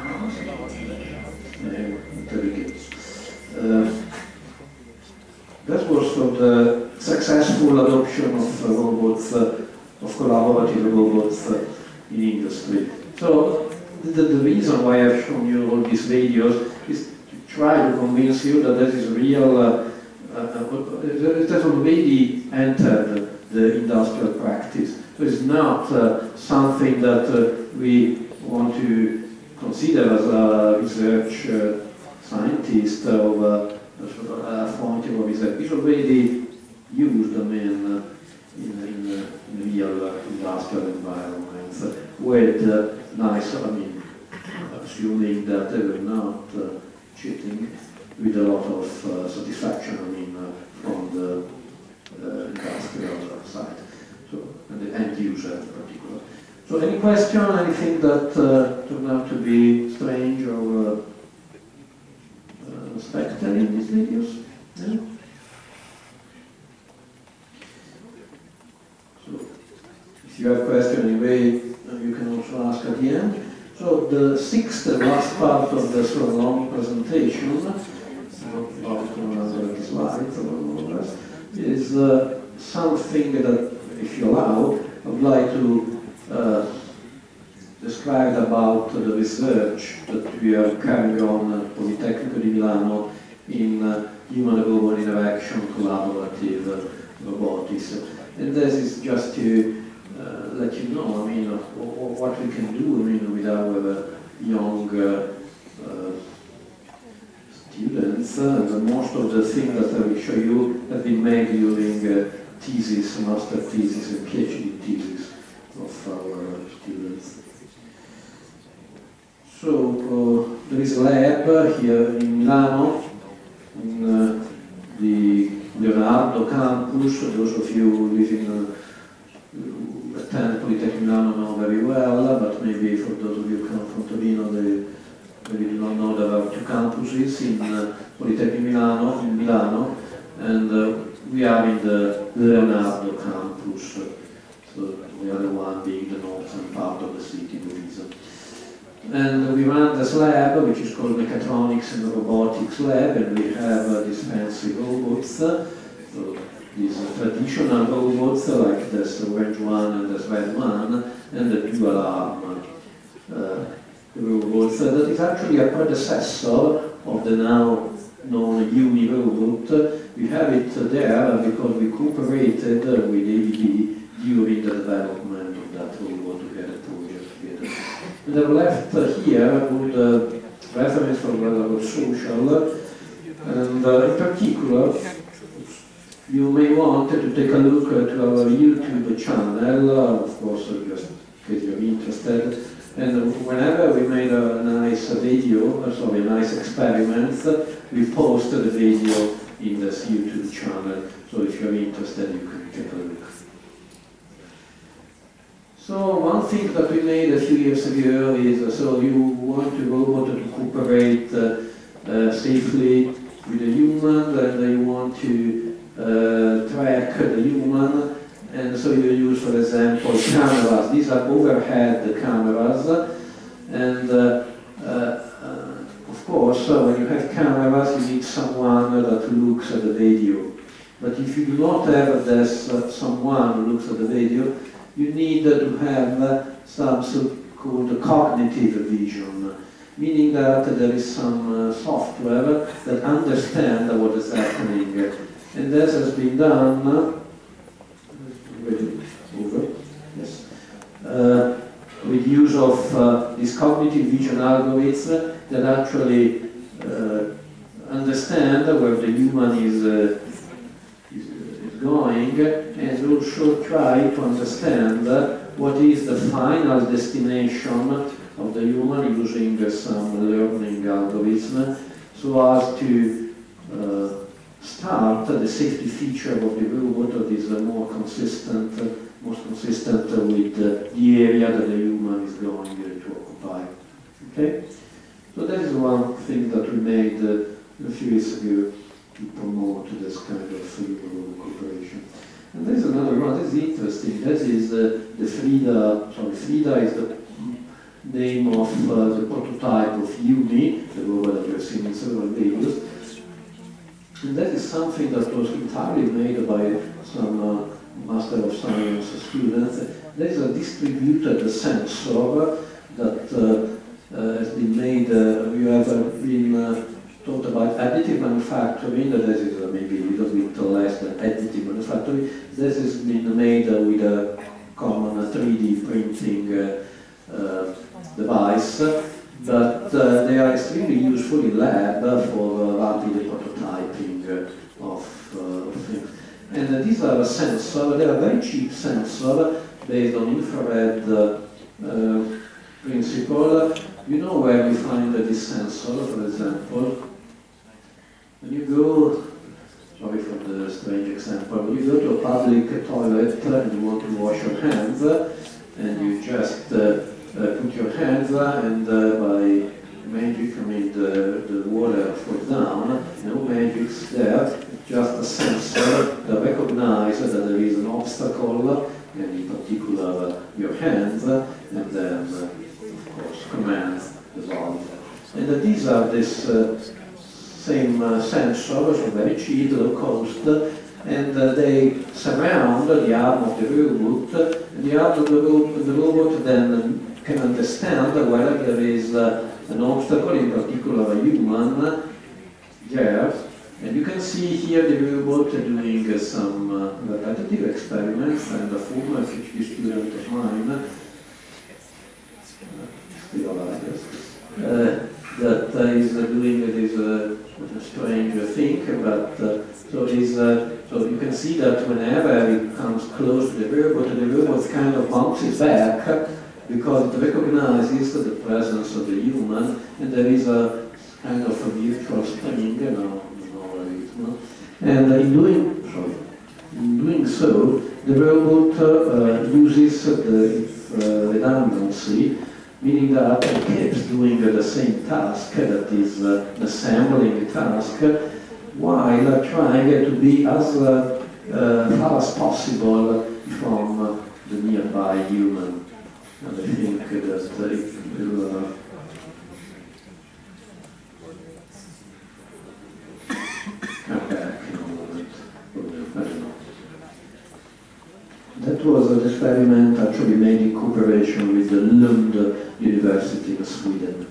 that was for the successful adoption of robots, of collaborative robots in industry. So the reason why I've shown you all these videos is to try to convince you that this is real, it has already entered the industrial practice. So it's not something that we want to consider as a research scientist or a frontier of research. It's already used, I mean, in real industrial environments with nice, I mean, assuming that they were not cheating, with a lot of satisfaction, I mean, from the industrial side. So, and the end user in particular. So any question, anything that turned out to be strange or unexpected in these videos? Yeah? So if you have a question anyway, you can also ask at the end. So the sixth and last part of this long presentation, about 100 slides or more or less, is something that, if you allow, I would like to describe about the research that we are carrying on at Politecnico di Milano in human-robot interaction, collaborative robotics. And this is just to let you know, I mean, what we can do, I mean, with our young students. And most of the things that I will show you have been made during thesis, master thesis and PhD thesis of our students. So there is a lab here in Milano, in the campus. Those of you who live in attend Politecnico di Milano know very well, but maybe for those of you who come from Torino, they maybe do not know there are two campuses in Politecnico in Milano, and we are in the Leonardo campus, so we are the one being the northern part of the city, Luisa. And we run this lab, which is called Mechatronics and Robotics Lab, and we have these fancy robots, so these traditional robots like this orange one and this red one, and the dual arm robots. That is actually a predecessor of the now known Uni robot. We have it there because we cooperated with ABB during the development of that robot. We had a project together. And I've left here a good reference for what social, and in particular, you may want to take a look at our YouTube channel, of course, just in case you're interested. And whenever we made a nice video, a nice experiment, we post the video in this YouTube channel. So if you're interested, you can take a look. So one thing that we made a few years ago is, so you want the robot to cooperate safely with the human, and you want to track the human, and so you use, for example, cameras. These are overhead cameras, and of course, when you have cameras, you need someone that looks at the video. But if you do not have this someone who looks at the video, you need to have some so-called cognitive vision, meaning that there is some software that understands what is happening. And this has been done with use of these cognitive vision algorithms that actually understand where the human is going, and also try to understand what is the final destination of the human using some learning algorithm, so as to start the safety feature of the robot that is most consistent with the area that the human is going to occupy. Okay? So that is one thing that we made a few years ago to promote this kind of human cooperation. And there is another one, this is interesting, that is the Frida, Frida is the name of the prototype of Uni, the robot that you have seen in several videos. And that is something that was entirely made by some Master of Science students. There is a distributed sensor that has been made, we have been taught about additive manufacturing, that this is maybe a little bit less than additive manufacturing. This has been made with a common 3D printing device, but they are extremely useful in lab for rapid prototyping of things. And these are sensors, they are very cheap sensors based on infrared principle. You know where you find this sensor, for example? When you go, sorry for the strange example, when you go to a public toilet and you want to wash your hands, and you just put your hands and by magic, I mean the water falls down, no magics there, just a sensor that recognizes that there is an obstacle, and in particular your hands, and then of course commands the valve. And these are this same sensors, very cheap, low cost, and they surround the arm of the robot, and the arm of the robot then can understand whether there is an obstacle, in particular a human, there. And you can see here the robot doing some repetitive experiments, and a former PhD student of mine, still alive, that is doing this strange thing, but so you can see that whenever it comes close to the robot kind of bounces back, because it recognizes the presence of the human, and there is a kind of a virtual spring, and in doing, in doing so, the robot uses the redundancy, meaning that it keeps doing the same task, that is an assembling task, while trying to be as far as possible from the nearby human. And I think that it will come back in a moment. I don't know. That was an experiment actually made in cooperation with the Lund University in Sweden.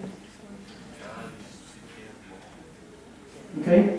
Okay?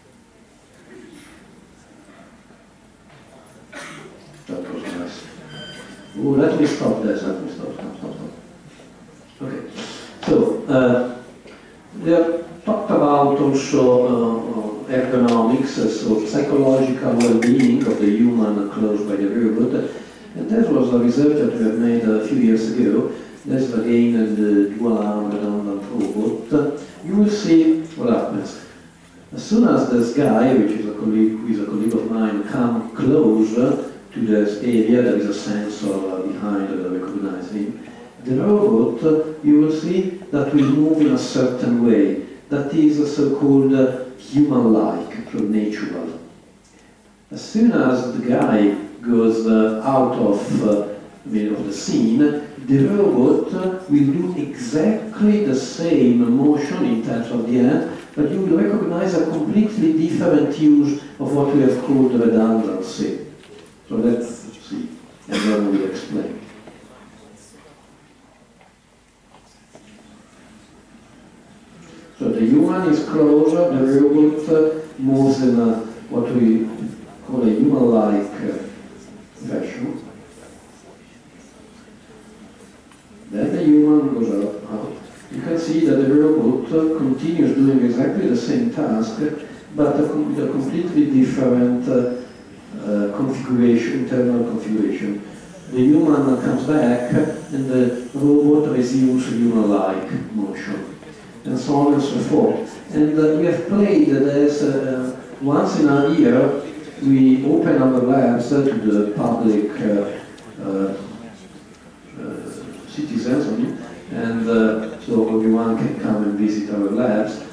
That was nice. Oh, let me stop this. Let me stop. Okay. So, we have talked about also ergonomics, so psychological well-being of the human close by the robot. And that was a research that we have made a few years ago. That's again the dual-arm redundant robot. You will see what happens. As soon as this guy, which is a colleague, who is a colleague of mine, comes close to this area, there is a sensor behind that recognizes him. The robot, you will see, that will move in a certain way. That is a so-called human-like, so natural. As soon as the guy goes out of the scene, the robot will do exactly the same motion in terms of the hand, but you will recognize a completely different use of what we have called redundancy. So let's see, and then we'll explain. So the human is closer, the robot moves in what we call a human-like fashion. Then the human goes out. You can see that the robot continues doing exactly the same task, but with a completely different configuration, internal configuration. The human comes back, and the robot resumes human-like motion, and so on and so forth. And we have played this once in a year. We open our labs to the public citizens, and so everyone can come and visit our labs.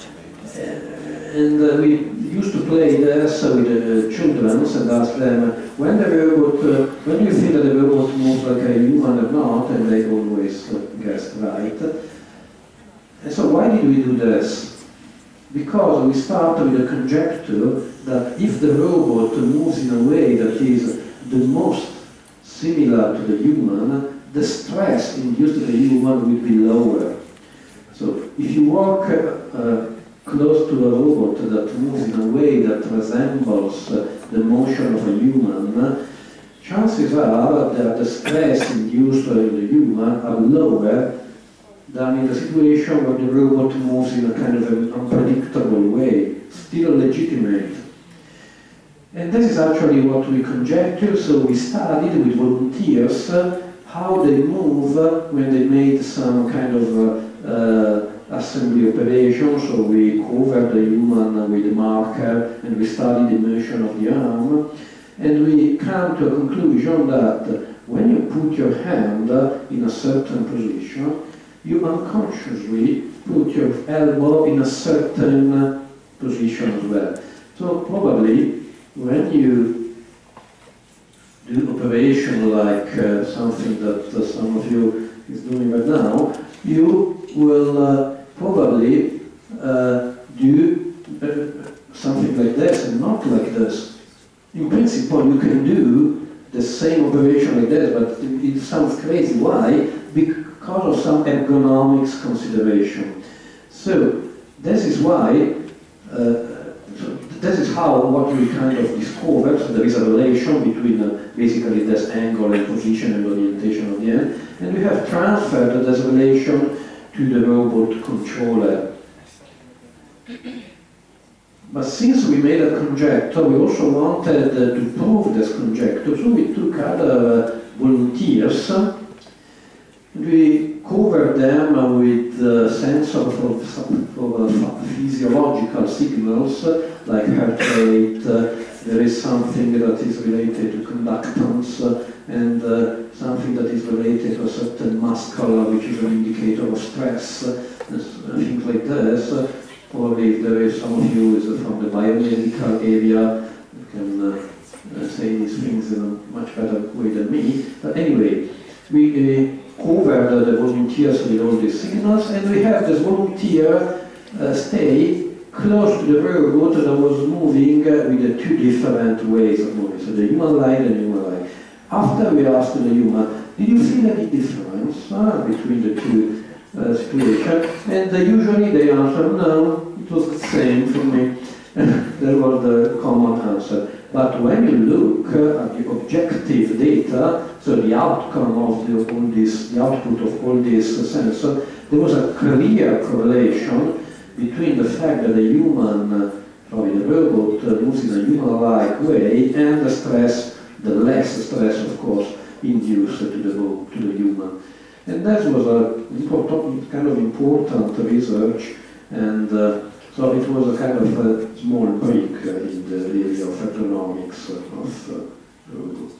And we used to play this with the children and ask them, when do you think that the robot moves like a human or not? And they always guessed right. And so why did we do this? Because we start with a conjecture that if the robot moves in a way that is the most similar to the human, the stress induced to the human will be lower. So if you walk close to a robot that moves in a way that resembles the motion of a human, chances are that the stress induced in the human are lower than in the situation where the robot moves in a kind of an unpredictable way, still legitimate. And this is actually what we conjecture, so we studied with volunteers how they move when they made some kind of assembly operation. So we covered the human with a marker and we studied the motion of the arm, and we come to a conclusion that when you put your hand in a certain position, you unconsciously put your elbow in a certain position as well. So probably when you do operation like something that some of you is doing right now, you will probably do something like this and not like this. In principle, you can do the same operation like this, but it sounds crazy. Why? Because of some ergonomics consideration. So this is why, this is how what we kind of discovered. So there is a relation between basically this angle and position and orientation of the hand, and we have transferred this relation to the robot controller. But since we made a conjecture, we also wanted to prove this conjecture, so we took other volunteers. We covered them with sensors for a physiological signals like heart rate, there is something that is related to conductance, and something that is related to a certain muscle, which is an indicator of stress, things like this. Probably if there is some of you is from the biomedical area, you can say these things in a much better way than me. But anyway, we covered the volunteers with all these signals, and we have this volunteer stay close to the robot that was moving with the two different ways of moving, so the human light and the human light. After we asked the human, did you feel any difference between the two situations? And usually they answered, no, it was the same for me. That was the common answer. But when you look at the objective data, so the outcome of the output of all these sensors, there was a clear correlation between the fact that the human, probably the robot, moves in a human-like way, and the stress, the less stress, of course, induced to the human. And that was a kind of important research, and so it was a kind of a small break in the area of ergonomics of robots.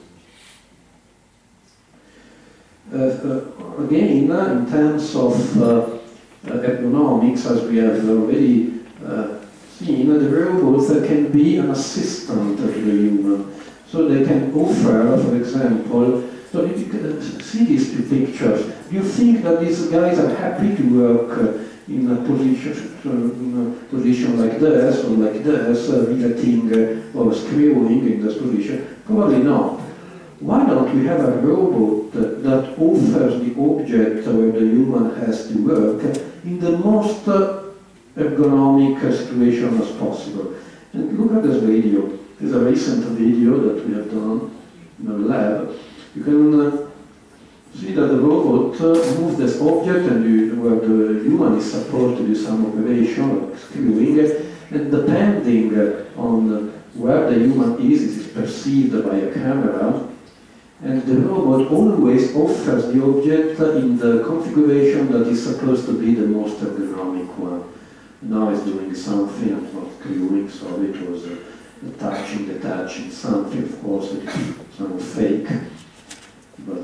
Again, in terms of ergonomics, as we have already seen, the robots can be an assistant to the human. So they can offer, for example, so if you can see these two pictures, do you think that these guys are happy to work in a position like this or like this, riveting or screwing in this position? Probably not. Why don't we have a robot that offers the object where the human has to work in the most ergonomic situation as possible? And look at this video. This is a recent video that we have done in the lab. You can see that the robot moves this object, and where the human is supposed to do some operation like screwing, and depending on where the human is, it is perceived by a camera. And the robot always offers the object in the configuration that is supposed to be the most ergonomic one. Now it's doing something, not screwing, so it was detaching something. Of course, it's some fake, but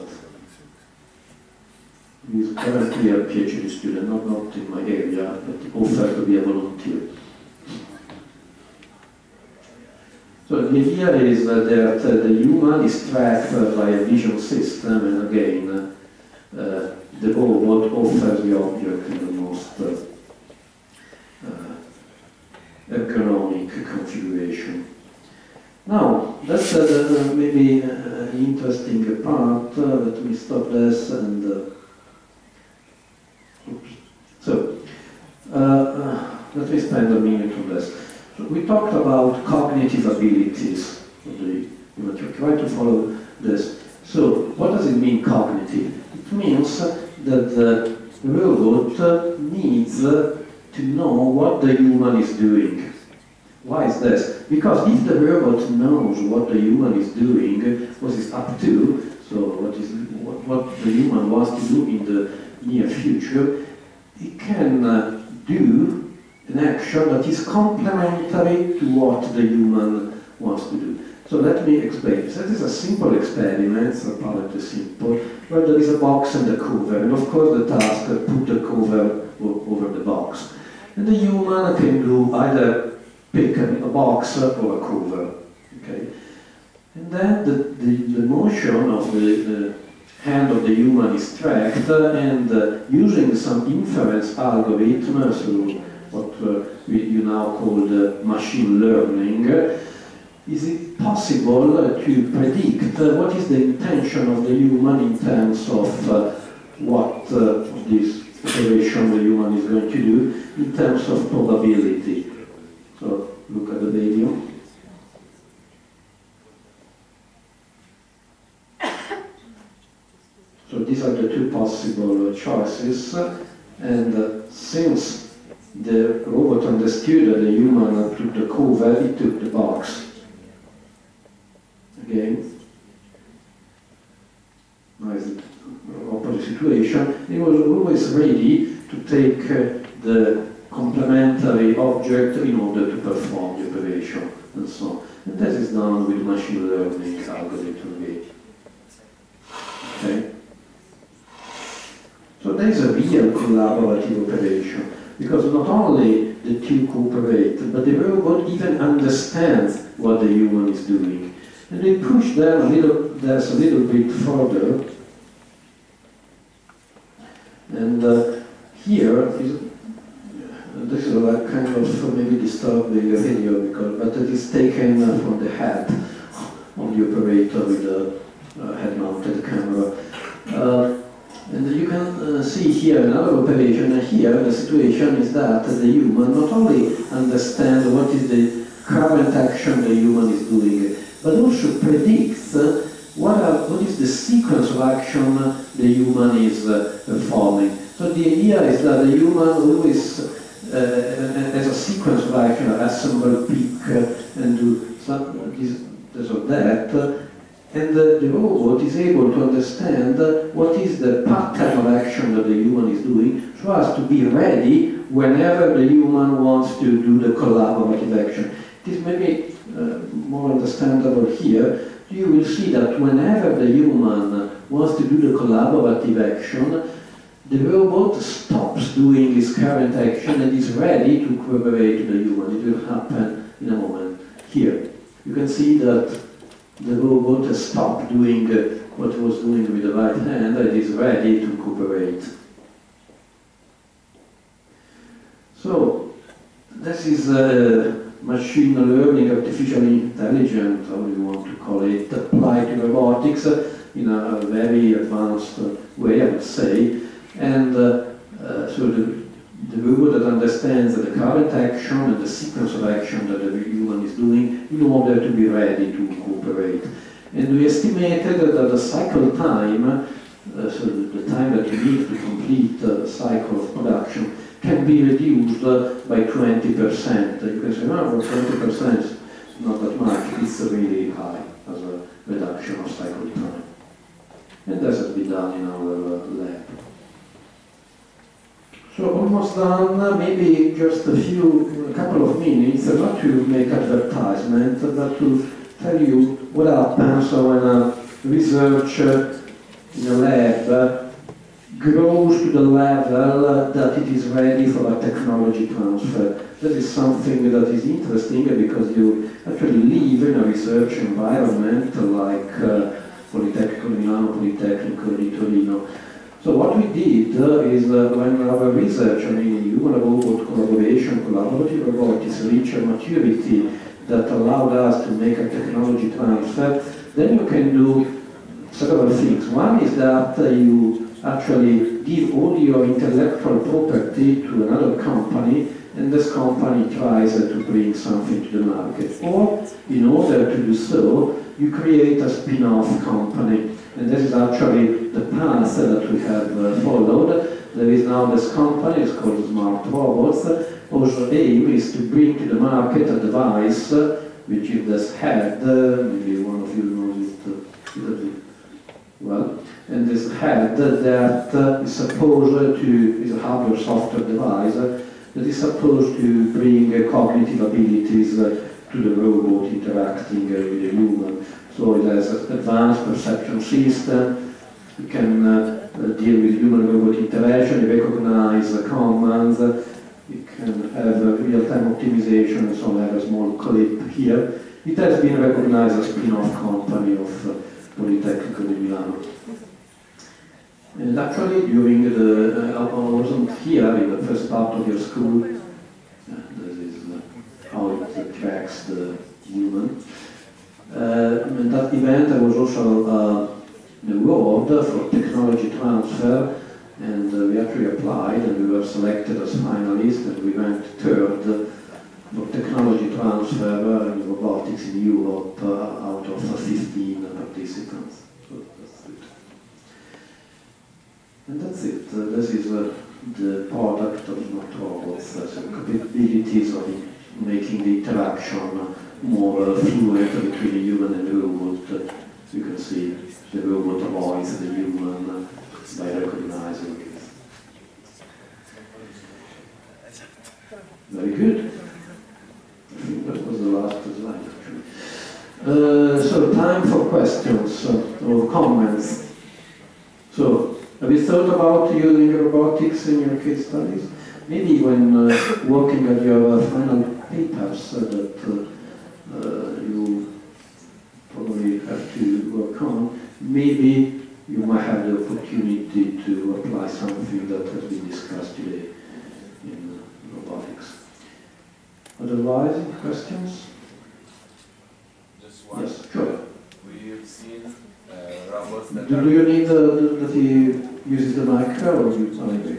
he's currently a PhD student, not in my area, but he offered to be a volunteer. So the idea is that the human is tracked by a vision system, and again, the robot offers the object in the most ergonomic configuration. Now, that's maybe an interesting part. Let me stop this and... let me spend a minute on this. So we talked about cognitive abilities. You try to follow this. So, what does it mean, cognitive? It means that the robot needs to know what the human is doing. Why is this? Because if the robot knows what the human is doing, what is up to, so what the human wants to do in the near future, it can do an action that is complementary to what the human wants to do. So let me explain. So this is a simple experiment, apparently simple, where there is a box and a cover, and of course the task is put the cover over the box. And the human can do either pick a box or a cover. Okay? And then the motion of the hand of the human is tracked, and using some inference algorithm, so what you now call machine learning, is it possible to predict what is the intention of the human in terms of what this operation the human is going to do in terms of probability. So look at the video. So these are the two possible choices, and since the robot understood that the human took the cover, it took the box. Again, now is the opposite situation. It was always ready to take the complementary object in order to perform the operation and so on. And that is done with machine learning algorithm. Okay? So there is a real collaborative operation, because not only the two cooperate, but the robot even understands what the human is doing. And we push them a little bit further. And here is, this is a kind of maybe disturbing video, but it is taken from the head of the operator with a head-mounted camera. And you can see here another operation, and here the situation is that the human not only understands what is the current action the human is doing, but also predicts what is the sequence of action the human is performing. So the idea is that the human always has a sequence of action, assemble, pick, and do this or that. And the robot is able to understand what is the pattern of action that the human is doing, so as to be ready whenever the human wants to do the collaborative action. It is maybe more understandable here. You will see that whenever the human wants to do the collaborative action, the robot stops doing his current action and is ready to cooperate with the human. It will happen in a moment. Here, you can see that the robot has stopped doing what it was doing with the right hand and is ready to cooperate. So, this is machine learning, artificial intelligence, how you want to call it, applied to robotics in a very advanced way, I would say. And so the robot that understands the current action and the sequence of action that the human is doing in order to be ready to cooperate. And we estimated that the cycle time, so the time that you need to complete the cycle of production, can be reduced by 20%. You can say, oh, 20% is not that much, it's really high as a reduction of cycle time. And this has been done in our lab. So almost done, maybe just a couple of minutes, not to make advertisement, but to tell you what happens when a research in a lab grows to the level that it is ready for a technology transfer. That is something that is interesting because you actually live in a research environment like Politecnico di Milano, Politecnico di Torino. So what we did is when our research, human-robot collaboration, collaborative robotics reached a maturity that allowed us to make a technology transfer, then you can do several things. One is that you actually give all your intellectual property to another company, and this company tries to bring something to the market. Or, in order to do so, you create a spin-off company. And this is actually the path that we have followed. There is now this company, it's called Smart Robots, whose aim is to bring to the market a device, which is this head, maybe one of you knows it well, and this head that is supposed to, is a hardware-software device, that is supposed to bring cognitive abilities to the robot interacting with the human. So it has an advanced perception system, you can deal with human-robot interaction, you recognize commands, you can have real-time optimization, and so on. I have a small clip here. It has been recognized as a spin-off company of Politecnico di Milano. And actually, during the, I wasn't here in the first part of your school, this is how it tracks the human. In that event, I was also an award for technology transfer, and we actually applied, and we were selected as finalists, and we went third for technology transfer in robotics in Europe out of 15 participants. So that's it. And that's it. This is the product of Smart Robots, so capabilities of making the interaction more fluent between the human and the robot. You can see the robot avoids the human by recognizing it. Very good. I think that was the last slide, actually. So time for questions or comments. So, have you thought about using robotics in your case studies? Maybe when working at your final papers that you probably have to work on, maybe you might have the opportunity to apply something that has been discussed today in robotics. Otherwise, questions? Just one. Yes, sure. We've seen robots that Do you need that he uses the micro, or you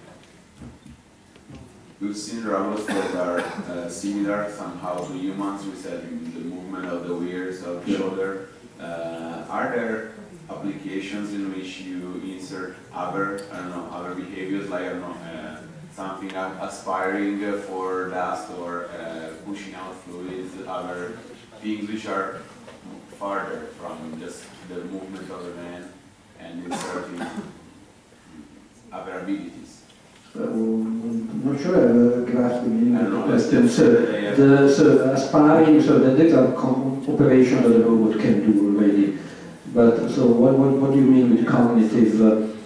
We've seen robots that are similar somehow to humans. We said the movement of the ears, of the shoulder. Are there applications in which you insert other, I don't know, other behaviors, like, I don't know, something aspiring for dust or pushing out fluids, other things which are farther from just the movement of the man and inserting other abilities? I'm not sure I grasped the meaning of the question. So aspiring, so that these are operations that the robot can do already. But so what do you mean with cognitive?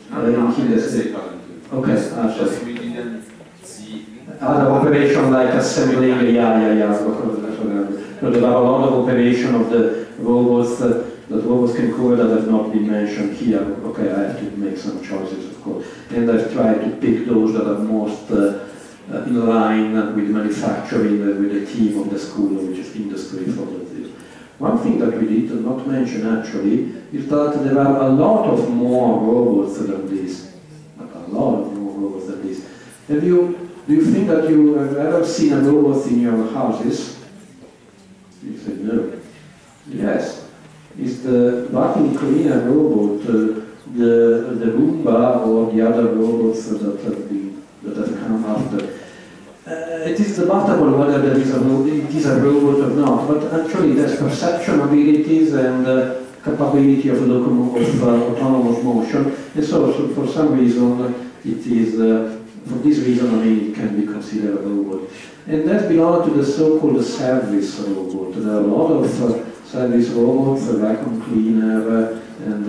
Okay, just we didn't see other operation like assembling. Yeah. So there are a lot of operation of the robots that robots can cover that have not been mentioned here. Okay, I have to make some choices, of course, and I've tried to pick those that are most in line with manufacturing, with the team of the school, which is industry for this. One thing that we did not mention actually is that there are a lot of more robots than this. A lot of more robots than this. Do you think that you have ever seen a robot in your houses? You said no. Yes. It's the vacuum cleaner robot, the Roomba, or the other robots that have come after. It is debatable whether it is a robot or not, but actually there's perception abilities and capability of autonomous motion, and so for some reason it is, for this reason, I mean, it can be considered a robot. And that belongs to the so-called service robot. There are a lot of service robots, vacuum cleaner, and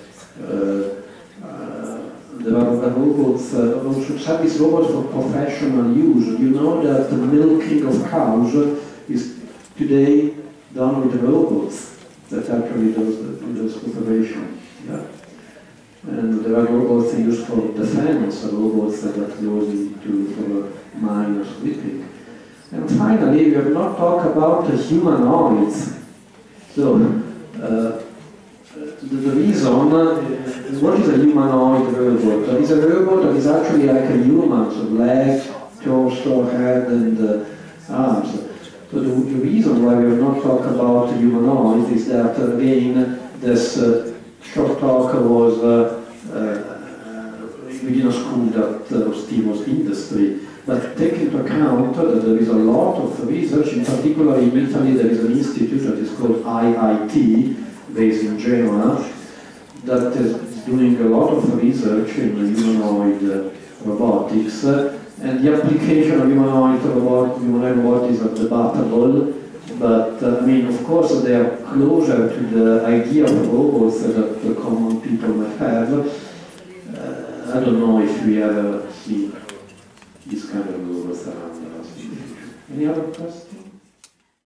there are robots, also service robots for professional use. You know that the milking of cows is today done with robots that actually does operations. Yeah? And there are robots used for defense, robots that goes into for miners sleeping. And finally, we have not talked about the humanoids. So, the reason, what is a humanoid robot? It is a robot that is actually like a human, so legs, torso, head, and arms. So the reason why we have not talked about humanoids is that, again, this short talk was within a school that was Timo's industry. But take into account that there is a lot of research, in particular in Italy there is an institute that is called IIT, based in Genoa, that is doing a lot of research in humanoid robotics, and the application of humanoid robotics is debatable, but I mean, of course, they are closer to the idea of robots that the common people might have. I don't know if we ever see this kind of robots around us. Any other questions?